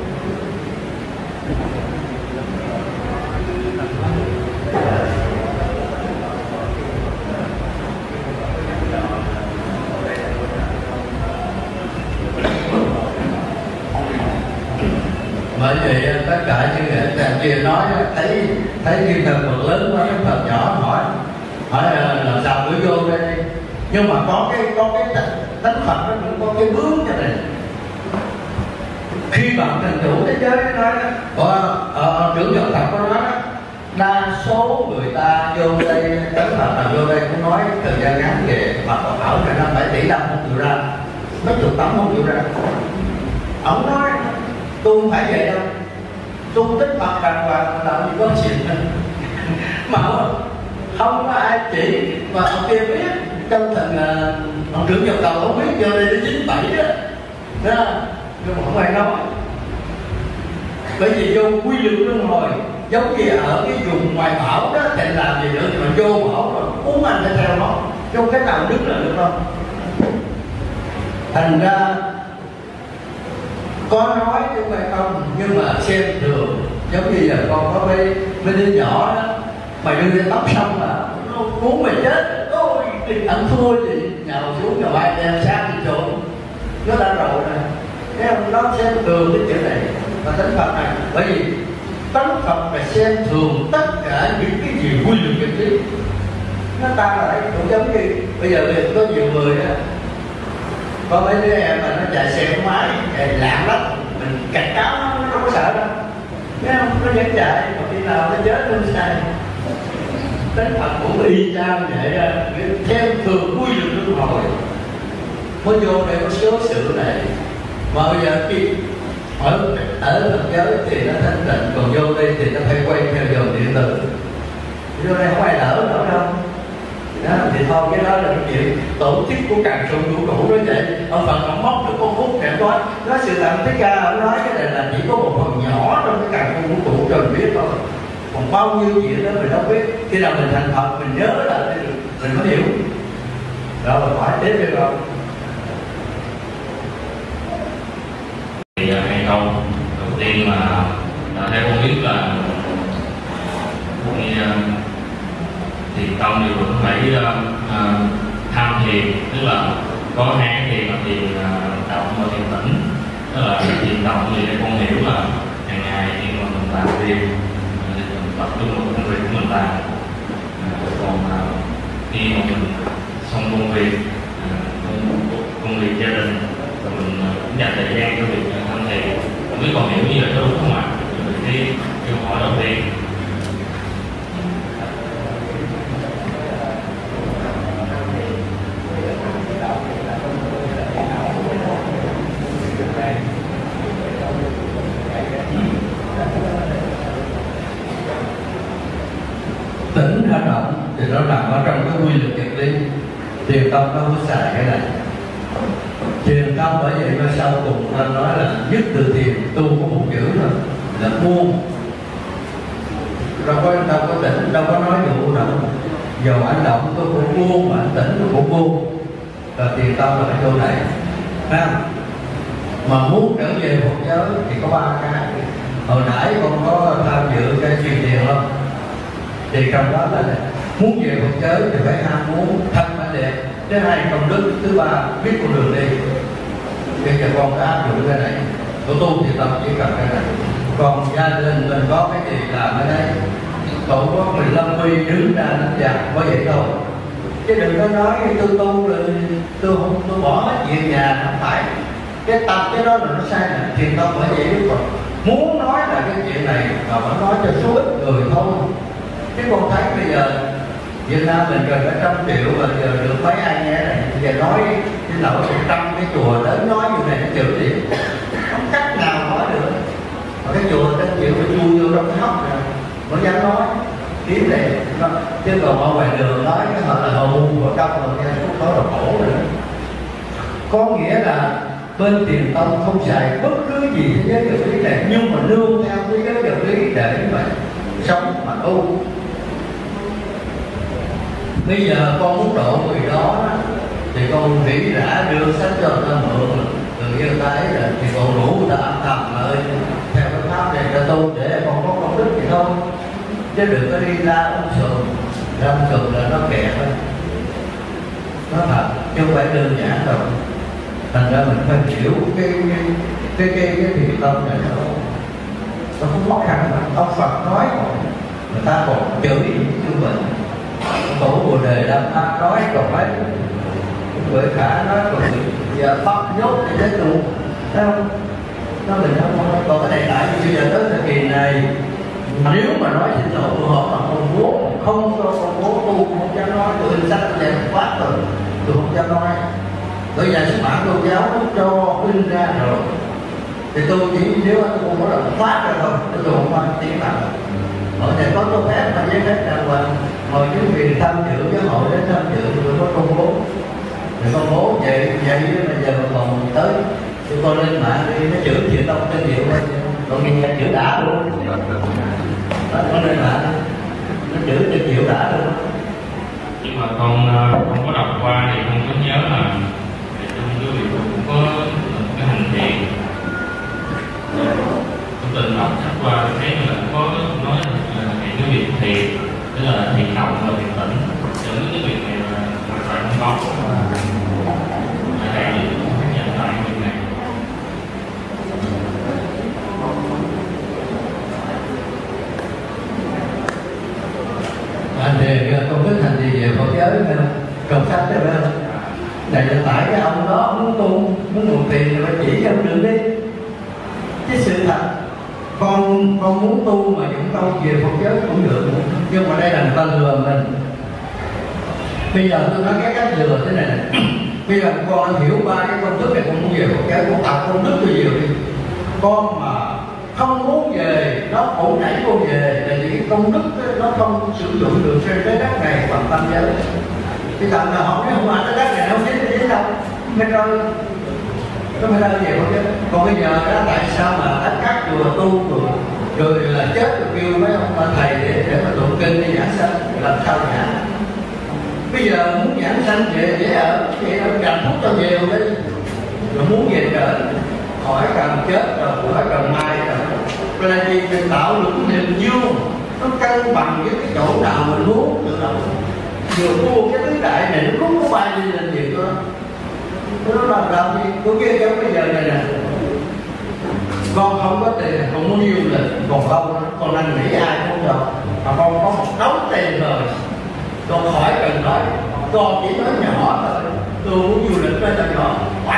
Bởi vì tất cả những người kia nói thấy kim thần Phật lớn quá, cái Phật nhỏ hỏi làm sao mới vô đây. Nhưng mà có cái tánh Phật nó cũng có cái bước cho này. Khi bạn thành chủ thế giới nói trưởng giáo Phật có nói đa số người ta vô đây đến Phật là vô đây cũng nói thời gian ngắn về Phật bảo cho nó 7 tỷ năm không chịu ra, mấy chục tấm không chịu ra. Ông nói tôi không phải vậy đâu, tôi tích Phật đàng hoàng làm gì có chuyện mà không có ai chỉ. Và ông kia biết trong thần ông trưởng giáo cầu không biết vô đây đến 97 đó, nhưng mà không ai nói. Bởi vì vô quy luật luân hồi, giống như ở cái vùng ngoài bão đó thì làm gì nữa, nhưng mà vô bão rồi uống anh phải theo nó, trong cái nào đứng là được không. Thành ra có nói chứ không phải không, nhưng mà xem thường. Giống như giờ con có mấy đứa nhỏ đó, mày đưa lên tóc xong là nó muốn mày chết, ôi ăn thua gì, nhào xuống nhào bay đem sát đi trộn, nó đã rồi rồi. Thấy không? Nó xem thường cái chuyện này và tánh Phật này. Bởi vì tánh Phật là xem thường tất cả những cái gì quy luật chân lý. Nó ta lại cũng giống như bây giờ có nhiều người đó, có mấy đứa em mà nó chạy xe không máy lạng lắm, mình cảnh cáo nó không có sợ đâu, thấy không? Nó vẫn chạy, mà khi nào nó chết nó sai. Tánh Phật cũng y chang vậy, theo thường quy luật luân hồi. Mới vô đây có số sự này, mà bây giờ khi ở Phật giới thì nó thanh tịnh, còn vô đây thì nó phải quay theo dòng điện tử. Vô đây không ai đỡ nữa đâu. Đó, thì thôi cái đó là cái chuyện tổ chức của càng sông vũ trụ đó vậy. Ông Phật ông móc được con phút để nói sự thật. Thích Ca ông nói cái này là chỉ có một phần nhỏ trong cái càng sông vũ trụ cho mình biết thôi, còn bao nhiêu chuyện đó mình không biết. Khi nào mình thành Phật mình nhớ là mình mới hiểu. Đó là phải tiếp được không? Thì hay không đầu tiên mà theo con biết là thiền tông thì vẫn phải tham thiền, tức là có hai cái thiền là thiền động và thiền tĩnh. Tức là thiền động thì con hiểu là hàng ngày khi mà mình làm việc thì mình tập trung vào công việc của mình làm. Còn khi mà mình xong công việc gia đình rồi mình cũng dành thời gian cho việc tham thiền. Không biết còn hiểu như vậy có đúng không ạ? Cái câu hỏi đầu tiên. Tỉnh hành động thì nó nằm ở trong cái quy luật vật lý. Thiền tông nó không xài cái này. Thiền tông bởi vậy mà sau cùng ta nói là nhất từ thiền tu có một chữ thôi là buông. Đâu có tỉnh, đâu có nói vụ động. Dù anh động tôi cũng buông, mà anh tỉnh tôi cũng buông. Và thiền tông là cái chỗ này. Thấy không? Mà muốn trở về Phật giáo thì có 3 cái. Hồi nãy con có tham dự cái truyền thiền không? Thì trong đó là muốn về Phật giới thì phải ham muốn thân phải đẹp. Thứ hai công đức, thứ ba biết con đường đi. Bây giờ con đã áp dụng cái này. Của tu thì tập chỉ cần cái này. Còn gia đình mình có cái gì làm ở đây, cậu có 15 quy đứng ra đánh giặc có vậy thôi. Chứ đừng có nói tôi tu rồi tôi bỏ hết chuyện nhà, không phải. Cái tập cái đó là nó sai nè. Thiền tông bởi vậy Đức Phật muốn nói là cái chuyện này mà phải nói cho số ít người thôi. Chứ con thấy bây giờ Việt Nam mình gần cả 100 triệu và giờ được mấy ai nghe này. Bây giờ nói cái nỗi 100 cái chùa đến nói như này nó chịu gì, không cách nào nói được. Mà cái chùa nó chịu phải chui vô trong cái hốc này mới dám nói kiếm này. Chứ còn ở ngoài đường nói cái họ là hầu của trong rồi nghe có là khổ rồi. Có nghĩa là bên Thiền tông không xài bất cứ gì thế giới vật lý này, nhưng mà nương theo thế giới vật lý để mà sống mà tu. Bây giờ con muốn độ người đó thì con nghĩ đã đưa sách cho người ta mượn, từ người ta ấy rồi thì con rủ người ta âm thầm ơi theo cái pháp này cho tu để con có công đức gì thôi, chứ đừng có đi ra ông sườn là nó kẹt thôi, nó thật chứ không phải đơn giản đâu. Thành ra mình phải hiểu cái thiền tâm này nó không khó khăn mà ông Phật nói người ta còn chửi như vậy, tổ Bồ Đề Đam Ta nói còn mấy người khả nói còn giờ bắt nhốt thì chết luôn, thấy không? Nó mình không còn cái này lại bây giờ tới thời kỳ này nếu mà nói xin lỗi của họ là con bố không cho con bố tu không dám nói, tụi in sách này quá rồi tôi không dám nói. Bây giờ xuất bản tôn giáo cho in ra rồi thì tôi chỉ nếu tôi không có làm phát ra thôi, tôi không có tiếng nào. Ở đây có tôi phép mà giấy phép đàng hoàng, ngồi chính quyền tham dự với hội đến tham dự tôi có công bố. Rồi công bố vậy mà giờ còn tới tôi con lên mạng đi nó chửi chuyện tông tên hiệu lên, còn nghe chửi đã luôn. Nó lên mạng nó chửi tên hiệu đã luôn. Nhưng mà con không có đọc qua thì không có nhớ là trong cái việc cũng có cái hành thiền. Tôi từng đọc sách qua thấy là có nói là cái việc thiền tức là thiền động và thiền tĩnh, những cái việc này là hoàn toàn không có. Thầy nhận lại việc này. Anh thì con thích hành gì về Phật giáo phải không? Cầm sách đấy phải không? Này là tại cái ông đó muốn tu, muốn nguồn tiền thì phải chỉ cho ông đường đi. Cái sự thật con muốn tu mà những câu về Phật giáo cũng được, nhưng mà đây là người ta lừa mình. Bây giờ tôi nói cái cách lừa thế này này. Bây giờ con hiểu ba cái công thức này, con muốn về Phật giáo, con tập công thức tôi nhiều đi. Con mà không muốn về, nó ổn đẩy cô về, là vì cái công đức nó không sử dụng được trên cái đất này bằng tâm giới. Cái tầm là họ nói không ăn cái đất này nó không dính đâu, mới rơi. Nó mới rơi về Phật giáo. Còn bây giờ đó tại sao mà tất các chùa tu rồi là chết rồi kêu mấy ông thầy để mà tụng kinh đi giảng sanh, làm sao giảng? Bây giờ muốn giảng sanh về dễ ở, vậy là cầm thuốc cho nhiều đi. Rồi muốn về trời khỏi cần chết rồi, khỏi cần mai rồi. Là gì? Mình tạo được cái niềm vui, nó cân bằng với cái chỗ nào mình muốn tự động. Vừa mua cái tứ đại này nó không có bay đi lên việc đó. Nó làm gì? Của kia giống bây giờ này nè, con không có tiền, không muốn du lịch, còn con năn nỉ ai không cho, mà con có một đống tiền rồi, con khỏi cần nói, con chỉ nói nhỏ thôi, tôi muốn du lịch với cho nhỏ,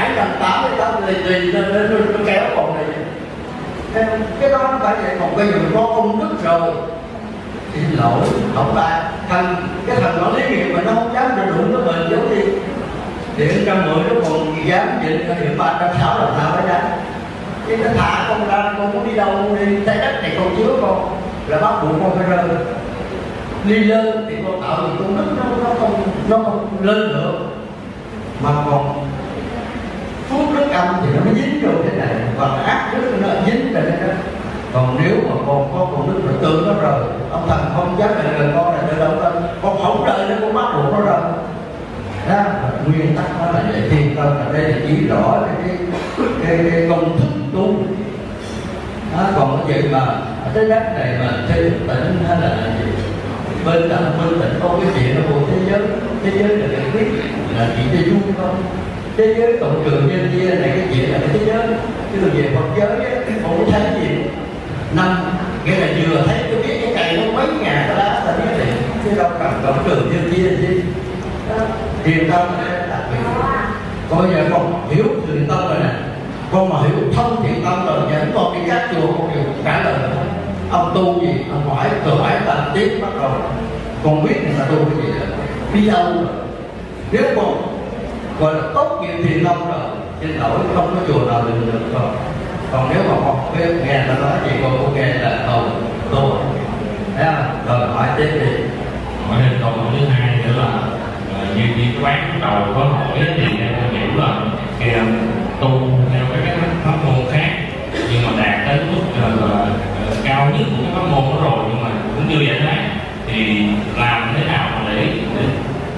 780 tùy nó kéo con này. Cái đó nó phải vậy, còn bây giờ mình có công đức rồi, xin lỗi, không phải cái thằng nó lý nghiệp mà nó không dám cho đụng nó bền giống đi. Điện 110 nó còn dám dịch điện 360 là sao phải ra. Chứ nó thả con ra, con muốn đi đâu đi, trái đất này con chứa con là bắt buộc con phải rơi. Đi lên thì con tạo thì con đức nó không lên được, mà còn phước đức âm thì nó mới dính vô thế này, còn ác đức nó dính vào đây đó. Còn nếu mà con có con đức là tương nó rời, ông thần không dám lại gần con là từ đâu lên, con không rời nên con bắt buộc nó rời. Đó, nguyên tắc nó là để thiền tâm, là đây là chỉ rõ cái công thức tu. Đó, còn cái chuyện mà cái đất này mà thế tỉnh hay là gì? Bên tỉnh có cái chuyện nó của thế giới là cái quyết là chỉ cho vui thôi. Thế giới cộng trường nhân chia này cái chuyện là cái thế giới, chứ về Phật giới không có thấy gì. Năm nghĩa là vừa thấy tôi biết cái cây nó mấy ngàn cái lá ta biết liền, chứ đâu cần cộng trường nhân chia gì. Thiền tâm là đặc biệt. Còn bây giờ con hiểu thiền tâm rồi nè, con mà hiểu thông thiền tâm rồi, dẫn con đi các chùa con đều trả lời ông tu gì, ông hỏi tầm tiếp bắt đầu con biết người ta tu cái gì rồi, đi đâu rồi. Nếu con gọi là tốt nghiệp thiền tâm rồi, xin lỗi không có chùa nào được rồi. Còn nếu mà con biết nghe người ta nói gì con cũng nghe là tu, thấy không? Rồi hỏi tiếp đi. Hỏi thêm câu hỏi thứ hai nữa là như cái quán đầu có hỏi thì em hiểu là cái tu theo các pháp môn khác, nhưng mà đạt đến mức cao nhất của cái pháp môn đó rồi, nhưng mà cũng như vậy đấy thì làm thế nào để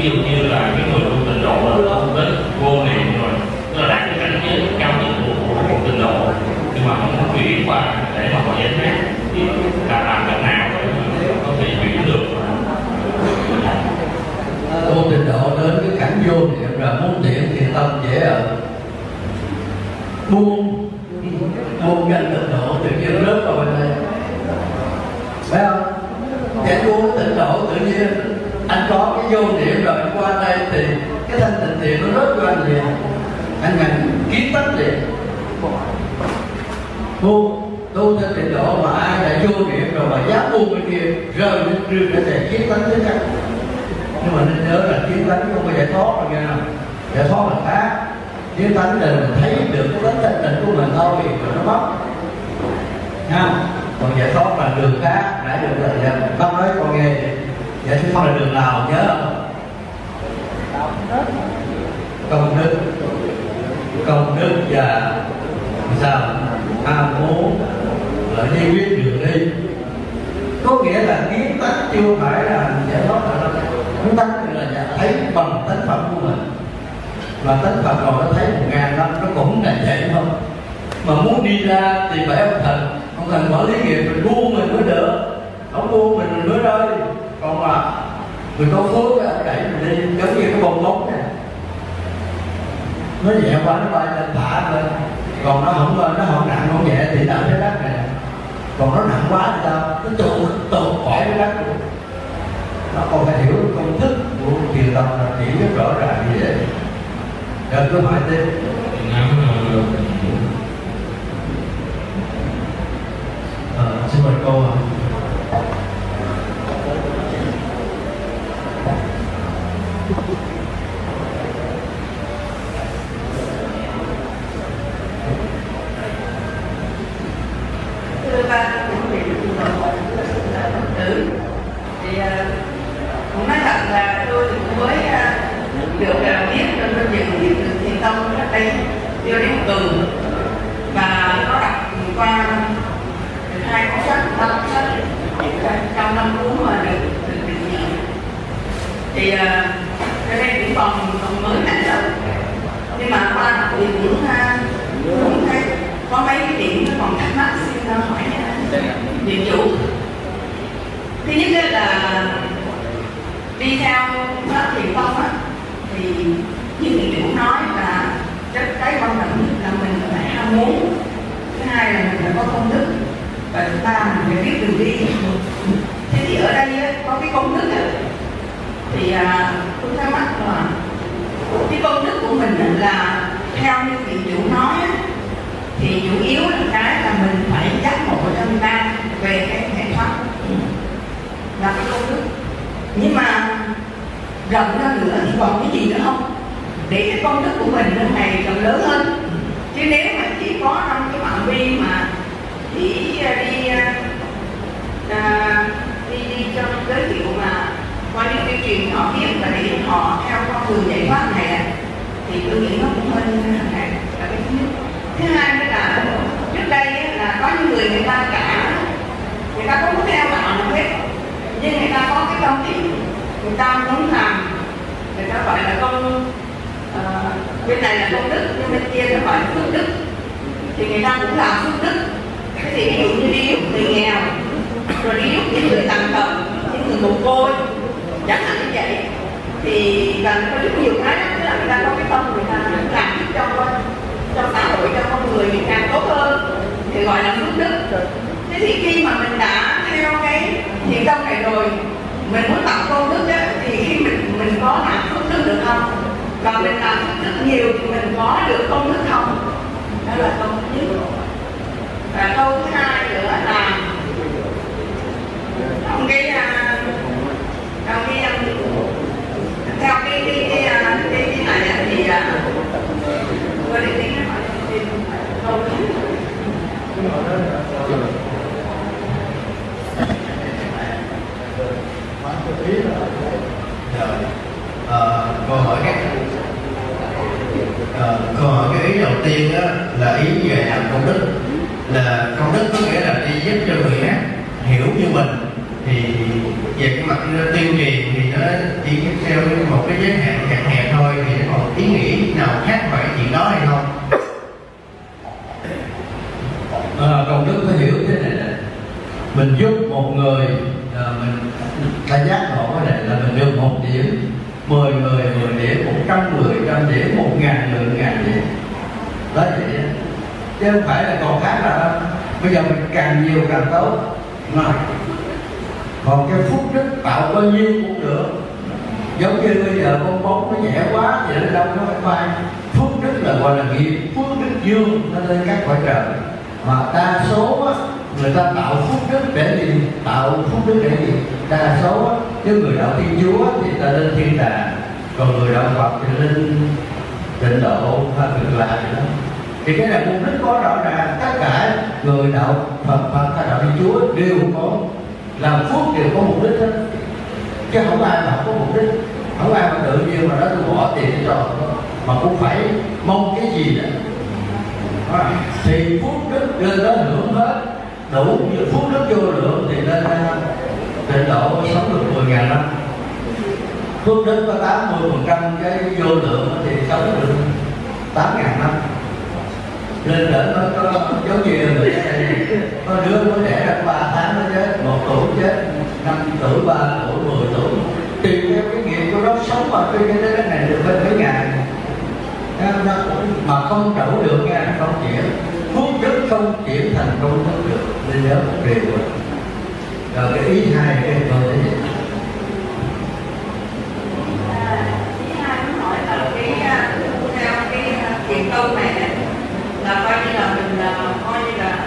ví dụ như là cái người tu tịnh độ là không tới vô niệm rồi, tức là đạt cái cảnh giới cao nhất của tịnh độ, nhưng mà không có chuyển qua để mà họ giải thoát thì là làm cách nào để có thể chuyển được. Tu tịnh độ đến cái cảnh vô niệm là muốn niệm thiện tâm dễ ở, buông danh tịnh độ tự nhiên rớt vào bên đây, phải không? Cái buông tịnh độ tự nhiên anh có cái vô niệm rồi anh qua đây thì cái thanh tịnh thiện nó rớt cho anh liền, anh kiến tánh liền. Tu theo tịnh độ mà ai đã vô niệm rồi mà dám buông bên kia rơi lên rương để kiến tánh tới chắc. Nhưng mà nên nhớ là kiến tánh không có giải thoát rồi nha, giải thoát là khác. Kiến tánh là mình thấy được cái tánh thanh tịnh của mình thôi rồi nó mất nha. Còn giải thoát là đường khác, nãy được là bác nói con nghe vậy. Giải thoát là đường nào nhớ không? Công đức và sao ham muốn là như quyết đường đi. Có nghĩa là kiến tánh chưa phải là giải thoát, là kiến tánh là thấy bằng tánh phẩm của mình. Mà tánh phẩm còn nó thấy 1000 năm nó cũng là vậy thôi. Mà muốn đi ra thì phải ông thần quản lý nghiệp mình buông mình mới được, không buông mình mới rơi. Còn mà người có phước á đẩy mình đi giống như cái bong bóng này, nó nhẹ quá nó bay lên thả lên, còn nó không nặng không nhẹ thì đỡ cái đất này, còn nó nặng quá thì sao nó tụt khỏi cái đất luôn. Nó còn phải hiểu công thức của thiền tông là chỉ rất rõ ràng như vậy. Rồi cứ hỏi tiếp. Xin mời cô ạ. Thưa ba cũng bị Phật tử thì cũng nói thật là tôi cũng mới được biết trên tôi dừng biết được thiền tông cách đây chưa đến một tuần, và có đọc qua 2 cuốn sách, 3 cuốn sách trong 5 cuốn mà được nhận. Thì cái đây cũng còn mới nãy đâu, nhưng mà qua đọc thì cũng thấy có mấy cái điểm nó còn thắc mắc, xin hỏi viện chủ. Thứ nhất là đi theo pháp thiền tông á, thì như viện chủ nói là cái quan trọng nhất là mình phải ham muốn, thứ hai là mình phải có công đức, và thứ ba mình phải biết đường đi. Thế thì ở đây á, có cái công đức á, thì tôi thắc mắc là cái công đức của mình là theo như vị chủ nói á, thì chủ yếu là cái là mình phải giác ngộ cho người ta về cái hệ thoát là cái công đức. Nhưng mà rộng ra nữa thì còn cái gì nữa không, để cái công đức của mình lên này càng lớn hơn. Chứ nếu mà chỉ có trong cái phạm vi mà chỉ đi cho giới thiệu mà qua những cái truyền họ biết và để họ theo con đường giải thoát này, thì tôi nghĩ nó cũng hơi hàng ngày là cái thứ nhất. Thứ hai nữa là trước đây là có những người ta cả người ta không có theo đạo nào hết, nhưng người ta có cái tâm ý, người ta muốn làm, người ta gọi là công bên này là công đức, nhưng bên kia nó gọi là phước đức, thì người ta cũng làm phước đức. Thế thì ví dụ như đi giúp người nghèo, rồi đi giúp những người tàn tật, những người mồ côi, chẳng hạn như vậy, thì cần có rất nhiều cái, tức là người ta có cái tâm, người ta làm giúp cho xã hội, cho con người càng tốt hơn, thì gọi là phước đức. Thế thì khi mà mình đã theo cái thiền tông này rồi, mình muốn tạo công đức á, thì khi mình có làm phước đức được không? Và mình làm phước đức nhiều thì mình có được công đức không? Đó là câu thứ nhất. Và câu thứ hai nữa là trong cái theo cái này thì tôi định tính nó hỏi câu thứ câu hỏi cái ý đầu tiên đó là ý về làm công đức, là công đức có nghĩa là đi giúp cho người khác hiểu như mình. Thì về cái mặt tuyên truyền thì nó chỉ theo một cái giới hạn chặt hẹp thôi thì nó còn ý nghĩa nào khác ngoài cái chuyện đó hay không? Công đức phải hiểu thế này nè, mình giúp một người mình ta giác ngộ cái này là mình được 1 điểm, 10 người 10 điểm, 100 người 100 điểm, 1000 người 1000 điểm. Đó vậy đó. Chứ không phải là còn khác là đâu. Bây giờ mình càng nhiều càng tốt mà. Còn cái phúc đức tạo bao nhiêu cũng được. Giống như bây giờ con bóng nó nhẹ quá thì nó đâu có phải phai. Phúc đức là gọi là nghiệp, phúc đức dương nó lên các cõi trời. Mà đa số á, người ta tạo phúc đức để gì? Tạo phúc đức để gì? Đa số á, chứ người đạo Thiên Chúa thì ta lên thiên đàng, còn người đạo Phật thì lên tịnh độ hay ngược lại nữa. Thì cái này mục đích có rõ ràng, tất cả người đạo Phật hay đạo Thiên Chúa đều có làm phước, đều có mục đích hết, chứ không ai mà không có mục đích, không ai mà tự nhiên mà nói tôi bỏ tiền cho mà cũng phải mong cái gì đó. Thì phúc đức lên đó hưởng hết đủ, như phúc đức vô lượng thì lên tịnh độ sống được 10.000 năm. Phúc đức có 80% cái vô lượng thì sống được 8.000 năm. Lên đỡ nó có giống như người có đứa nó đẻ ra 3 tháng nó chết, 1 tuổi chết, 5 tuổi, 3 tuổi, 10 tuổi. Tùy theo cái nghiệp của nó sống mà cái đất này được bên mấy ngày mà không trổ được nha, không chuyển phước đức không chuyển thành công đức được, nên nhớ một điều rồi. Cái ý hai cái tôi thấy vậy. Ý hai muốn hỏi là cái theo cái chuyện câu này là coi như là mình coi như là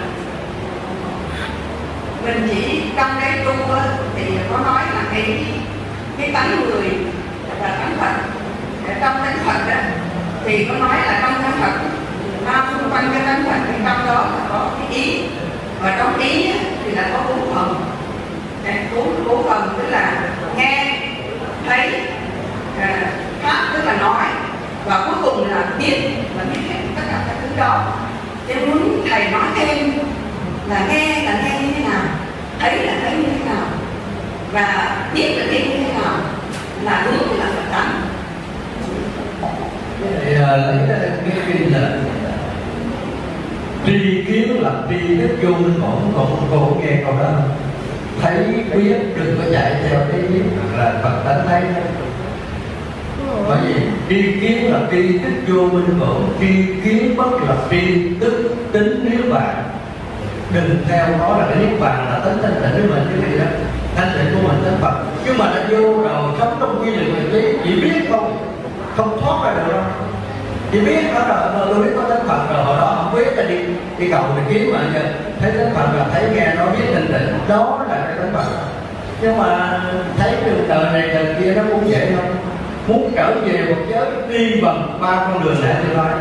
mình chỉ trong cái tu thì có nói là cái tánh người là tánh Phật. Trong tánh Phật đó thì có nói là trong tánh Phật bao xung quanh cái tánh Phật thì trong đó là có cái ý, và trong ý thì là có 4 phần. 4 phần tức là nghe, thấy, pháp tức là nói, và cuối cùng là biết, và biết hết tất cả các thứ đó. Thế muốn thầy nói thêm là nghe như thế nào, thấy là thấy như thế nào, và biết là biết như thế nào, là hướng là Phật tánh. Lấy cái kinh là tri kiến là tri thức vô minh khổ, còn nghe câu đó thấy biết, đừng có chạy theo cái biết là Phật tánh thấy. Bởi vì tri kiến là tri thức vô minh khổ, tri kiến bất là tri tức tính niết bàn. Đừng theo nó là cái niết bàn là tính thanh tịnh của mình chứ gì đó, thanh tịnh của mình tính Phật. Nhưng mà đã vô rồi sống trong quy định nguyên lý, chỉ biết không thoát ra được đâu. Chỉ biết đó là tôi biết có tánh Phật rồi, hồi đó không biết là đi cầu để kiếm mà giờ thấy tánh Phật là thấy nghe nó biết thanh tịnh, đó là cái tánh Phật. Nhưng mà thấy đường đời này đời kia nó cũng vậy thôi. Muốn trở về một giới đi bằng 3 con đường lại tôi nói.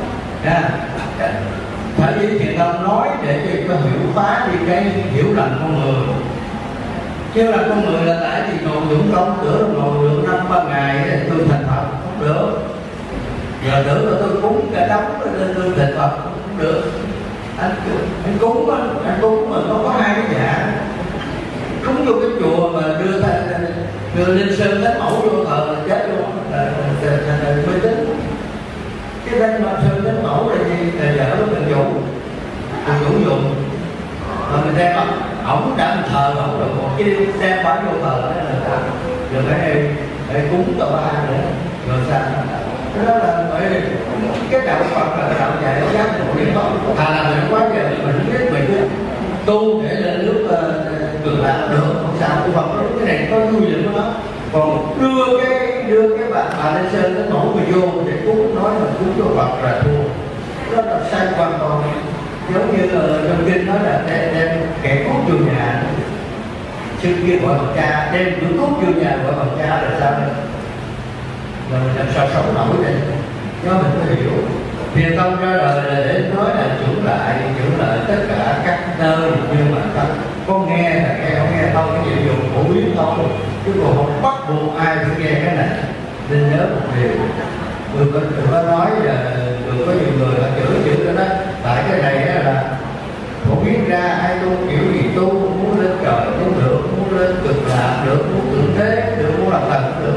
Phải với Thiện Tông nói để cho hiểu phá đi cái hiểu lầm con người. Chứ là con người là tại vì ngồi dũng công tưởng ngồi được 5-3 ngày để tôi thành Phật không được. Giờ tưởng là tôi cúng cả đống lên tôi thành Phật không được. Anh cúng mà nó có 2 cái dạng. Cúng vô cái chùa mà đưa lên sơn thánh mẫu vô thờ là chết luôn, là mê tín. Cái danh mà sơn thánh mẫu là gì? Là vợ nó cần dụng dùng. Mà mình đem ổng đã thờ ổng rồi, một cái đem bán vô thờ đó là sao? Rồi phải cúng tờ ba nữa, rồi sao? Cái đó là bởi vì cái đạo Phật là đạo dạy nó giác ngộ niệm Phật. Là mình quá giờ mình biết mình cứ tu để lên nước cường lạc được, không sao. Cái Phật cái này có vui vậy đó. Còn đưa cái bà lên sơn cái mẫu người vô để cúng, nói là cúng cho Phật là thua. Đó là sai hoàn toàn. Giống như trong kinh nói là đem kẻ cốt vô nhà, xưa kia gọi bằng cha, đem cái cốt vô nhà gọi bằng cha là sao đây? Rồi mình làm sao sống nổi đây? Cho mình phải hiểu. Thiền Tông ra đời là để nói là trưởng lại tất cả các nơi, nhưng mà ta có nghe là nghe, không nghe thôi, cái gì dùng phổ biến thôi, chứ còn không bắt buộc ai phải nghe cái này. Nên nhớ một điều, đừng có nói là đừng có nhiều người là chửi cái đó. Tại cái này là phổ biến ra ai tu kiểu gì tu, muốn lên trời cũng được, muốn lên cực lạc được, muốn thượng thế được, muốn làm thần cũng được,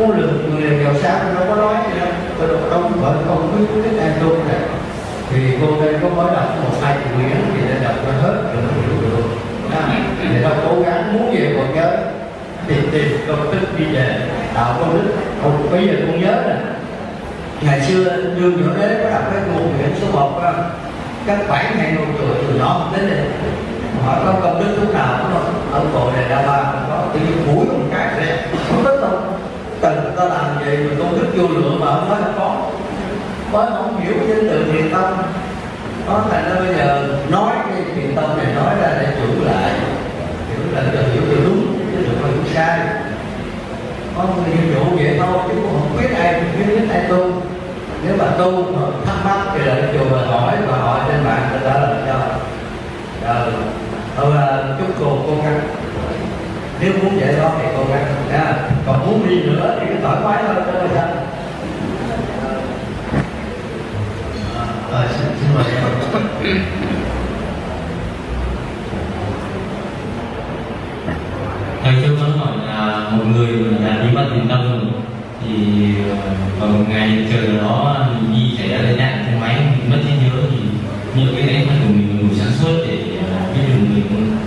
muốn được người giàu sang đâu có nói gì đâu, tôi đâu không biết ai tu này. Thì cô đây có mới đọc 1-2 quyển thì đã đọc ra hết rồi hiểu được. Thì đâu cố gắng muốn về còn nhớ tìm công đức đi về tạo công đức. Bây giờ con nhớ nè, ngày xưa Dương Võ Đế có đọc cái nguồn quyển số 1 đó, các 7.000 ngôi chùa từ nhỏ đến đây hỏi có công đức lúc nào cũng ông Bồ Đề Đa Ba có tự nhiên mũi một cái này không biết đâu cần ta làm gì mà công đức vô lượng mà ông nói là có mới không hiểu danh từ thiền tông. Nó thành ra bây giờ nói cái thiền tông này nói ra để chủ lại cho hiểu được đúng chứ đừng có hiểu sai. Có người ví dụ vậy thôi chứ không biết ai tu. Nếu mà tu mà thắc mắc thì lại chùa mà hỏi trên mạng người ta làm cho. Thôi chúc cô cố gắng. Nếu muốn vậy đó thì cố gắng nha. Còn muốn đi nữa thì cứ thoải mái thôi cho người ta. Xin mời em. Thầy cho con hỏi là một người là đi bắt tiền đông thì vào một ngày trời đó đi xảy ra tai nạn xe máy mất trí nhớ thì những cái đấy mà của mình đủ sản xuất để biết được mình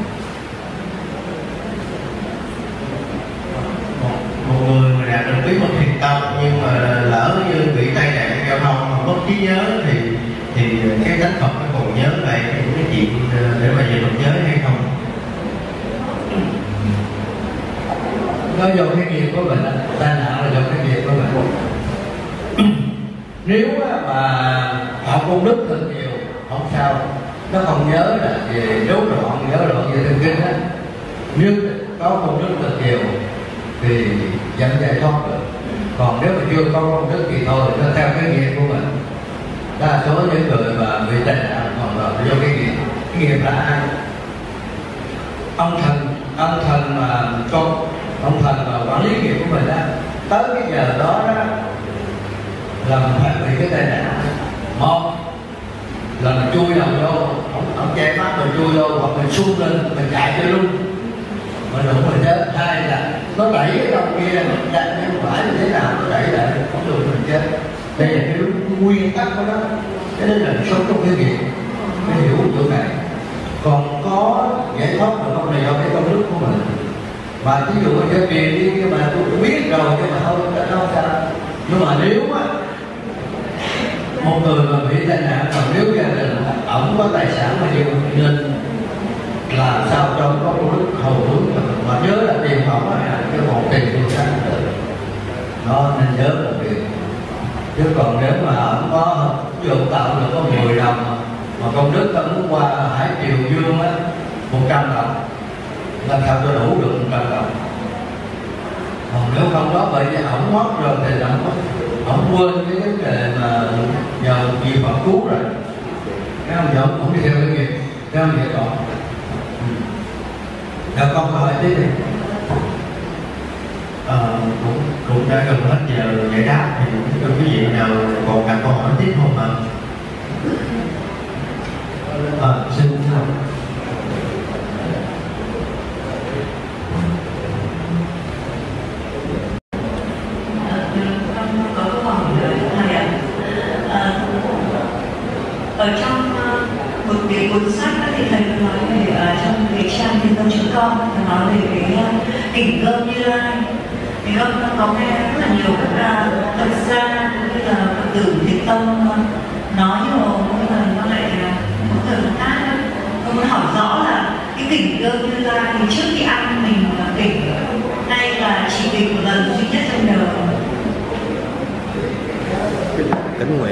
một người mà đạt được bí mật thiền tông nhưng mà lỡ như bị tai nạn giao thông mà mất trí nhớ thì cái thánh Phật nó còn nhớ lại cái chuyện để mà về Phật nhớ hay không? Nó do cái nghiệp của mình, tai nạn là do cái nghiệp của mình. Nếu mà học công đức thật nhiều không sao, nó không nhớ là về rối loạn, nhớ loạn về thần kinh á. Nếu có công đức thật nhiều thì dẫn giải thoát được. Còn nếu mà chưa có công đức thì thôi, nó theo cái nghiệp của mình. Đa số những người mà bị tai nạn còn là do cái nghiệp. Cái nghiệp là ai? Ông thần mà con ông thần mà quản lý nghiệp của mình đó, tới cái giờ đó là mình phải bị cái tai nạn. Một là mình chui đầu vô, ông che mắt mình chui vô, hoặc mình sung lên mình chạy cho luôn, mình đụng mình chết. Hai là nó đẩy cái ông kia mình chạy nhưng phải như thế nào nó đẩy lại không được mình chết. Đây là cái nguyên tắc của nó. Cái đó là sống trong cái nghiệp, cái hiểu chỗ này. Còn có giải thoát được không là do cái công đức của mình. Mà ví dụ cho tiền đi nhưng mà tôi cũng biết rồi nhưng mà không sao. Nhưng mà nếu á một người mà bị tai nạn, còn nếu gia đình ổng có tài sản mà nhiều nên làm sao cho có công đức hầu hướng mà nhớ là tiền ổng là cái một tiền thì sanh tử. Nó nên nhớ một việc. Chứ còn nếu mà ổng có ví dụ tạo được có 10 đồng mà công đức ta muốn qua Hải Triều Dương á 100 đồng, làm sao cho đủ được 100 đồng. Còn nếu không đó bởi vì ổng mất rồi thì ổng quên cái vấn đề mà nhờ gì Phật cứu rồi. Cái ông giờ ổng đi theo cái nghiệp, cái ông vậy còn. Con hỏi tí đi. Cũng đã gần hết giờ giải đáp thì quý vị nào còn đặt câu hỏi tiếp không ạ? Xin chào. Có câu hỏi thầy ạ. Ở trong một cái cuốn sách thì thầy có nói về trong cái trang thiên tâm.com nói về cái kỉnh gươm Như Lai. Thì con có nghe rất là nhiều các Phật gia cũng như là Phật tử thiền tông nói nhiều nhưng mà nó lại một thời một khác. Con muốn hỏi rõ là cái kỉnh gươm Như Lai thì trước khi ăn mình kỉnh hay là chỉ kỉnh một lần duy nhất trong đời? Tính nguyện.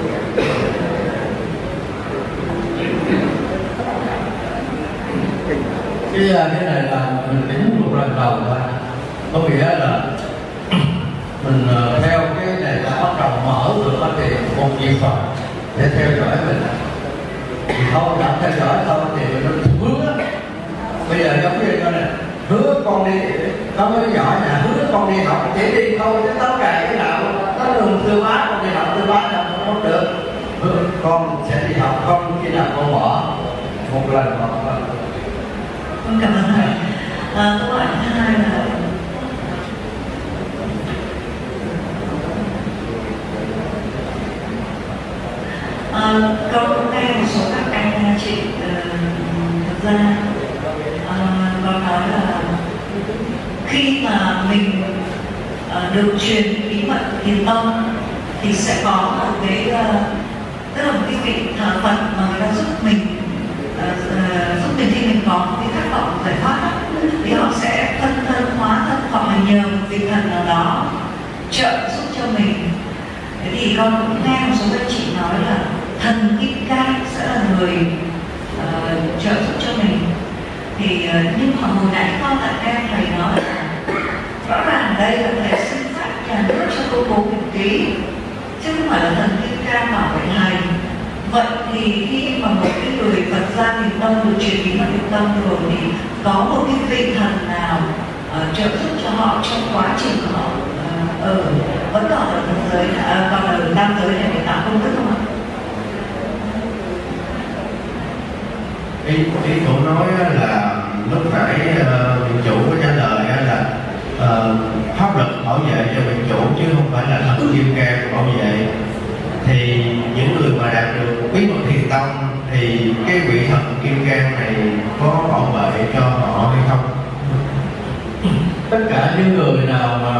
Cái này là mình tính một lần đầu thôi. Có nghĩa là mình theo cái này là bắt đầu mở cửa thì một việc Phật để theo dõi mình. Thì không cảm theo dõi thôi thì mình hứa. Bây giờ giống như coi này, hứa con đi, nó mới giỏi nè, hứa con đi học chỉ đi thôi chứ tất cả cái nào nó đừng tư bá con đi học tư bá nào không được. Hứa con sẽ đi học, con khi nào con bỏ một lần một lần. Con cảm ơn thầy. Câu hỏi thứ hai là Con cũng nghe một số các anh chị thực ra con nói là khi mà mình được truyền bí mật Thiền Tông thì sẽ có một cái tức là một cái vị thờ Phật mà người ta giúp mình khi mình có một cái khát vọng giải thoát thì họ sẽ thân hóa thân hoặc là nhờ một vị thần nào đó trợ giúp cho mình. Thế thì con cũng nghe một số các chị nói là thần Kim Cang sẽ là người trợ giúp cho mình. Thì nhưng mà hồi nãy con lại nghe thầy nói là rõ ràng đây là thầy xin phép nhà nước cho cô bố mình ký chứ không phải là thần Kim Cang bảo vệ thầy. Vậy thì khi mà một cái người Phật gia Thiền Tông được truyền bí mật Thiền Tông rồi thì có một cái vị thần nào trợ giúp cho họ trong quá trình họ vẫn còn ở thần giới, còn ở tam giới này để tạo công đức không ạ? Ý của nói là lúc nãy vị chủ có trả lời là pháp lực bảo vệ cho vị chủ chứ không phải là thần Kim Cang bảo vệ. Thì những người mà đạt được bí mật Thiền Tông thì cái vị thần Kim Cang này có bảo vệ cho họ hay không? Tất cả những người nào mà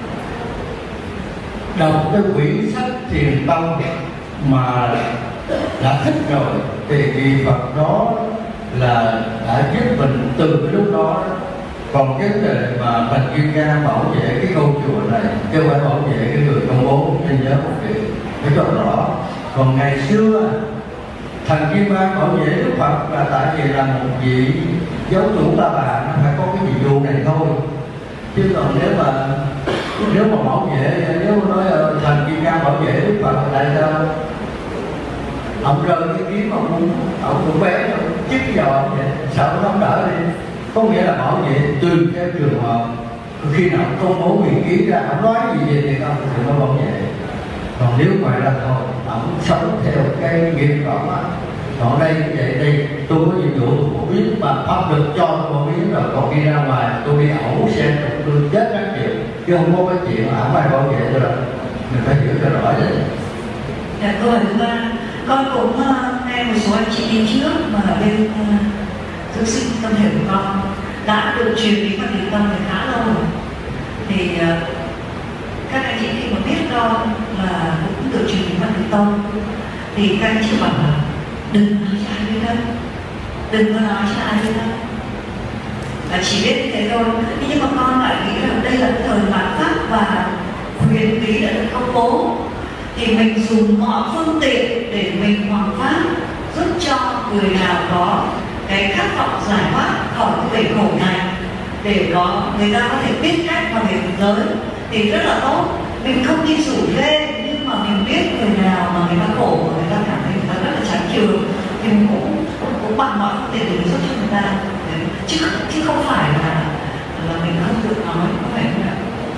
đọc cái quyển sách Thiền Tông mà đã thích rồi thì vị Phật đó là đã giúp mình từ cái lúc đó. Còn cái vấn đề mà thần Kim Cang bảo vệ cái ngôi chùa này chứ không phải bảo vệ cái người công bố nên nhớ một việc phải cho rõ. Còn ngày xưa thần Kim Cang bảo vệ Đức Phật là tại vì là một vị giáo chủ La Bàn, nó phải có cái vị vụ này thôi. Chứ còn nếu mà bảo vệ, nếu mà nói thần Kim Cang bảo vệ Đức Phật tại sao ông rơi cái kiếm ông cũng bé chích vào ông vậy, sợ nó không đỡ đi. Có nghĩa là bảo vệ từ cái trường hợp khi nào công bố vị ký ra, ông nói gì về thì ông thì nó bảo vệ. Còn nếu ngoài ra thôi, ông sống theo cái nghiệp vọng á. Còn đây đây tôi có nhiệm vụ tôi biết mà pháp lực cho tôi biết rồi, còn khi ra ngoài tôi đi ẩu xe tôi chết các chuyện chứ không có cái chuyện mà không ai bảo vệ tôi đâu. Mình phải hiểu cho rõ vậy. Dạ câu hỏi thứ ba, con cũng nghe một số anh chị đi trước mà ở bên dưỡng sinh tâm hiểu của con đã được truyền bí mật Thiền Tông thì khá lâu rồi. Thì các anh chị khi mà biết con là cũng được truyền bí mật Thiền Tông thì các anh chị bảo là đừng nói cho ai biết đâu, đừng có nói cho ai biết đâu, là chỉ biết như thế thôi. Nhưng mà con lại nghĩ là đây là cái thời mạt Pháp và huyền bí đã được công bố thì mình dùng mọi phương tiện để mình hoàn pháp giúp cho người nào có cái khát vọng giải thoát khỏi cái bể khổ này, để có người ta có thể biết cách vào về giới thì rất là tốt. Mình không đi rủ rê nhưng mà mình biết người nào mà người ta khổ và người ta cảm thấy người ta rất là chán chường thì mình cũng bằng mọi phương tiện để giúp cho người ta, chứ không phải là mình không được nói, có phải không ạ?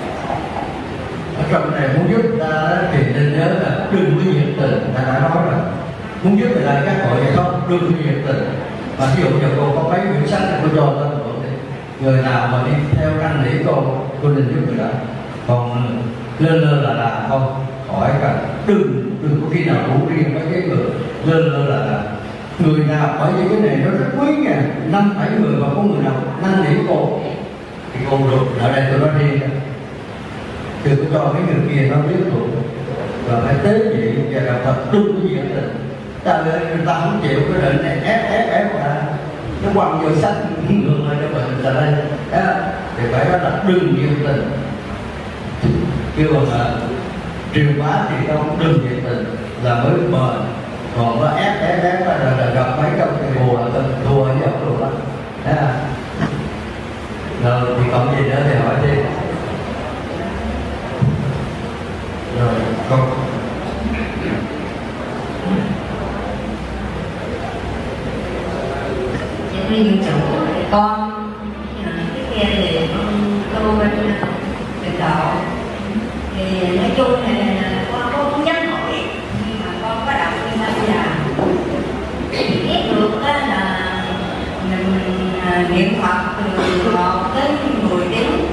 Ở trong này muốn giúp ta thì nên nhớ là đừng có nhiệt tình, ta đã nói rồi. Muốn giúp người ta các hội vậy không, đừng có nhiệt tình. Mà ví dụ giờ cô có mấy quyển sách này cô cho lên mượn đi. Người nào mà đi theo năn nỉ cô nên giúp người đó. Còn lơ là không, hỏi cả đừng có khi nào đủ riêng với cái người lơ là người nào, bởi vì cái này nó rất quý nha, 5-7 người mà có người nào năn nỉ cô thì cô được. Ở đây tôi nói riêng đừng có cho mấy người kia nó biết được, và phải tế nhị và là thật đúng cái gì đó. Người ta không chịu cái định này ép ra nó quăng vô sách ngược lại cho mình là đây thì phải nói là đừng nhiệt tình. Kêu mà triều bá thì không đừng nhiệt tình là mới bền. Còn nó ép là gặp mấy trong cái mùa thua với ông luôn đó. Rồi thì còn gì nữa thì hỏi đi. Rồi con riêng chủ con cái kia thì con tu bên Tịnh Độ thì nói chung thì con cũng dám hỏi, nhưng mà con có đọc Kinh Ba Di Đà thì biết được đó là mình niệm Phật từ 1 đến 10 tiếng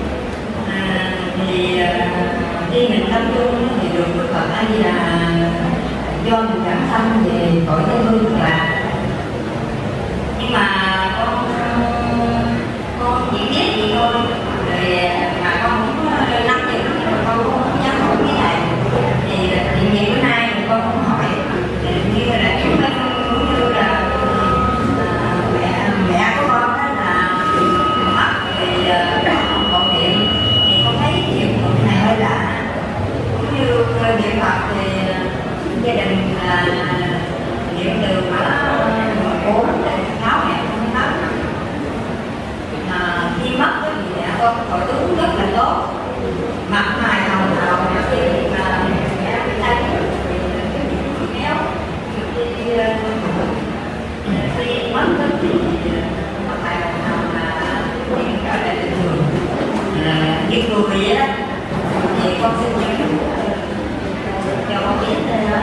thì khi mình tâm trung thì được Phật A Di Đà do mình cảm tâm về cõi Tây Hương Cực Lạc. Nhưng mà con chỉ biết vậy thôi, rồi mà con cũng nắm được, nhưng mà con cũng không dám hỏi cái này. Thì vì bữa nay thì con không hỏi, như là chúng mình cũng như là mẹ của con đó là mất thì còn niệm, thì con thấy niệm Phật này hơi lạ, cũng như niệm Phật thì gia đình là niệm từ mở 4 đến 6 ngày không mất. Khi mất thì mẹ con hội tướng rất là tốt, mặt mày hồng hào, khi mà mẹ bị tay thì méo, khi mất thì mặt mày hồng hào là hiện trở lại bình thường, như người vậy đó. Thì con xin những cho con biết đây đó.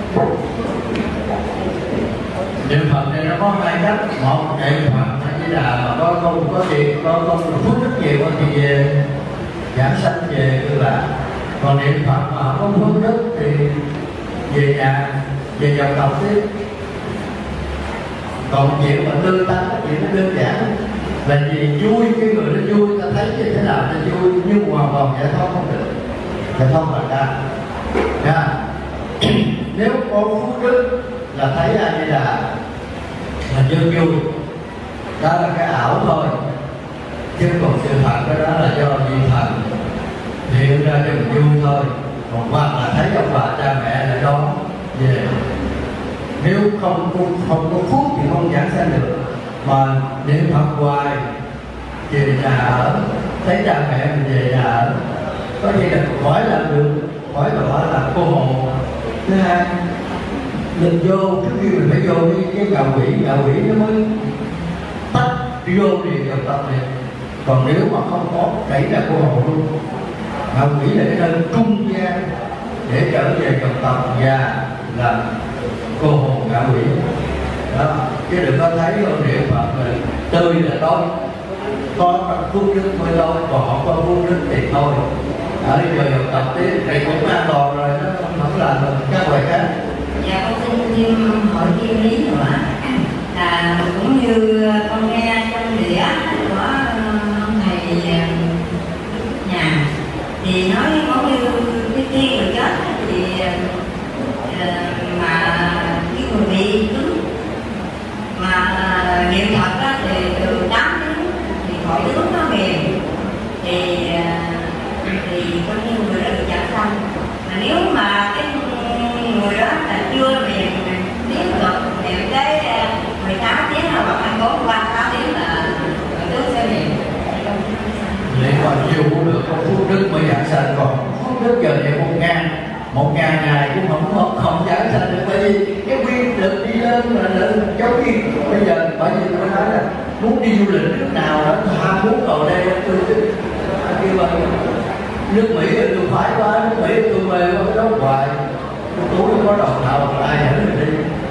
Niệm Phật này nó có hai cách, một niệm Phật Di Đà mà có gì có phước rất nhiều thì về giảng sanh về Cực Lạc, còn niệm Phật mà không có phước đức thì về nhà về dòng tộc tiếp. Còn chuyện mà tư tánh chuyện nó đơn giản là vì vui, cái người nó vui ta thấy như thế nào nó vui, nhưng mà còn giải thoát không được, giải thoát là ra nha. Nếu có phước đức là thấy ra như là chơi vui, đó là cái ảo thôi, chứ còn sự thật đó là do vị thần hiện ra cho mình vui thôi. Còn hoặc là thấy ông bà cha mẹ là đó về, nếu không có phước thì không giảng sanh được. Mà niệm Phật hoài về nhà ở, thấy cha mẹ mình về nhà ở, có gì là khỏi làm được, khỏi là cô hồn. Thứ hai, mình vô trước khi mình phải vô cái ngạo quỷ nó mới tắt vô liền dòng tập này. Còn nếu mà không có đẩy là cô hồn luôn. Ngạo quỷ là cái nơi trung gian để trở về dòng tập và là cô hồn ngạo quỷ đó. Chứ đừng có thấy con niệm Phật là tươi là tối, có phước đức mới tối, còn không có phước đức thì thôi. Ở bây giờ dòng tập tiếp thì cũng an toàn rồi, nó không làm được các bài khác. Dạ con xin thêm hỏi thêm lý nữa là cũng như con nghe trong đĩa của ông thầy nhà thì nói có như cái khi người chết thì mà cái người bị tướng mà niệm Phật đó thì từ 8 tiếng thì khỏi tướng nó mềm thì có như người đó được giảng sanh. Mà nếu mà cái người đó là chưa mềm tiếp tục niệm tới 18 tiếng là hoặc 24 qua 6 tiếng là tướng sẽ mềm. Nếu còn nhiều cũng được, có phước đức mới giảng sanh, còn phước đức giờ thì 1.000 ngày cũng không giảng sanh được, bởi vì cái quy lực đi lên là giống như bây giờ, bởi vì tôi nói là muốn đi du lịch nước nào đó ham muốn vào đây tôi kêu mà nước Mỹ tôi phải quá, nước Mỹ tôi mê quá cái đó hoài, tôi không có đồng nào mà ai dẫn mình đi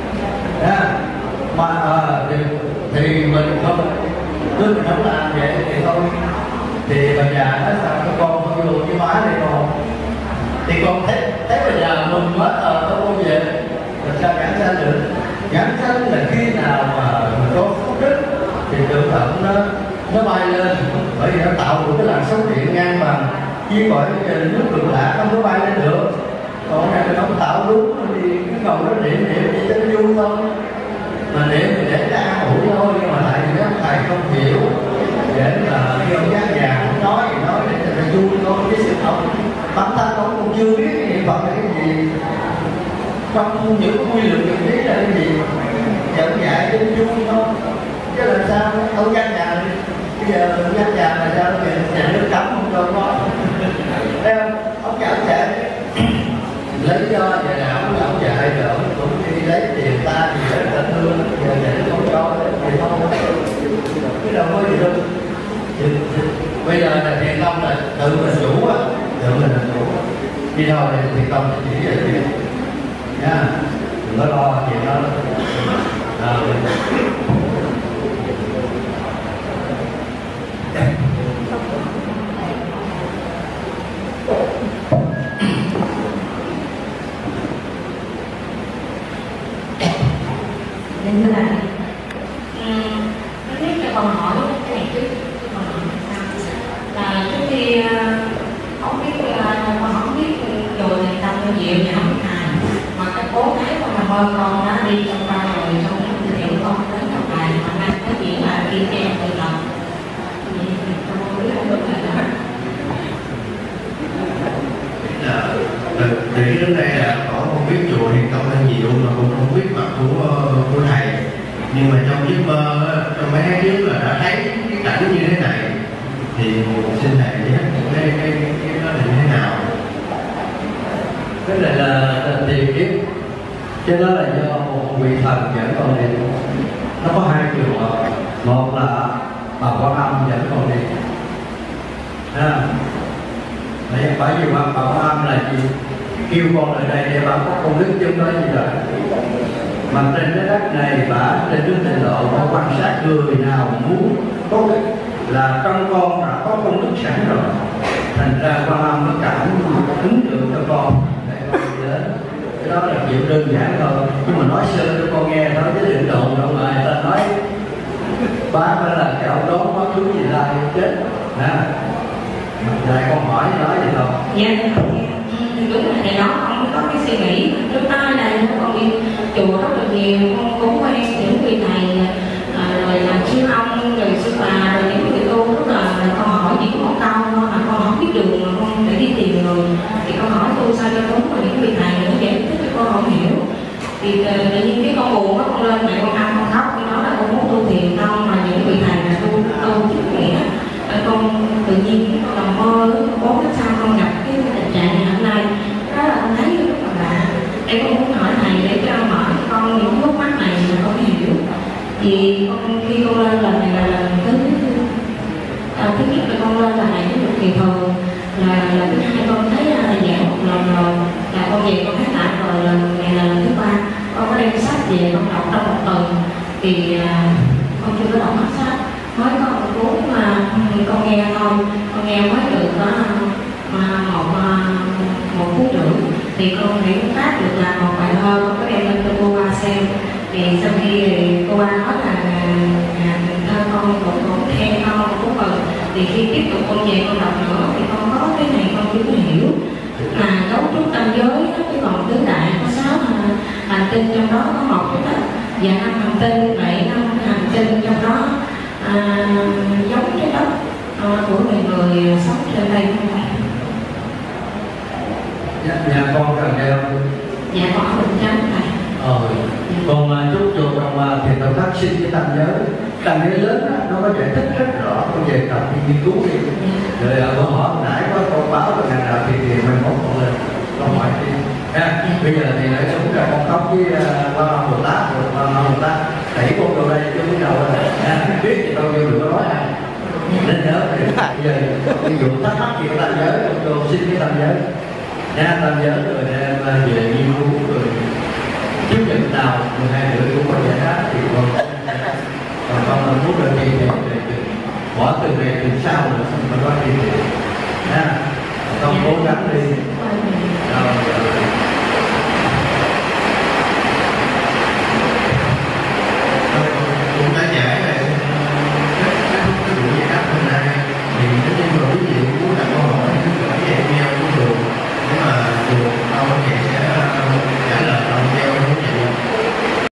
mà thì mình không cứ mình không làm vậy thì thôi. Thì bà già nói sao các con không vô với má này con, thì con thấy bà già mừng quá tôi không về, làm sao giảng sanh được? Giảng sanh là khi nào mà mình có phước đức thì tự động nó bay lên, bởi vì nó tạo được cái làn sóng điện ngang bằng với cõi nước Cực Lạc, không có bay lên được. Còn này mình không tạo đúng thì cái cầu nó niệm chỉ cho nó vui thôi, mà niệm thì để nó an ủi thôi. Nhưng mà tại vì các thầy không hiểu, để là khi ông giác già cũng nói để cho nó vui thôi, chứ sự không bản thân ông cũng chưa biết cái niệm Phật là cái gì, không những quy luật nhận biết là cái gì, dẫn dạy cho vui thôi. Chứ làm sao ông giác già bây giờ giác già là sao nhà nước cấm không cho nói thấy không? Ông giảng dạy lấy do nhà nào cũng giảng dạy rồi ông cũng đi lấy tiền ta thì rất là thương, giờ nhà nước không cho thì không, cái đâu có gì đâu. Bây giờ là thiền tông là tự mình chủ á, tự mình là chủ, đi đâu là thiền tông thì chỉ vậy thôi nha, đừng có lo chuyện đó. con hỏi cái này trước. Là trước khi không biết con không biết rồi thì tâm nó dịu thì không hài, mà cái cố thấy con là hơi con đã đi trong ba rồi xong nó thì hiểu con đến gặp lại mà đang có chuyện là đi theo tự động thì con không biết không được là từ đến đây là con không biết chùa Thiền Tông Thân Diệu mà cũng không biết mặt của thầy, nhưng mà trong giấc mơ trong mấy tháng trước là đã thấy cái cảnh như thế này, thì xin thầy nhắc cái đó là như thế nào? Cái này là tiền kiếp, chứ đó là do một vị thần dẫn con đi. Nó có hai trường hợp, một là bà Quan Âm dẫn con đi. Bởi vì bà Quan Âm là gì? Kêu con ở đây để bà có công đức chứ không nói gì rồi. Mà trên cái đất này bà trên nước Tịnh Độ có quan sát người nào muốn có là trong con đã có công đức sẵn rồi, thành ra Quan Âm nó cảm ứng tượng cho con để con đi đến. Cái đó là chuyện đơn giản thôi, nhưng mà nói sơ cho con nghe thôi chứ đừng đồn đâu mà người ta nói bá phải là cái ông đó có thứ gì lại chết nè. Rồi con hỏi nói gì không? Dạ đúng là thầy đó không có cái suy nghĩ lúc đó này con đi chùa rất là nhiều, con cũng quen những vị thầy rồi là sư ông rồi sư bà rồi những người tu rất là con hỏi chỉ có một câu thôi mà con không biết đường mà con để đi tìm rồi thì con hỏi tu sao cho đúng, rồi những vị thầy nó giải thích cho con không hiểu thì tự nhiên cái con buồn đó con lên mẹ con ăn con khóc, con nói là con muốn tu thiền không mà những vị thầy là tu chính nghĩa. Con tự nhiên con làm mơ con biết sao con gặp cái tình trạng này hôm nay đó là con thấy rất là lạ. Em con muốn hỏi thầy để cho mở con những lúc mắt này mà con hiểu, vì con khi con lên lần này là lần thứ nhất là con lên là thầy được kỳ thường, là thứ hai con thấy là giảng một lần rồi là con về con thấy lại rồi, lần này là lần thứ ba con có đem sách về con đọc trong một tuần thì con chưa có đọc hết sách, mới có một cuốn mà con nghe thôi, con nghe mới được có một phút rưỡi thì con hiểu phát được là một bài thơ con có đem lên cho cô ba xem, thì sau khi cô ba nói là thơ con cũng khen con cũng mừng, thì khi tiếp tục con về con đọc nữa thì con có cái này con chưa hiểu là cấu trúc tam giới đó, chứ còn tứ đại có 6 hành tinh trong đó có một cái đất và 5 hành tinh, 7 năm hành tinh trong đó giống cái đất của người sống trên đây không phải? Nhà con cần đeo không? Dạ con ở Bình Chánh này. Con chúc cho trong thiền tông phát sinh cái tam giới lớn đó, nó có giải thích rất rõ, con về tập đi nghiên cứu đi. Rồi con hỏi hồi nãy có con báo là ngày nào thì mình mốt con lên, con hỏi đi. Bây giờ thì nói chúng là con khóc với Bồ Tát, Bồ Tát đẩy con vào đây chứ không đâu rồi. Biết thì tao vô đừng có nói ai. Nên nhớ bây giờ ví dụ thắc mắc gì của tam giới, con xin cái tam giới. Tam giới rồi đem về nghiên cứu rồi trước nhận nào 12 rưỡi cũng có giải đáp thì còn con muốn được gì thì bỏ từ này từ sau nữa xong rồi có gì con cố gắng đi.